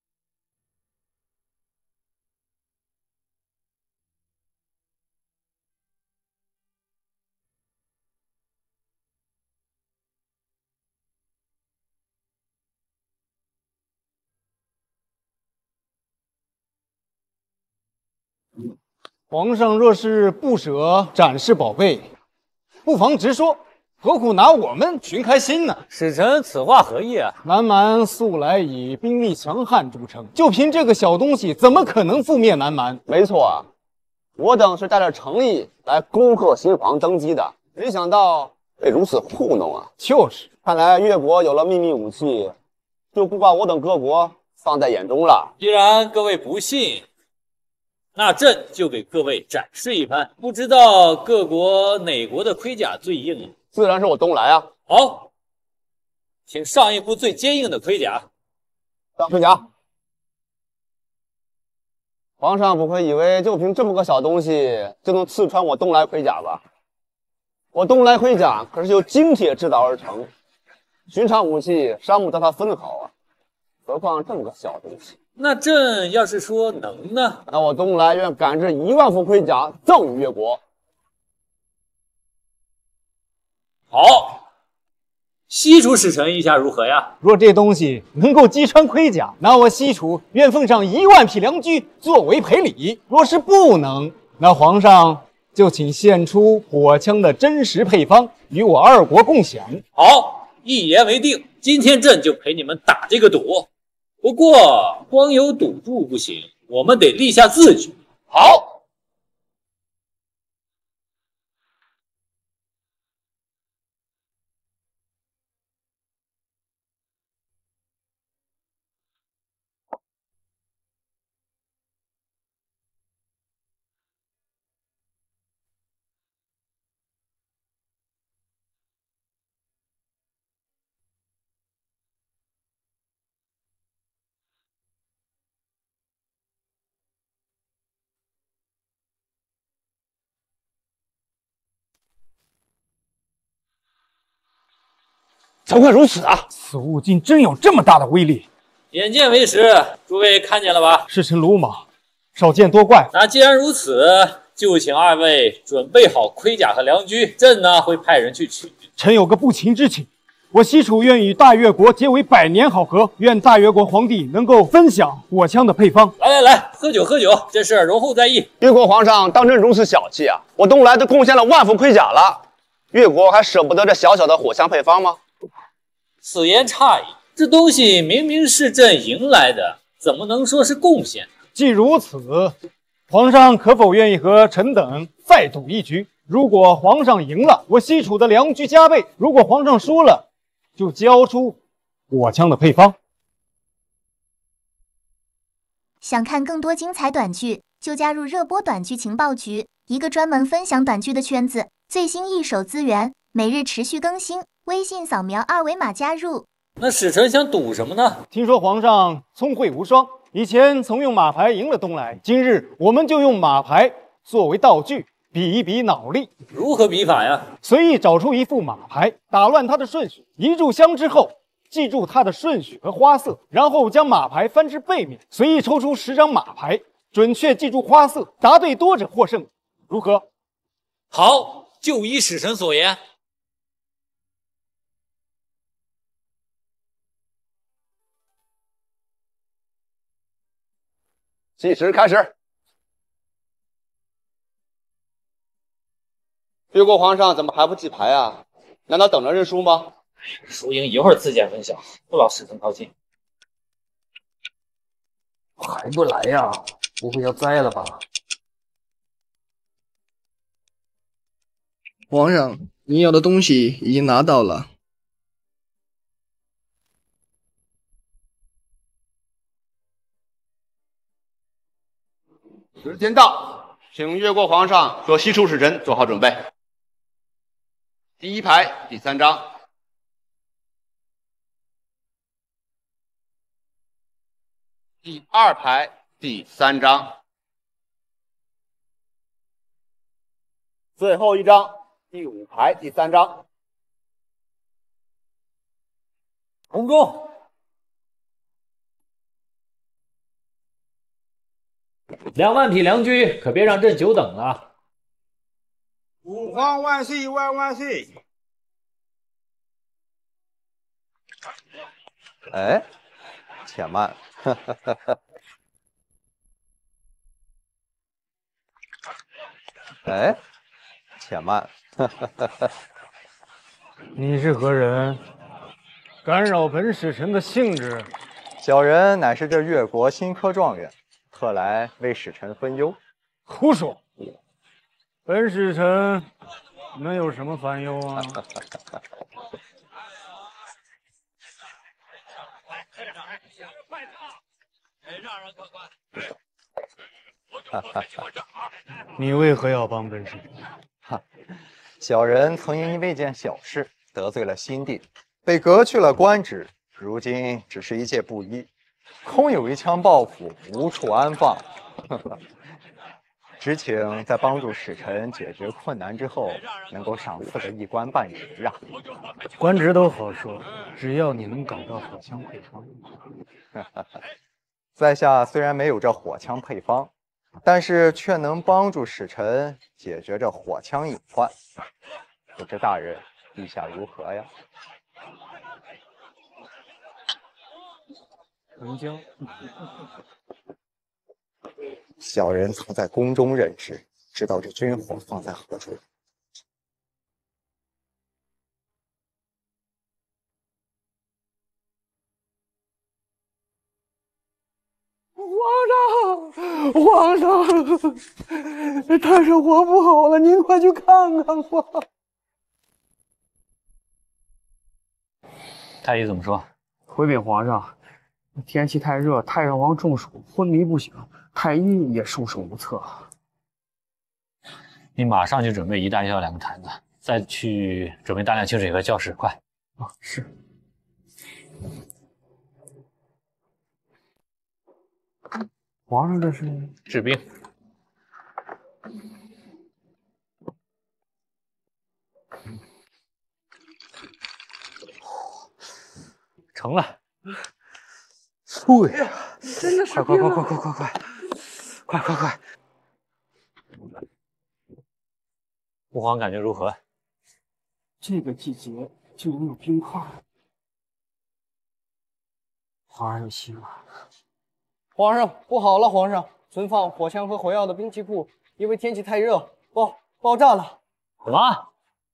[SPEAKER 19] 皇上若是不舍展示宝贝，不妨直说，何苦拿我们寻开心呢？
[SPEAKER 23] 使臣此话何意啊？
[SPEAKER 19] 南蛮素来以兵力强悍著称，就凭这个小东西，怎么可能覆灭南蛮？
[SPEAKER 13] 没错啊，我等是带着诚意来恭贺新皇登基的，没想到被如此糊弄啊！
[SPEAKER 19] 就是，
[SPEAKER 13] 看来越国有了秘密武器，就不把我等各国放在眼中了。
[SPEAKER 23] 既然各位不信，那朕就给各位展示一番。不知道各国哪国的盔甲最硬啊？
[SPEAKER 13] 自然是我东来啊！
[SPEAKER 23] 好，请上一副最坚硬的盔甲。
[SPEAKER 13] 上盔甲。皇上不会以为就凭这么个小东西就能刺穿我东来盔甲吧？我东来盔甲可是由金铁制造而成，寻常武器伤不得它分毫啊，何况这么个小东西。
[SPEAKER 23] 那朕要是说能呢？
[SPEAKER 13] 那我东来愿赶制一万副盔甲赠与越国。
[SPEAKER 23] 好，西楚使臣意下如何呀？
[SPEAKER 19] 若这东西能够击穿盔甲，那我西楚愿奉上一万匹良驹作为赔礼。若是不能，那皇上就请献出火枪的真实配方，与我二国共享。
[SPEAKER 23] 好，一言为定。今天朕就陪你们打这个赌。不过光有赌注不行，我们得立下字据。好。
[SPEAKER 13] 怎会如此啊？
[SPEAKER 19] 此物竟真有这么大的威力！
[SPEAKER 8] 眼见为实，诸位看见了吧？
[SPEAKER 19] 是臣鲁莽，少见多怪。
[SPEAKER 8] 那既然如此，就请二位准备好盔甲和良驹，朕呢会派人去取。
[SPEAKER 19] 臣有个不情之请，我西楚愿与大越国结为百年好合，愿大越国皇帝能够分享火枪的配方。
[SPEAKER 8] 来来来，喝酒喝酒，这事容后再议。
[SPEAKER 13] 越国皇上当真如此小气啊！我东来都贡献了万副盔甲了，越国还舍不得这小小的火枪配方吗？
[SPEAKER 8] 此言差矣，这东西明明是朕赢来的，怎么能说是贡献？
[SPEAKER 19] 既如此，皇上可否愿意和臣等再赌一局？如果皇上赢了，我西楚的良驹加倍；如果皇上输了，就交出火枪的配方。
[SPEAKER 10] 想看更多精彩短剧，就加入热播短剧情报局，一个专门分享短剧的圈子，最新一手资源，每日持续更新。微信扫描二维码加入。
[SPEAKER 8] 那使臣想赌什么呢？
[SPEAKER 19] 听说皇上聪慧无双，以前曾用马牌赢了东来，今日我们就用马牌作为道具，比一比脑力。
[SPEAKER 8] 如何比法呀？
[SPEAKER 19] 随意找出一副马牌，打乱它的顺序，一炷香之后，记住它的顺序和花色，然后将马牌翻至背面，随意抽出十张马牌，准确记住花色，答对多者获胜。如何？
[SPEAKER 8] 好，就依使臣所言。
[SPEAKER 13] 计时开始。越国皇上怎么还不记牌啊？难道等着认输吗？
[SPEAKER 8] 输赢一会儿自见分晓，不劳使臣操心。
[SPEAKER 7] 还不来呀？不会要栽了吧？
[SPEAKER 11] 皇上，您要的东西已经拿到了。
[SPEAKER 13] 时间到，请越国皇上说西楚使臣做好准备。第一排第三张，第二排第三张，最后一张第五排第三张。
[SPEAKER 8] 红中。两万匹良驹，可别让朕久等了。
[SPEAKER 22] 吾皇万岁万万岁！
[SPEAKER 21] 哎，且慢，呵呵呵呵。哎，且慢，呵呵呵呵。
[SPEAKER 19] 你是何人？干扰本使臣的兴致？
[SPEAKER 21] 小人乃是这越国新科状元。特来为使臣分忧。
[SPEAKER 19] 胡说！本使臣能有什么烦忧啊？你为何要帮本使臣？
[SPEAKER 21] 哈，小人曾因为一件小事得罪了新帝，被革去了官职，如今只是一介布衣。空有一腔抱负，无处安放。只请在帮助使臣解决困难之后，能够赏赐个一官半职啊！
[SPEAKER 19] 官职都好说，只要你能搞到火枪配方。
[SPEAKER 21] 在下虽然没有这火枪配方，但是却能帮助使臣解决这火枪隐患。不知大人意下如何呀？
[SPEAKER 19] 成交。
[SPEAKER 21] 小人曾在宫中任职，知道这军火放在何处。
[SPEAKER 22] 皇上，皇上，太上皇不好了，您快去看看吧。
[SPEAKER 8] 太医怎么说？
[SPEAKER 24] 回禀皇上，天气太热，太上皇中暑，昏迷不醒，太医也束手无策。
[SPEAKER 8] 你马上就准备一大药两个坛子，再去准备大量清水和教室，快！
[SPEAKER 24] 啊，是。皇上这是
[SPEAKER 8] 治病。
[SPEAKER 23] 成了。
[SPEAKER 12] 对，
[SPEAKER 22] 真的是
[SPEAKER 12] 快快快快快快快快快快！
[SPEAKER 23] 父皇感觉如何？
[SPEAKER 24] 这个季节就能有冰块，皇上有希望。
[SPEAKER 11] 皇上，不好了！皇上，存放火枪和火药的兵器库因为天气太热，爆爆炸了！
[SPEAKER 23] 什么？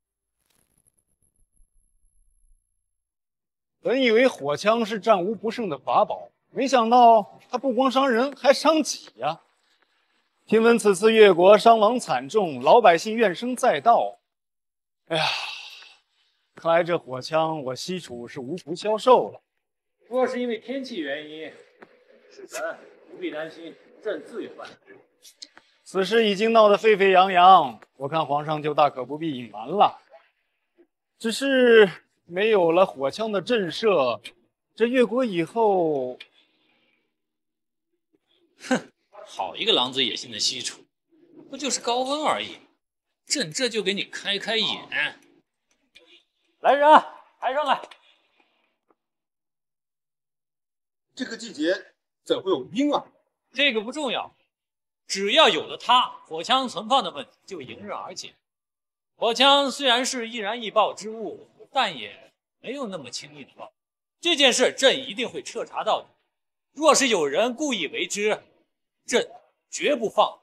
[SPEAKER 19] 本以为火枪是战无不胜的法宝，没想到它不光伤人，还伤己呀！听闻此次越国伤亡惨重，老百姓怨声载道。哎呀，看来这火枪我西楚是无福消受了。
[SPEAKER 23] 若是因为天气原因，使臣不必担心，朕自有办法。
[SPEAKER 19] 此事已经闹得沸沸扬扬，我看皇上就大可不必隐瞒了。只是没有了火枪的震慑，这越国以后……
[SPEAKER 8] 哼，好一个狼子野心的西楚，不就是高温而已，朕这就给你开开眼。
[SPEAKER 23] 来人，抬上来！
[SPEAKER 6] 这个季节怎会有冰啊？
[SPEAKER 8] 这个不重要，只要有了它，火枪存放的问题就迎刃而解。火枪虽然是易燃易爆之物，但也没有那么轻易的爆。这件事朕一定会彻查到底。若是有人故意为之，朕绝不放。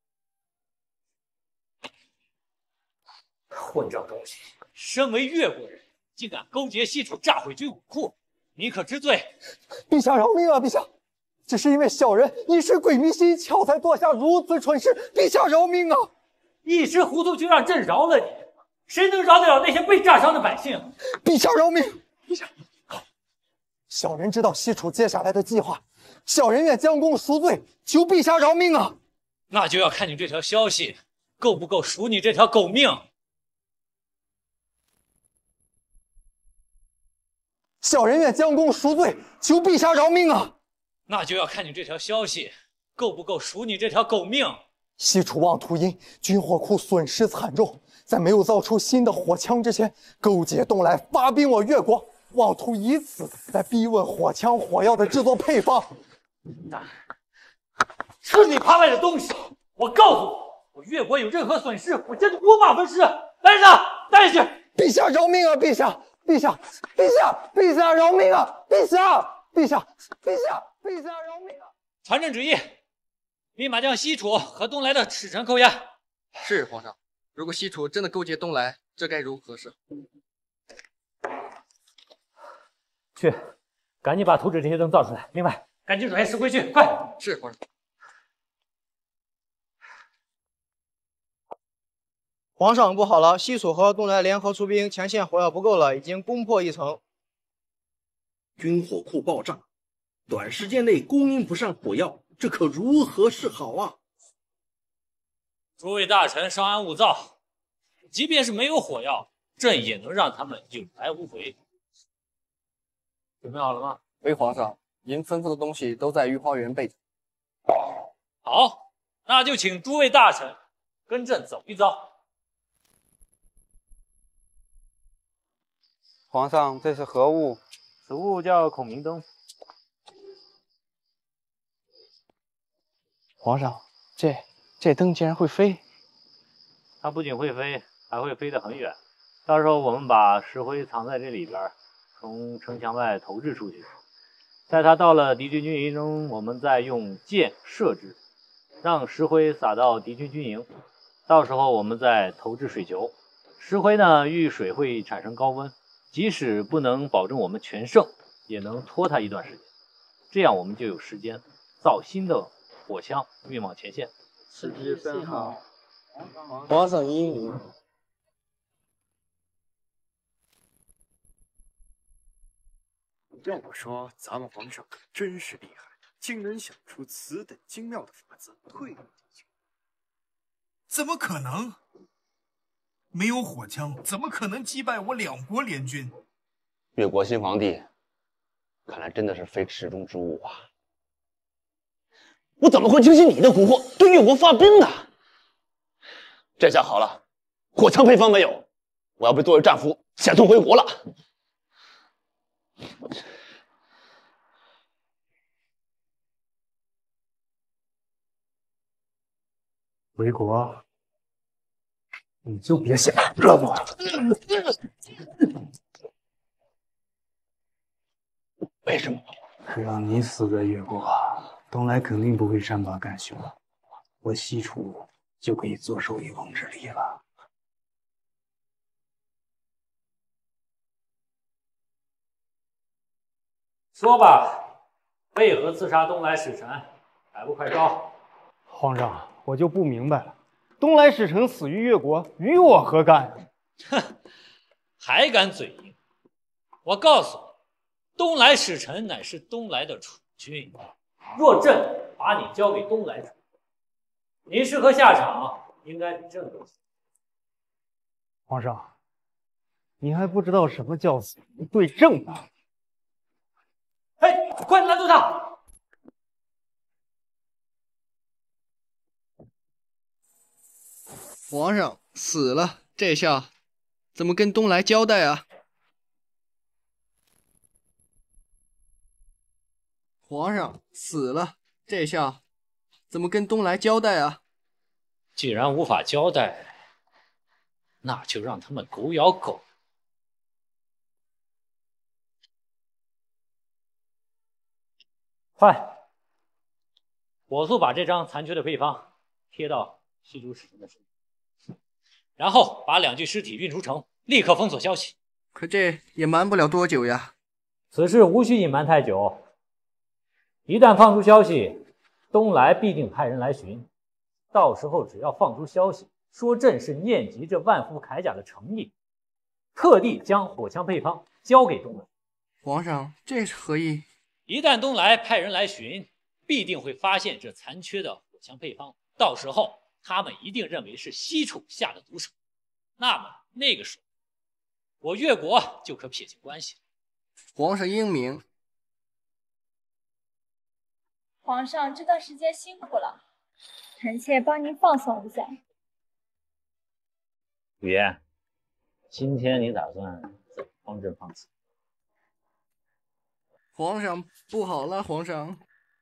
[SPEAKER 8] 混账东西！身为越国人，竟敢勾结西楚炸毁军武库，你可知罪？
[SPEAKER 11] 陛下饶命啊！陛下，只是因为小人一时鬼迷心窍，才做下如此蠢事。陛下饶命啊！
[SPEAKER 8] 一时糊涂就让朕饶了你，谁能饶得了那些被炸伤的百姓？
[SPEAKER 11] 陛下饶命！陛下，小人知道西楚接下来的计划，小人愿将功赎罪，求陛下饶命啊！
[SPEAKER 8] 那就要看你这条消息够不够赎你这条狗命。
[SPEAKER 11] 小人愿将功赎罪，求陛下饶命啊！
[SPEAKER 8] 那就要看你这条消息够不够赎你这条狗命。
[SPEAKER 11] 西楚妄图因军火库损失惨重，在没有造出新的火枪之前，勾结东来发兵我越国，妄图以此来逼问火枪火药的制作配方。
[SPEAKER 8] 吃你趴外的东西！我告诉你，我越国有任何损失，我真的五马分尸！来人啊，带下去！
[SPEAKER 11] 陛下饶命啊！陛下！陛下，陛下，陛下饶命啊！陛下，陛下，陛下，陛下饶命啊！
[SPEAKER 8] 传朕旨意，立马将西楚和东来的使臣扣押。
[SPEAKER 11] 是皇上。如果西楚真的勾结东来，这该如何是好？
[SPEAKER 23] 去，赶紧把图纸这些灯造出来。另外，赶紧准备石灰去，快！
[SPEAKER 11] 是皇上。
[SPEAKER 9] 皇上，不好了！西楚和东来联合出兵，前线火药不够了，已经攻破一城。
[SPEAKER 17] 军火库爆炸，短时间内供应不上火药，这可如何是好啊？
[SPEAKER 8] 诸位大臣稍安勿躁，即便是没有火药，朕也能让他们有来无回。
[SPEAKER 23] 准备好了吗？
[SPEAKER 11] 回皇上，您吩咐的东西都在御花园备着。
[SPEAKER 8] 好，那就请诸位大臣跟朕走一遭。
[SPEAKER 11] 皇上，这是何物？
[SPEAKER 23] 此物叫孔明灯。
[SPEAKER 11] 皇上，这这灯竟然会飞！
[SPEAKER 23] 它不仅会飞，还会飞得很远。到时候我们把石灰藏在这里边，从城墙外投掷出去。在它到了敌军军营中，我们再用箭射之，让石灰洒到敌军军营。到时候我们再投掷水球。石灰呢，遇水会产生高温。即使不能保证我们全胜，也能拖它一段时间，这样我们就有时间造新的火枪运往前线。
[SPEAKER 11] 时机分好，皇上英明。
[SPEAKER 6] 要我说，咱们皇上可真是厉害，竟能想出此等精妙的法子退入敌军。
[SPEAKER 20] 怎么可能？没有火枪，怎么可能击败我两国联军？
[SPEAKER 25] 越国新皇帝，看来真的是非池中之物啊！我怎么会听信你的蛊惑，对越国发兵呢？这下好了，火枪配方没有，我要被作为战俘遣送回国了。
[SPEAKER 24] 回国，你就别想惹我了。
[SPEAKER 13] 为什么？
[SPEAKER 24] 让你死在越国，东来肯定不会善罢甘休，我西楚就可以坐收渔翁之利了。
[SPEAKER 23] 说吧，为何刺杀东来使臣？还不快招！
[SPEAKER 19] 皇上，我就不明白了，东来使臣死于越国，与我何干？
[SPEAKER 23] 哼，还敢嘴硬！我告诉你，东来使臣乃是东来的储君，若朕把你交给东来主，你是何下场？应该比朕更清。
[SPEAKER 19] 皇上，你还不知道什么叫死无对证呢。
[SPEAKER 23] 嘿，快拦住他！
[SPEAKER 9] 皇上死了，这下怎么跟东来交代啊？皇上死了，这下怎么跟东来交代啊？
[SPEAKER 23] 既然无法交代，那就让他们狗咬狗。快，火速把这张残缺的配方贴到西楚使臣的身上，然后把两具尸体运出城，立刻封锁消息。
[SPEAKER 9] 可这也瞒不了多久呀。
[SPEAKER 23] 此事无需隐瞒太久，一旦放出消息，东来必定派人来寻。到时候只要放出消息，说朕是念及这万夫铠甲的诚意，特地将火枪配方交给东来。
[SPEAKER 9] 皇上，这是何意？
[SPEAKER 23] 一旦东来派人来寻，必定会发现这残缺的火枪配方，到时候他们一定认为是西楚下的毒手，那么那个时候，我越国就可撇清关系了。
[SPEAKER 9] 皇上英明。
[SPEAKER 1] 皇上这段时间辛苦了，臣妾帮您放松一下。
[SPEAKER 23] 雨嫣，今天你打算怎么帮朕放肆？
[SPEAKER 9] 皇上不好了，皇上！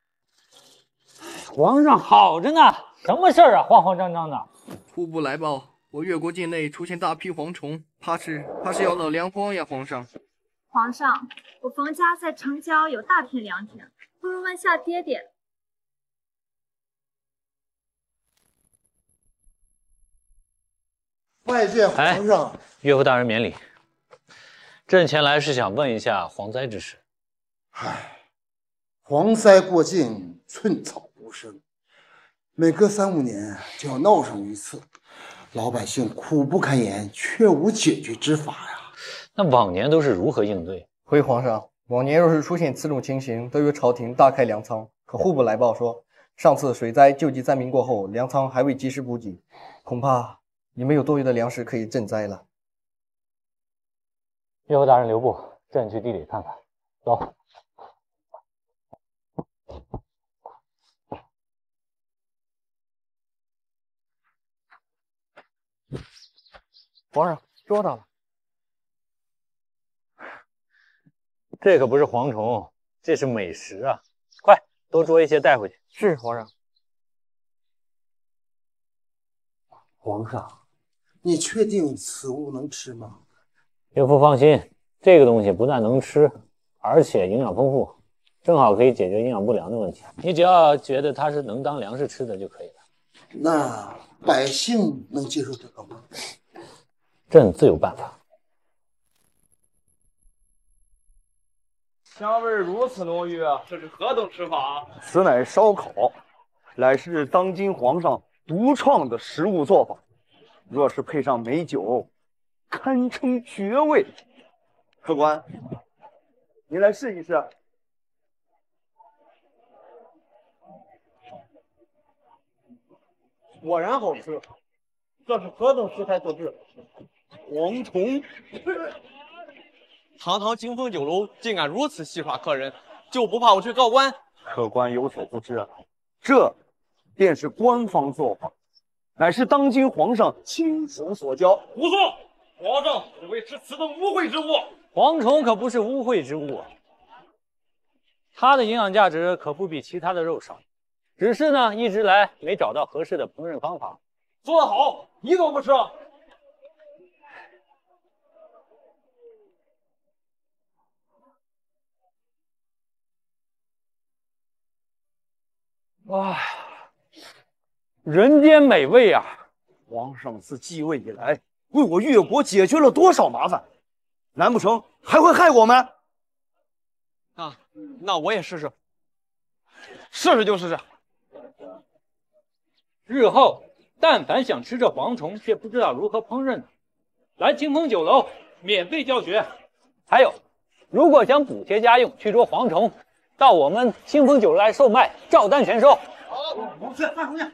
[SPEAKER 23] 皇上好着呢，什么事儿啊？慌慌张张的。
[SPEAKER 9] 户部来报，我越国境内出现大批蝗虫，怕是怕是要闹粮荒呀，皇上。
[SPEAKER 1] 皇上，我冯家在城郊有大片良田，不如问下爹爹。
[SPEAKER 3] 拜见皇上。
[SPEAKER 23] 哎、岳父大人免礼。朕前来是想问一下蝗灾之事。
[SPEAKER 3] 唉，蝗灾过境，寸草不生，每隔三五年就要闹上一次，老百姓苦不堪言，却无解决之法呀。
[SPEAKER 23] 那往年都是如何应对？
[SPEAKER 9] 回皇上，往年若是出现此种情形，都由朝廷大开粮仓。可户部来报说，上次水灾救济灾民过后，粮仓还未及时补给，恐怕也没有多余的粮食可以赈灾了。
[SPEAKER 23] 岳父大人留步，朕去地里看看。走。
[SPEAKER 9] 皇上捉到了，
[SPEAKER 23] 这可不是蝗虫，这是美食啊！快，多捉一些带回去。
[SPEAKER 9] 是皇上。
[SPEAKER 3] 皇上，你确定此物能吃吗？
[SPEAKER 23] 岳父放心，这个东西不但能吃，而且营养丰富，正好可以解决营养不良的问题。你只要觉得它是能当粮食吃的就可以了。
[SPEAKER 3] 那百姓能接受这个吗？
[SPEAKER 23] 朕自有办法。
[SPEAKER 14] 香味如此浓郁啊，这是何等吃法？
[SPEAKER 13] 此乃烧烤，乃是当今皇上独创的食物做法。若是配上美酒，堪称绝味。客官，您来试一试。
[SPEAKER 22] 果然好吃，这是何等食材所致？
[SPEAKER 13] 蝗虫！
[SPEAKER 22] 堂堂金凤酒楼竟敢如此戏耍客人，就不怕我去告官？
[SPEAKER 13] 客官有所不知，这便是官方做法，乃是当今皇上亲手所教。
[SPEAKER 22] 胡说！皇上只为吃此等污秽之物。
[SPEAKER 23] 蝗虫可不是污秽之物，它的营养价值可不比其他的肉少，只是呢一直来没找到合适的烹饪方法，
[SPEAKER 8] 说得好，你怎么不吃？
[SPEAKER 13] 哇，人间美味啊！皇上自继位以来，为我越国解决了多少麻烦，难不成还会害我们？
[SPEAKER 14] 啊，那我也试试，试试就试试。
[SPEAKER 8] 日后但凡想吃这蝗虫却不知道如何烹饪的，来清风酒楼免费教学。
[SPEAKER 23] 还有，如果想补贴家用去捉蝗虫，到我们清风酒楼来售卖，照单全收。
[SPEAKER 14] 好，我去，快回去。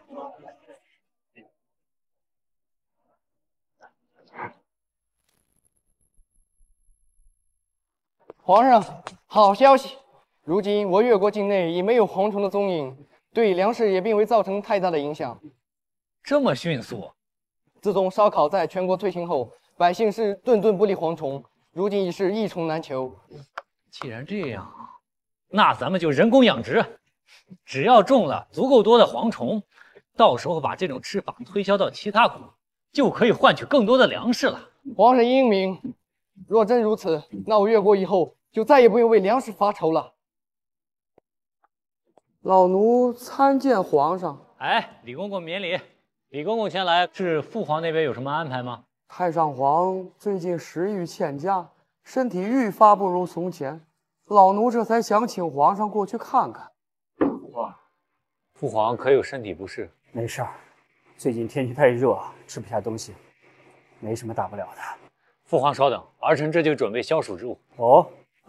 [SPEAKER 9] 皇上，好消息！如今我越国境内已没有蝗虫的踪影，对粮食也并未造成太大的影响。
[SPEAKER 23] 这么迅速？
[SPEAKER 9] 自从烧烤在全国推行后，百姓是顿顿不离蝗虫，如今已是一虫难求。
[SPEAKER 23] 既然这样，那咱们就人工养殖，只要种了足够多的蝗虫，到时候把这种吃法推销到其他国，就可以换取更多的粮食了。
[SPEAKER 9] 皇上英明，若真如此，那我越国以后就再也不用为粮食发愁了。
[SPEAKER 22] 老奴参见皇上。
[SPEAKER 23] 哎，李公公免礼。李公公前来是父皇那边有什么安排吗？
[SPEAKER 22] 太上皇最近食欲欠佳，身体愈发不如从前，老奴这才想请皇上过去看看。
[SPEAKER 23] 哇，父皇可有身体不适？
[SPEAKER 4] 没事儿，最近天气太热，吃不下东西，没什么大不了的。
[SPEAKER 23] 父皇稍等，儿臣这就准备消暑之物。
[SPEAKER 4] 哦，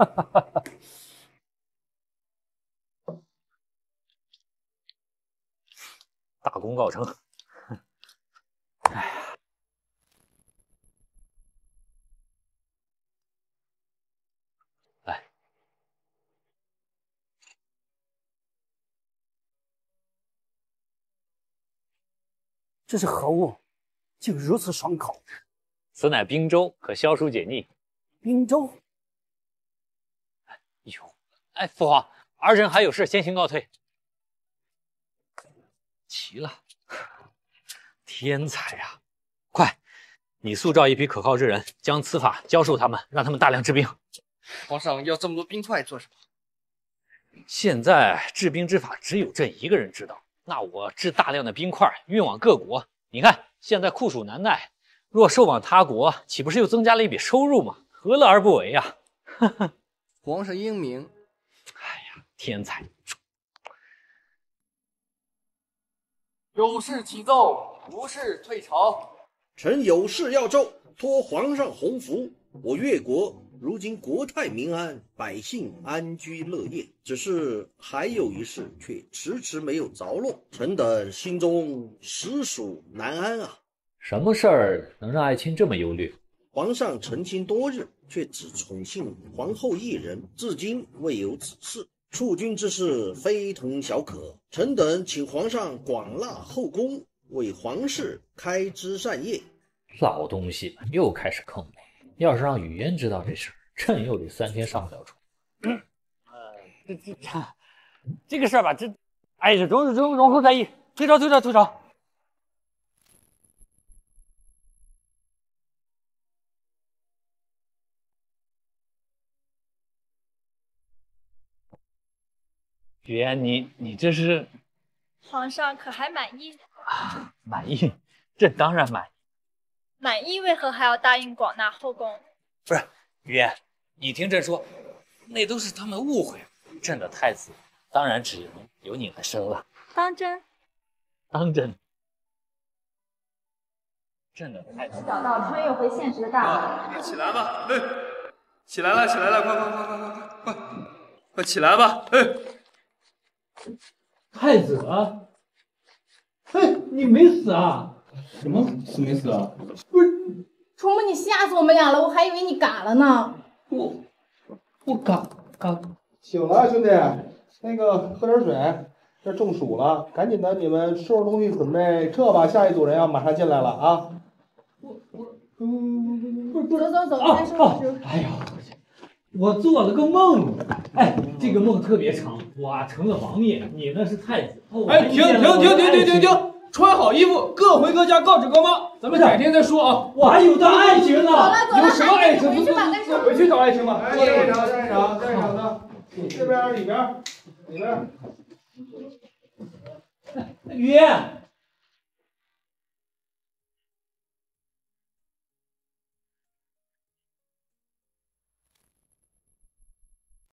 [SPEAKER 23] 大功告成。哎呀，来，
[SPEAKER 4] 这是何物？竟如此爽口！
[SPEAKER 23] 此乃冰粥，可消暑解腻。
[SPEAKER 4] 冰粥？
[SPEAKER 23] 哎呦，哎，父皇，儿臣还有事，先行告退。齐了。天才啊！快，你塑造一批可靠之人，将此法教授他们，让他们大量制冰。
[SPEAKER 17] 皇上要这么多冰块做什么？
[SPEAKER 23] 现在制冰之法只有朕一个人知道，那我制大量的冰块运往各国。你看，现在酷暑难耐，若售往他国，岂不是又增加了一笔收入吗？何乐而不为呀？
[SPEAKER 9] 皇上英明。
[SPEAKER 23] 哎呀，天才！
[SPEAKER 9] 有事启奏，无事退朝。
[SPEAKER 17] 臣有事要奏，托皇上洪福。我越国如今国泰民安，百姓安居乐业，只是还有一事却迟迟没有着落，臣等心中实属难安啊。
[SPEAKER 23] 什么事儿能让爱卿这么忧虑？
[SPEAKER 17] 皇上成亲多日，却只宠幸皇后一人，至今未有子嗣。储君之事非同小可，臣等请皇上广纳后宫，为皇室开枝散叶。
[SPEAKER 23] 老东西们又开始坑我，要是让雨嫣知道这事儿，朕又得三天上不了床。 嗯，呃，这这这这个事儿吧，这，哎，这容容容后再议，退朝退朝退朝。雨嫣，你你这是？
[SPEAKER 1] 皇上可还满意？
[SPEAKER 23] 啊，满意，朕当然满意。
[SPEAKER 1] 满意为何还要答应广纳后宫？
[SPEAKER 23] 不是，雨嫣，你听朕说，那都是他们误会。朕的太子当然只能由你来生了。
[SPEAKER 1] 当真？
[SPEAKER 23] 当真。朕的太子
[SPEAKER 1] 找到穿越回现实的大门。
[SPEAKER 14] 起来吧，哎，起来了，起来了，快快快快快快快，快起来吧，哎。
[SPEAKER 8] 太子啊！哎，你没死啊？什么死没死啊？不是，
[SPEAKER 2] 虫母，你吓死我们俩了，我还以为你嘎了呢。
[SPEAKER 8] 我我嘎嘎。
[SPEAKER 5] 醒了，兄弟，那个喝点水，这中暑了，赶紧的，你们收拾东西准备撤吧，下一组人要马上进来了啊。
[SPEAKER 8] 我我嗯，不是不
[SPEAKER 2] 是，走走走，
[SPEAKER 8] 啊
[SPEAKER 2] 先收拾收拾。
[SPEAKER 8] 哎呀，我做了个梦，哎，这个梦特别长，我成了王爷，你呢是太子。
[SPEAKER 14] 哎，停停停停停停停穿好衣服，各回各家告知哥妈，咱们改天再说啊。
[SPEAKER 8] 我还有段爱情呢。
[SPEAKER 14] 有什么爱情？
[SPEAKER 2] 回去吧，再说。
[SPEAKER 14] 回去找爱情吧。
[SPEAKER 5] 来，下一场，下一场，下一场的，这边里边里边。
[SPEAKER 8] 雨，